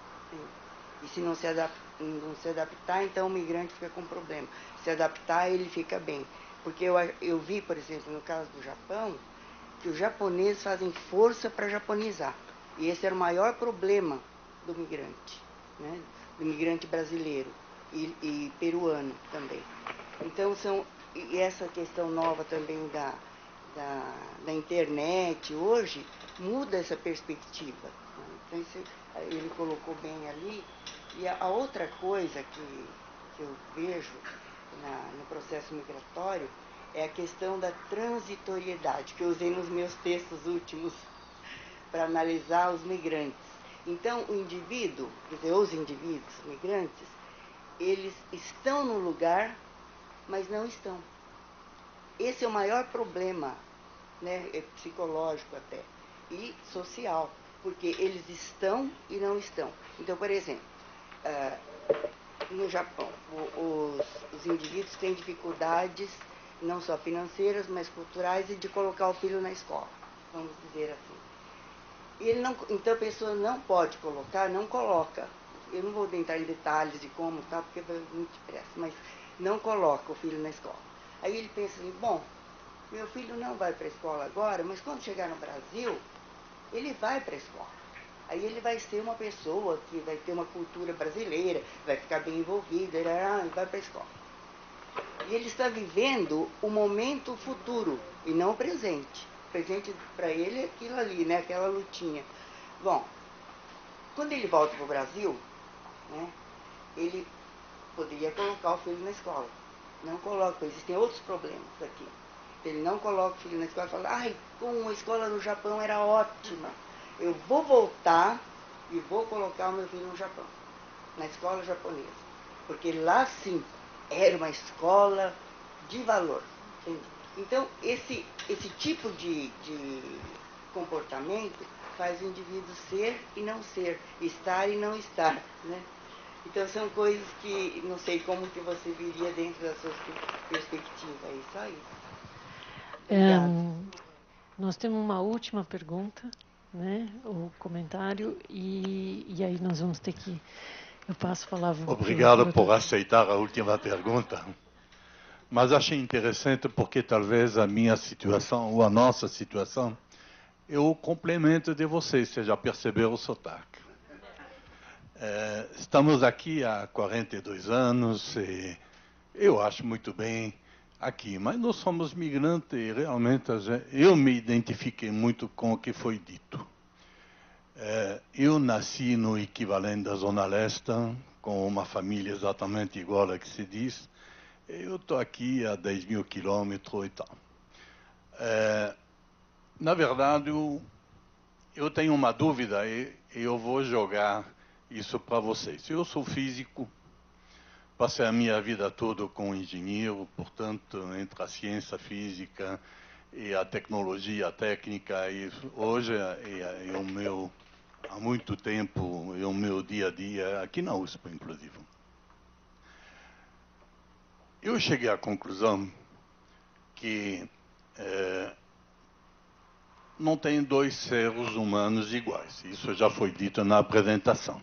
E se não se, adap, não se adaptar, então o migrante fica com problema. Se adaptar, ele fica bem. Porque eu, eu vi, por exemplo, no caso do Japão, que os japoneses fazem força para japonizar. E esse era o maior problema do migrante, né? Do migrante brasileiro e, e peruano também. Então, são, e essa questão nova também da, da, da internet hoje muda essa perspectiva. Né? Então, isso, ele colocou bem ali. E a, a outra coisa que, que eu vejo na, no processo migratório é a questão da transitoriedade, que eu usei nos meus textos últimos para analisar os migrantes. Então, o indivíduo, quer dizer, os indivíduos migrantes, eles estão no lugar, mas não estão. Esse é o maior problema, né, psicológico até, e social, porque eles estão e não estão. Então, por exemplo, uh, no Japão, o, os, os indivíduos têm dificuldades, não só financeiras, mas culturais, e de colocar o filho na escola, vamos dizer assim. Ele não, então a pessoa não pode colocar, não coloca. Eu não vou entrar em detalhes de como, tá, porque vai muito depressa, mas não coloca o filho na escola. Aí ele pensa assim, bom, meu filho não vai para a escola agora, mas quando chegar no Brasil, ele vai para a escola. Aí ele vai ser uma pessoa que vai ter uma cultura brasileira, vai ficar bem envolvido, ele vai para a escola. E ele está vivendo o momento futuro e não o presente. O presente para ele é aquilo ali, né? Aquela lutinha. Bom, quando ele volta para o Brasil, né, ele poderia colocar o filho na escola. Não coloca, existem outros problemas aqui. Ele não coloca o filho na escola e fala, ai, como a escola no Japão era ótima. Eu vou voltar e vou colocar o meu filho no Japão, na escola japonesa. Porque lá sim, era uma escola de valor. Entende? Então, esse, esse tipo de, de comportamento faz o indivíduo ser e não ser, estar e não estar, né? Então são coisas que não sei como que você viria dentro da sua perspectiva aí, só isso. Um, nós temos uma última pergunta, né, o comentário, e, e aí nós vamos ter que... Eu passo a palavra... Obrigado por aceitar a última pergunta. Mas achei interessante porque talvez a minha situação, ou a nossa situação, é o complemento de vocês, você já percebeu o sotaque. É, estamos aqui há quarenta e dois anos, e eu acho muito bem aqui, mas nós somos migrantes e realmente eu me identifiquei muito com o que foi dito. É, eu nasci no equivalente da Zona Leste, com uma família exatamente igual a que se diz. Eu estou aqui a dez mil quilômetros e tal. É, na verdade, eu, eu tenho uma dúvida e eu vou jogar isso para vocês. Eu sou físico, passei a minha vida toda como engenheiro, portanto, entre a ciência física e a tecnologia técnica, e hoje é, é o meu, há muito tempo, é o meu dia a dia, aqui na U S P, inclusive. Eu cheguei à conclusão que é, não tem dois seres humanos iguais. Isso já foi dito na apresentação.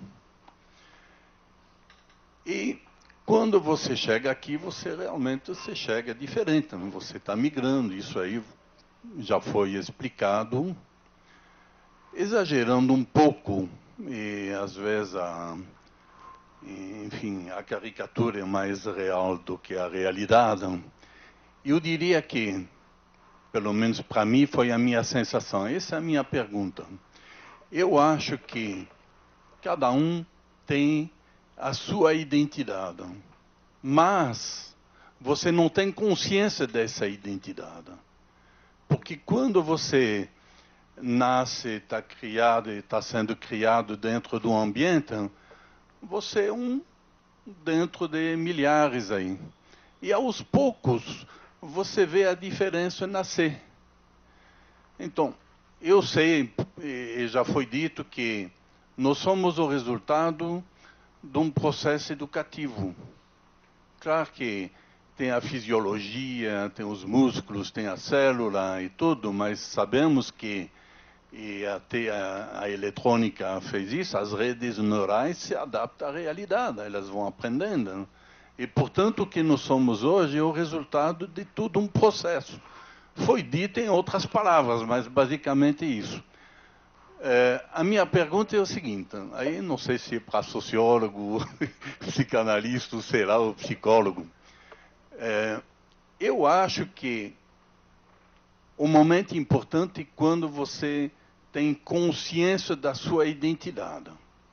E quando você chega aqui, você realmente você chega diferente. Você está migrando. Isso aí já foi explicado, exagerando um pouco, e às vezes a, enfim, a caricatura é mais real do que a realidade. Eu diria que, pelo menos para mim, foi a minha sensação. Essa é a minha pergunta. Eu acho que cada um tem a sua identidade, mas você não tem consciência dessa identidade. Porque quando você nasce, está criado e está sendo criado dentro de um ambiente, você é um dentro de milhares aí. E aos poucos você vê a diferença nascer. Então, eu sei, e já foi dito, que nós somos o resultado de um processo educativo. Claro que tem a fisiologia, tem os músculos, tem a célula e tudo, mas sabemos que, e até a, a eletrônica fez isso, as redes neurais se adaptam à realidade, elas vão aprendendo. E, portanto, o que nós somos hoje é o resultado de todo um processo. Foi dito em outras palavras, mas basicamente isso. É, a minha pergunta é o seguinte, aí não sei se é para sociólogo, psicanalista, sei lá, ou psicólogo. É, eu acho que o momento importante é quando você tem consciência da sua identidade.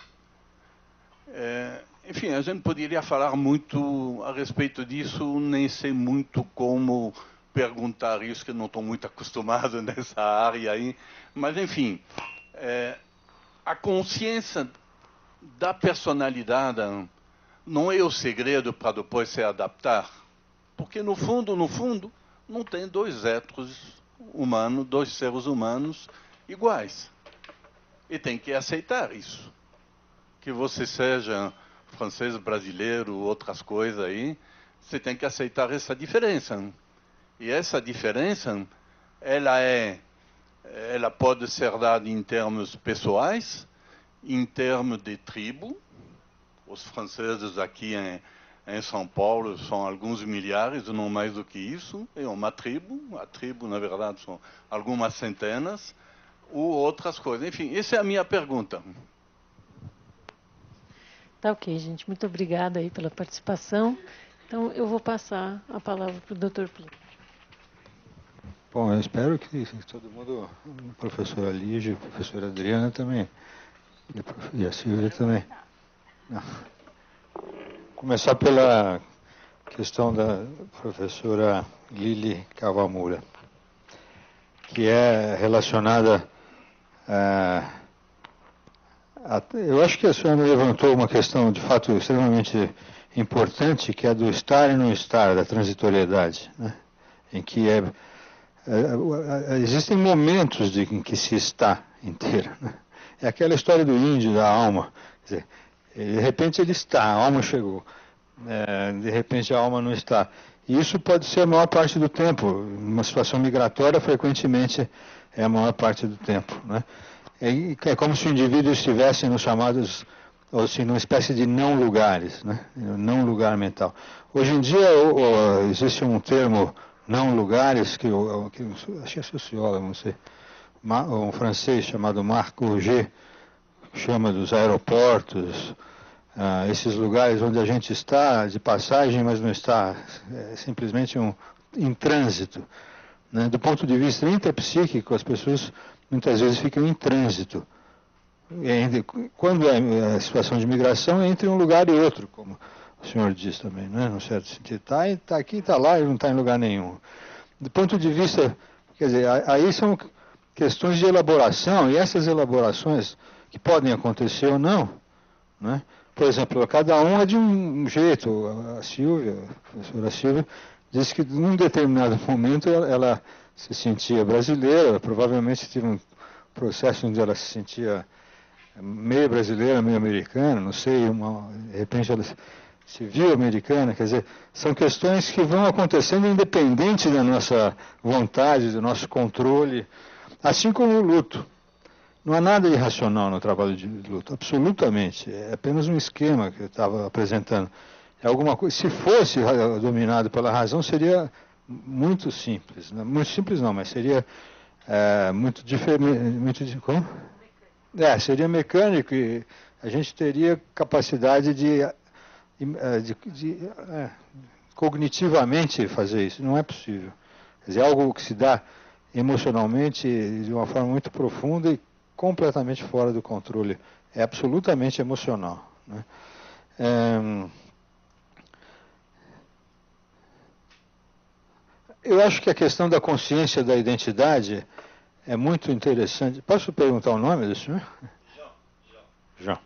É, enfim, a gente poderia falar muito a respeito disso, nem sei muito como perguntar isso, que não estou muito acostumado nessa área aí, mas enfim, é, a consciência da personalidade não é o segredo para depois se adaptar, porque no fundo, no fundo, não tem dois héteros humanos, dois seres humanos iguais. E tem que aceitar isso. Que você seja francês, brasileiro, outras coisas aí, você tem que aceitar essa diferença. E essa diferença, ela é, ela pode ser dada em termos pessoais, em termos de tribo. Os franceses aqui em, em São Paulo são alguns milhares, não mais do que isso. É uma tribo, a tribo, na verdade, são algumas centenas, ou outras coisas. Enfim, essa é a minha pergunta. Tá ok, gente. Muito obrigada aí pela participação. Então, eu vou passar a palavra para o doutor Plínio. Bom, eu espero que todo mundo, a professora Lígia, a professora Adriana também, e a Silvia também. Não. Começar pela questão da professora Lili Kawamura, que é relacionada a... Eu acho que a senhora levantou uma questão, de fato, extremamente importante, que é do estar e não estar, da transitoriedade, né? Em que é, é, existem momentos de, em que se está inteira. Né? É aquela história do índio, da alma. Quer dizer, de repente ele está, a alma chegou. É, de repente a alma não está. E isso pode ser a maior parte do tempo. Uma situação migratória, frequentemente, é a maior parte do tempo. Né? É, é como se o indivíduo estivesse nos chamados, ou assim, numa espécie de não lugares, né? Não lugar mental. Hoje em dia o, o, existe um termo não lugares, que, o, que acho que é sociólogo, não sei, um francês chamado Marc Augé, chama dos aeroportos, ah, esses lugares onde a gente está de passagem, mas não está, é simplesmente um, em trânsito. Né? Do ponto de vista intrapsíquico, as pessoas muitas vezes ficam em trânsito. E, quando é a situação de migração, é entre um lugar e outro, como o senhor diz também, né? No certo sentido. Está tá aqui, está lá e não está em lugar nenhum. Do ponto de vista, quer dizer, aí são questões de elaboração, e essas elaborações que podem acontecer ou não, né? Por exemplo, cada um é de um jeito. A Silvia, a professora Silvia, disse que num determinado momento ela, ela se sentia brasileira, provavelmente teve um processo onde ela se sentia meio brasileira, meio americana, não sei, uma, de repente ela se viu americana, quer dizer, são questões que vão acontecendo independente da nossa vontade, do nosso controle, assim como o luto. Não há nada irracional no trabalho de luto, absolutamente. É apenas um esquema que eu estava apresentando. É alguma coisa. Se fosse dominado pela razão, seria muito simples. Muito simples não, mas seria é, muito diferente. Muito, como? É, seria mecânico e a gente teria capacidade de, de, de é, cognitivamente fazer isso. Não é possível. Quer dizer, é algo que se dá emocionalmente de uma forma muito profunda e completamente fora do controle. É absolutamente emocional. Né? É, eu acho que a questão da consciência da identidade é muito interessante. Posso perguntar o nome do senhor? João. João.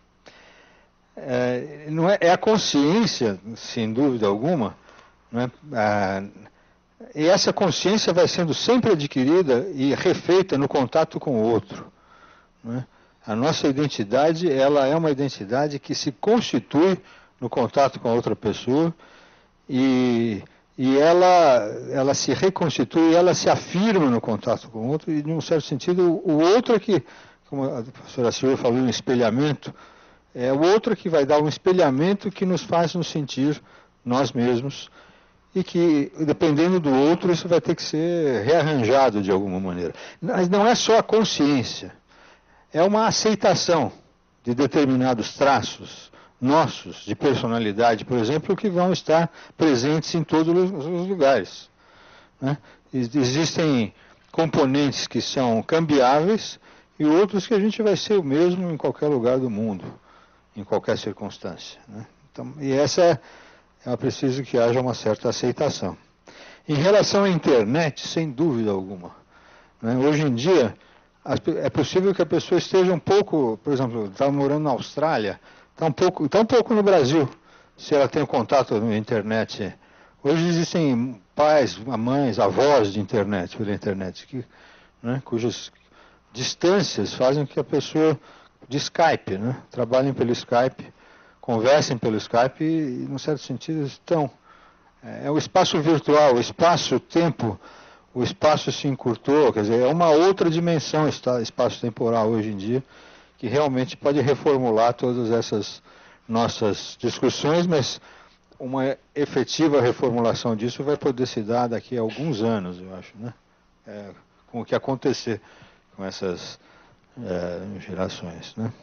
É, não é, é a consciência, sem dúvida alguma, não é? Ah, e essa consciência vai sendo sempre adquirida e refeita no contato com o outro. Né? A nossa identidade, ela é uma identidade que se constitui no contato com a outra pessoa e, e ela, ela se reconstitui, ela se afirma no contato com o outro e, num certo sentido, o outro é que, como a professora Silvia falou, um espelhamento, é o outro que vai dar um espelhamento que nos faz nos sentir nós mesmos e que, dependendo do outro, isso vai ter que ser rearranjado de alguma maneira. Mas não é só a consciência. É uma aceitação de determinados traços nossos, de personalidade, por exemplo, que vão estar presentes em todos os lugares. Né? Existem componentes que são cambiáveis e outros que a gente vai ser o mesmo em qualquer lugar do mundo, em qualquer circunstância. Né? Então, e essa é preciso que haja uma certa aceitação. Em relação à internet, sem dúvida alguma, né? Hoje em dia, é possível que a pessoa esteja um pouco, por exemplo, está morando na Austrália, está um pouco, está um pouco no Brasil, se ela tem um contato na internet. Hoje existem pais, mães, avós de internet, pela internet, que, né, cujas distâncias fazem que a pessoa de Skype, né, trabalhem pelo Skype, conversem pelo Skype e, num certo sentido, estão. É o espaço virtual, o espaço-tempo. O espaço se encurtou, quer dizer, é uma outra dimensão espaço-temporal hoje em dia, que realmente pode reformular todas essas nossas discussões, mas uma efetiva reformulação disso vai poder se dar daqui a alguns anos, eu acho, né? É, com o que acontecer com essas é, gerações, né?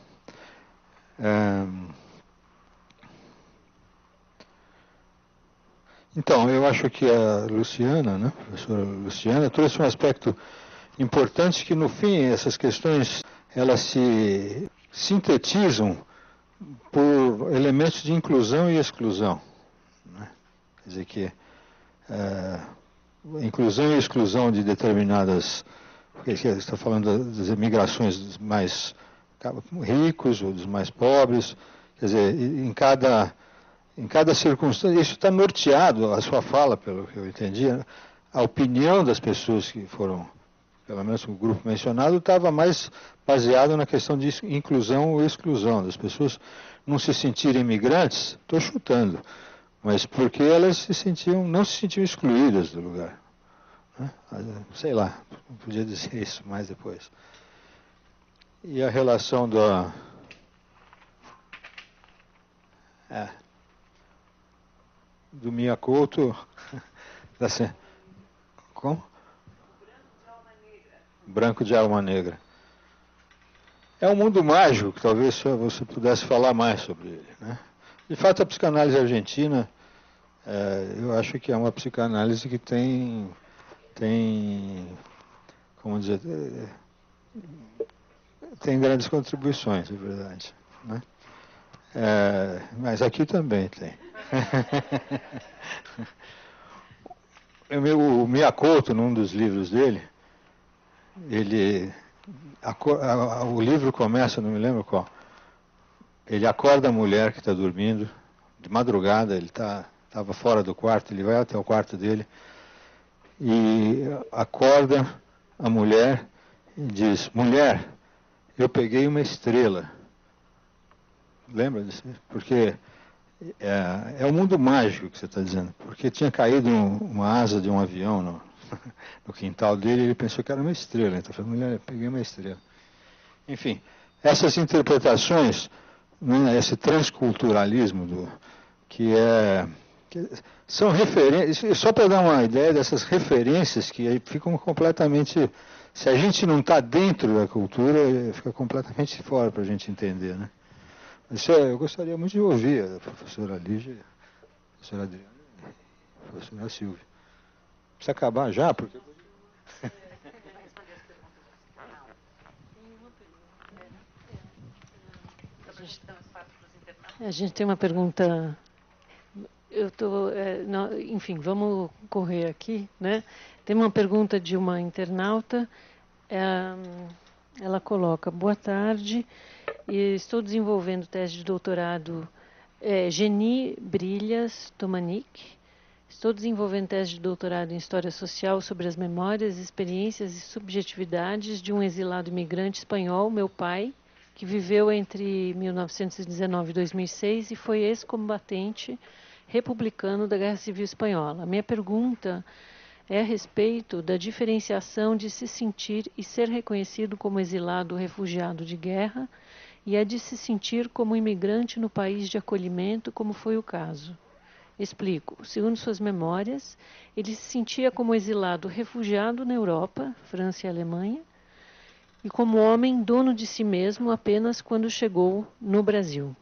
É, Então, eu acho que a Luciana, né, a professora Luciana, trouxe um aspecto importante que, no fim, essas questões, elas se sintetizam por elementos de inclusão e exclusão. Né? Quer dizer que é, inclusão e exclusão de determinadas... Porque você está falando das imigrações dos mais ricos ou dos mais pobres. Quer dizer, em cada... Em cada circunstância, isso está norteado, a sua fala, pelo que eu entendi, a opinião das pessoas que foram pelo menos o grupo mencionado, estava mais baseado na questão de inclusão ou exclusão, das pessoas não se sentirem imigrantes, estou chutando, mas porque elas se sentiam, não se sentiam excluídas do lugar. Né? Sei lá, podia dizer isso mais depois. E a relação da... É, do Miyakoto... da, como? Branco de Alma Negra. É um mundo mágico, que talvez só você pudesse falar mais sobre ele. Né? De fato, a psicanálise argentina, é, eu acho que é uma psicanálise que tem, tem como dizer, tem grandes contribuições, é verdade. Né? É, mas aqui também tem. O Miyakoto, num dos livros dele, ele, a, a, o livro começa, não me lembro qual, ele acorda a mulher que está dormindo, de madrugada, ele estava tá, fora do quarto, ele vai até o quarto dele, e acorda a mulher e diz, mulher, eu peguei uma estrela. Lembra disso? Porque é, é o mundo mágico que você está dizendo, porque tinha caído um, uma asa de um avião no, no quintal dele, ele pensou que era uma estrela, então falou, mulher, eu peguei uma estrela. Enfim, essas interpretações, né, esse transculturalismo do, que é que são referências, só para dar uma ideia dessas referências que aí ficam completamente, se a gente não está dentro da cultura, fica completamente fora para a gente entender, né? Isso é, eu gostaria muito de ouvir a professora Lígia, a professora Adriana e a professora Silvia. Precisa acabar já? Porque... A gente tem uma pergunta. Eu tô, é, não, enfim, vamos correr aqui, né? Tem uma pergunta de uma internauta. É, ela coloca: boa tarde. E estou desenvolvendo tese de doutorado é, Geni Brilhas Tomanic. Estou desenvolvendo tese de doutorado em História Social sobre as memórias, experiências e subjetividades de um exilado imigrante espanhol, meu pai, que viveu entre mil novecentos e dezenove e dois mil e seis e foi ex-combatente republicano da Guerra Civil Espanhola. A minha pergunta é a respeito da diferenciação de se sentir e ser reconhecido como exilado ou refugiado de guerra e a de se sentir como imigrante no país de acolhimento, como foi o caso. Explico. Segundo suas memórias, ele se sentia como exilado refugiado na Europa, França e Alemanha, e como homem dono de si mesmo apenas quando chegou no Brasil.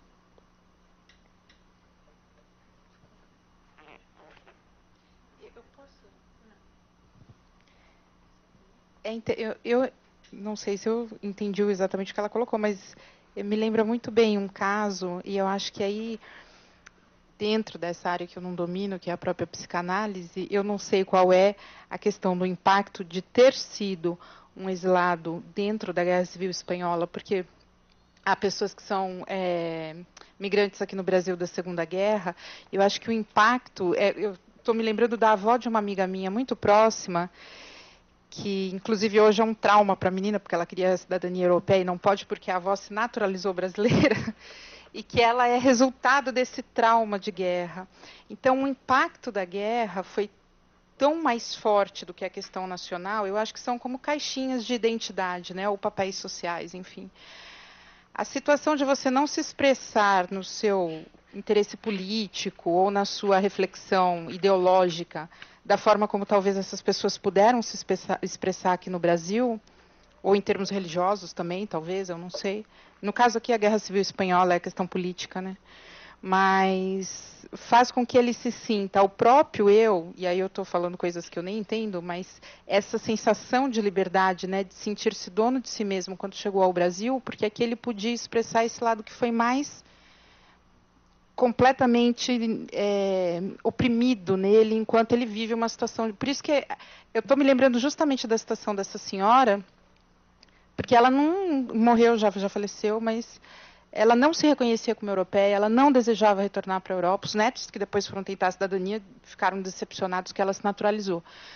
Eu, eu não sei se eu entendi exatamente o que ela colocou, mas me lembra muito bem um caso, e eu acho que aí, dentro dessa área que eu não domino, que é a própria psicanálise, eu não sei qual é a questão do impacto de ter sido um exilado dentro da Guerra Civil Espanhola, porque há pessoas que são é, migrantes aqui no Brasil da Segunda Guerra. Eu acho que o impacto... É, eu estou me lembrando da avó de uma amiga minha muito próxima, que inclusive hoje é um trauma para a menina, porque ela queria a cidadania europeia e não pode porque a avó se naturalizou brasileira, e que ela é resultado desse trauma de guerra. Então, o impacto da guerra foi tão mais forte do que a questão nacional, eu acho que são como caixinhas de identidade, né, ou papéis sociais, enfim. A situação de você não se expressar no seu interesse político ou na sua reflexão ideológica da forma como talvez essas pessoas puderam se expressar, expressar aqui no Brasil, ou em termos religiosos também, talvez, eu não sei. No caso aqui, a Guerra Civil Espanhola é questão política, né? Mas faz com que ele se sinta o próprio eu, e aí eu estou falando coisas que eu nem entendo, mas essa sensação de liberdade, né, de sentir-se dono de si mesmo quando chegou ao Brasil, porque aqui ele podia expressar esse lado que foi mais completamente é, oprimido nele enquanto ele vive uma situação... Por isso que eu estou me lembrando justamente da situação dessa senhora, porque ela não morreu, já, já faleceu, mas ela não se reconhecia como europeia, ela não desejava retornar para a Europa. Os netos que depois foram tentar a cidadania ficaram decepcionados que ela se naturalizou.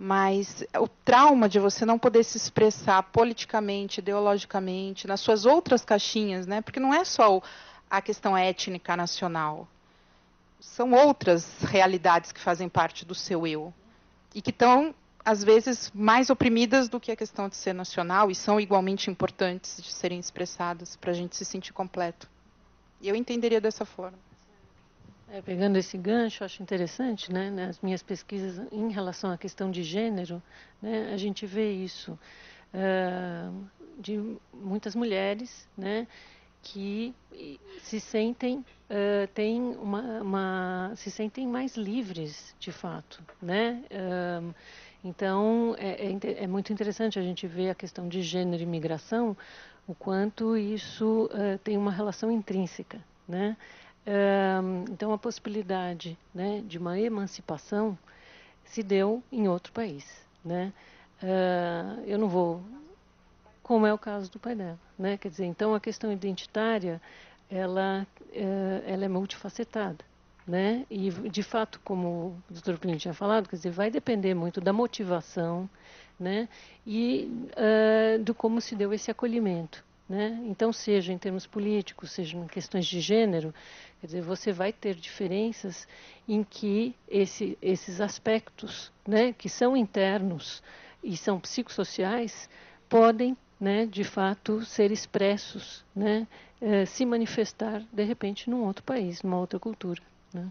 mas o trauma de você não poder se expressar politicamente, ideologicamente, nas suas outras caixinhas, né? Porque não é só o, a questão étnica nacional, são outras realidades que fazem parte do seu eu e que estão, às vezes, mais oprimidas do que a questão de ser nacional e são igualmente importantes de serem expressadas para a gente se sentir completo. E eu entenderia dessa forma. É, pegando esse gancho, acho interessante, né, nas minhas pesquisas em relação à questão de gênero, né, a gente vê isso uh, de muitas mulheres, né, que se sentem uh, têm uma, uma se sentem mais livres, de fato, né? Uh, então é, é, é muito interessante a gente ver a questão de gênero e migração, o quanto isso uh, tem uma relação intrínseca, né? Uh, então a possibilidade, né, de uma emancipação se deu em outro país, né? Uh, eu não vou como é o caso do pai dela, né? Quer dizer, então a questão identitária, ela, é, ela é multifacetada, né? E de fato, como o doutor Plínio tinha falado, quer dizer, vai depender muito da motivação, né? E uh, do como se deu esse acolhimento, né? Então, seja em termos políticos, seja em questões de gênero, quer dizer, você vai ter diferenças em que esse, esses aspectos, né, que são internos e são psicossociais, podem, né, de fato, ser expressos, né, eh, se manifestar, de repente, num outro país, numa outra cultura, né.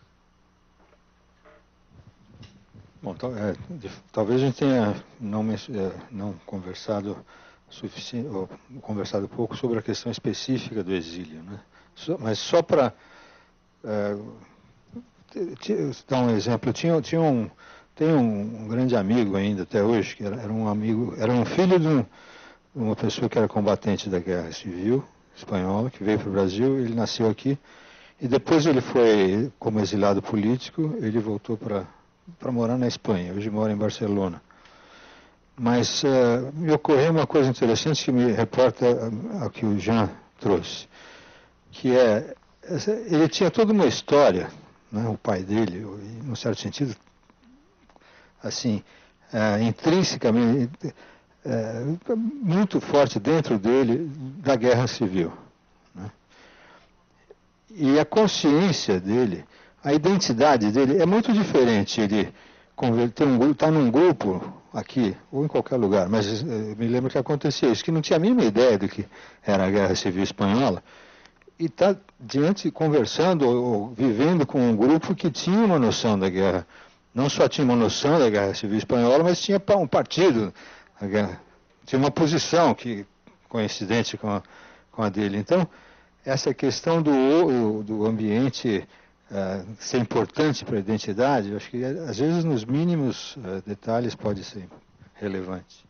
Bom, tal, é, de, talvez a gente tenha não, é, não conversado suficiente, ou conversado pouco sobre a questão específica do exílio, né? So, mas só para é, dar um exemplo, tinha, tinha um, tem um, um grande amigo ainda até hoje, que era, era um amigo, era um filho de um uma pessoa que era combatente da Guerra Civil Espanhola, que veio para o Brasil, ele nasceu aqui, e depois ele foi, como exilado político, ele voltou para para morar na Espanha, hoje mora em Barcelona. Mas uh, me ocorreu uma coisa interessante que me reporta ao que o Jean trouxe, que é, ele tinha toda uma história, né, o pai dele, num certo sentido, assim, uh, intrinsecamente, É, muito forte dentro dele da guerra civil, né? E a consciência dele, a identidade dele é muito diferente. Ele está um, tá num grupo aqui, ou em qualquer lugar, mas eh, me lembro que acontecia isso, que não tinha a mínima ideia do que era a guerra civil espanhola, e está diante, conversando ou, ou vivendo com um grupo que tinha uma noção da guerra, não só tinha uma noção da guerra civil espanhola, mas tinha um partido. Tinha uma posição que coincidente com a, com a dele. Então, essa questão do, do ambiente uh, ser importante para a identidade, eu acho que às vezes nos mínimos uh, detalhes pode ser relevante.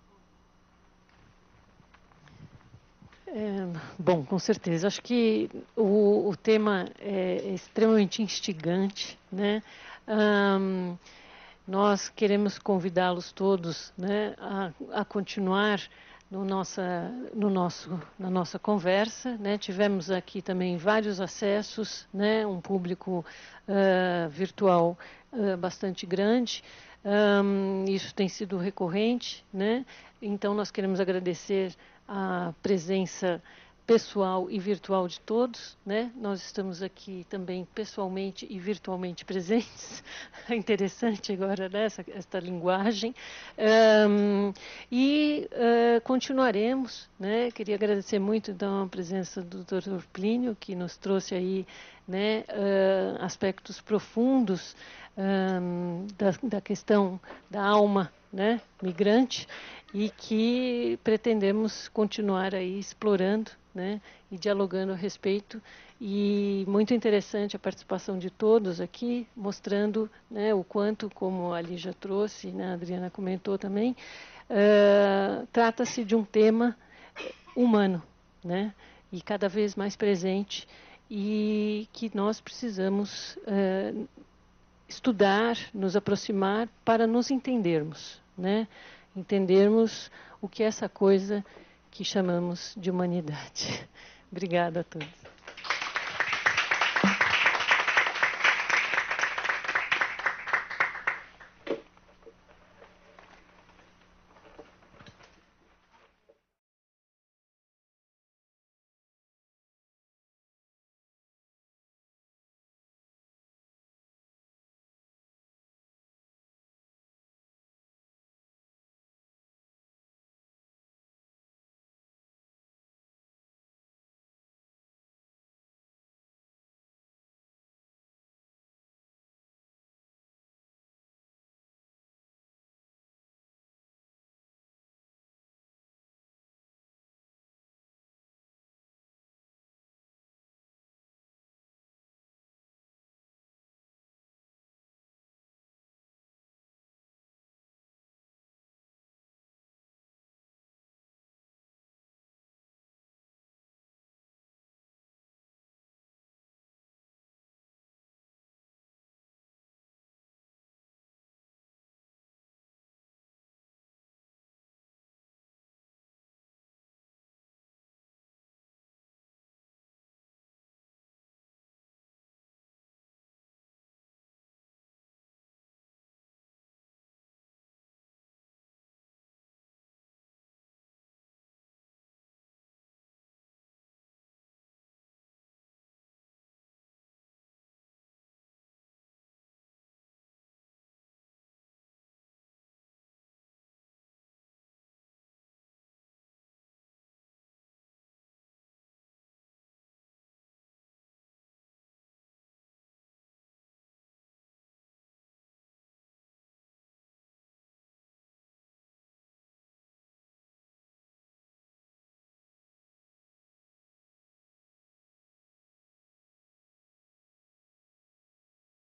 É, bom, com certeza. Acho que o, o tema é extremamente instigante, né? Um, Nós queremos convidá-los todos, né, a, a continuar no nossa, no nosso, na nossa conversa, né? Tivemos aqui também vários acessos, né? Um público uh, virtual uh, bastante grande. Um, isso tem sido recorrente, né? Então nós queremos agradecer a presença pessoal e virtual de todos, né? Nós estamos aqui também pessoalmente e virtualmente presentes. É interessante agora, né, essa, esta linguagem. Um, e uh, continuaremos, né? Queria agradecer muito então a presença do doutor Plínio, que nos trouxe aí, né, uh, aspectos profundos um, da, da questão da alma, né, migrante, e que pretendemos continuar aí explorando, né, e dialogando a respeito. E muito interessante a participação de todos aqui, mostrando, né, o quanto, como a Lígia trouxe, né, a Adriana comentou também, uh, trata-se de um tema humano, né, e cada vez mais presente, e que nós precisamos uh, estudar, nos aproximar para nos entendermos, né, entendermos o que é essa coisa que chamamos de humanidade. Obrigada a todos.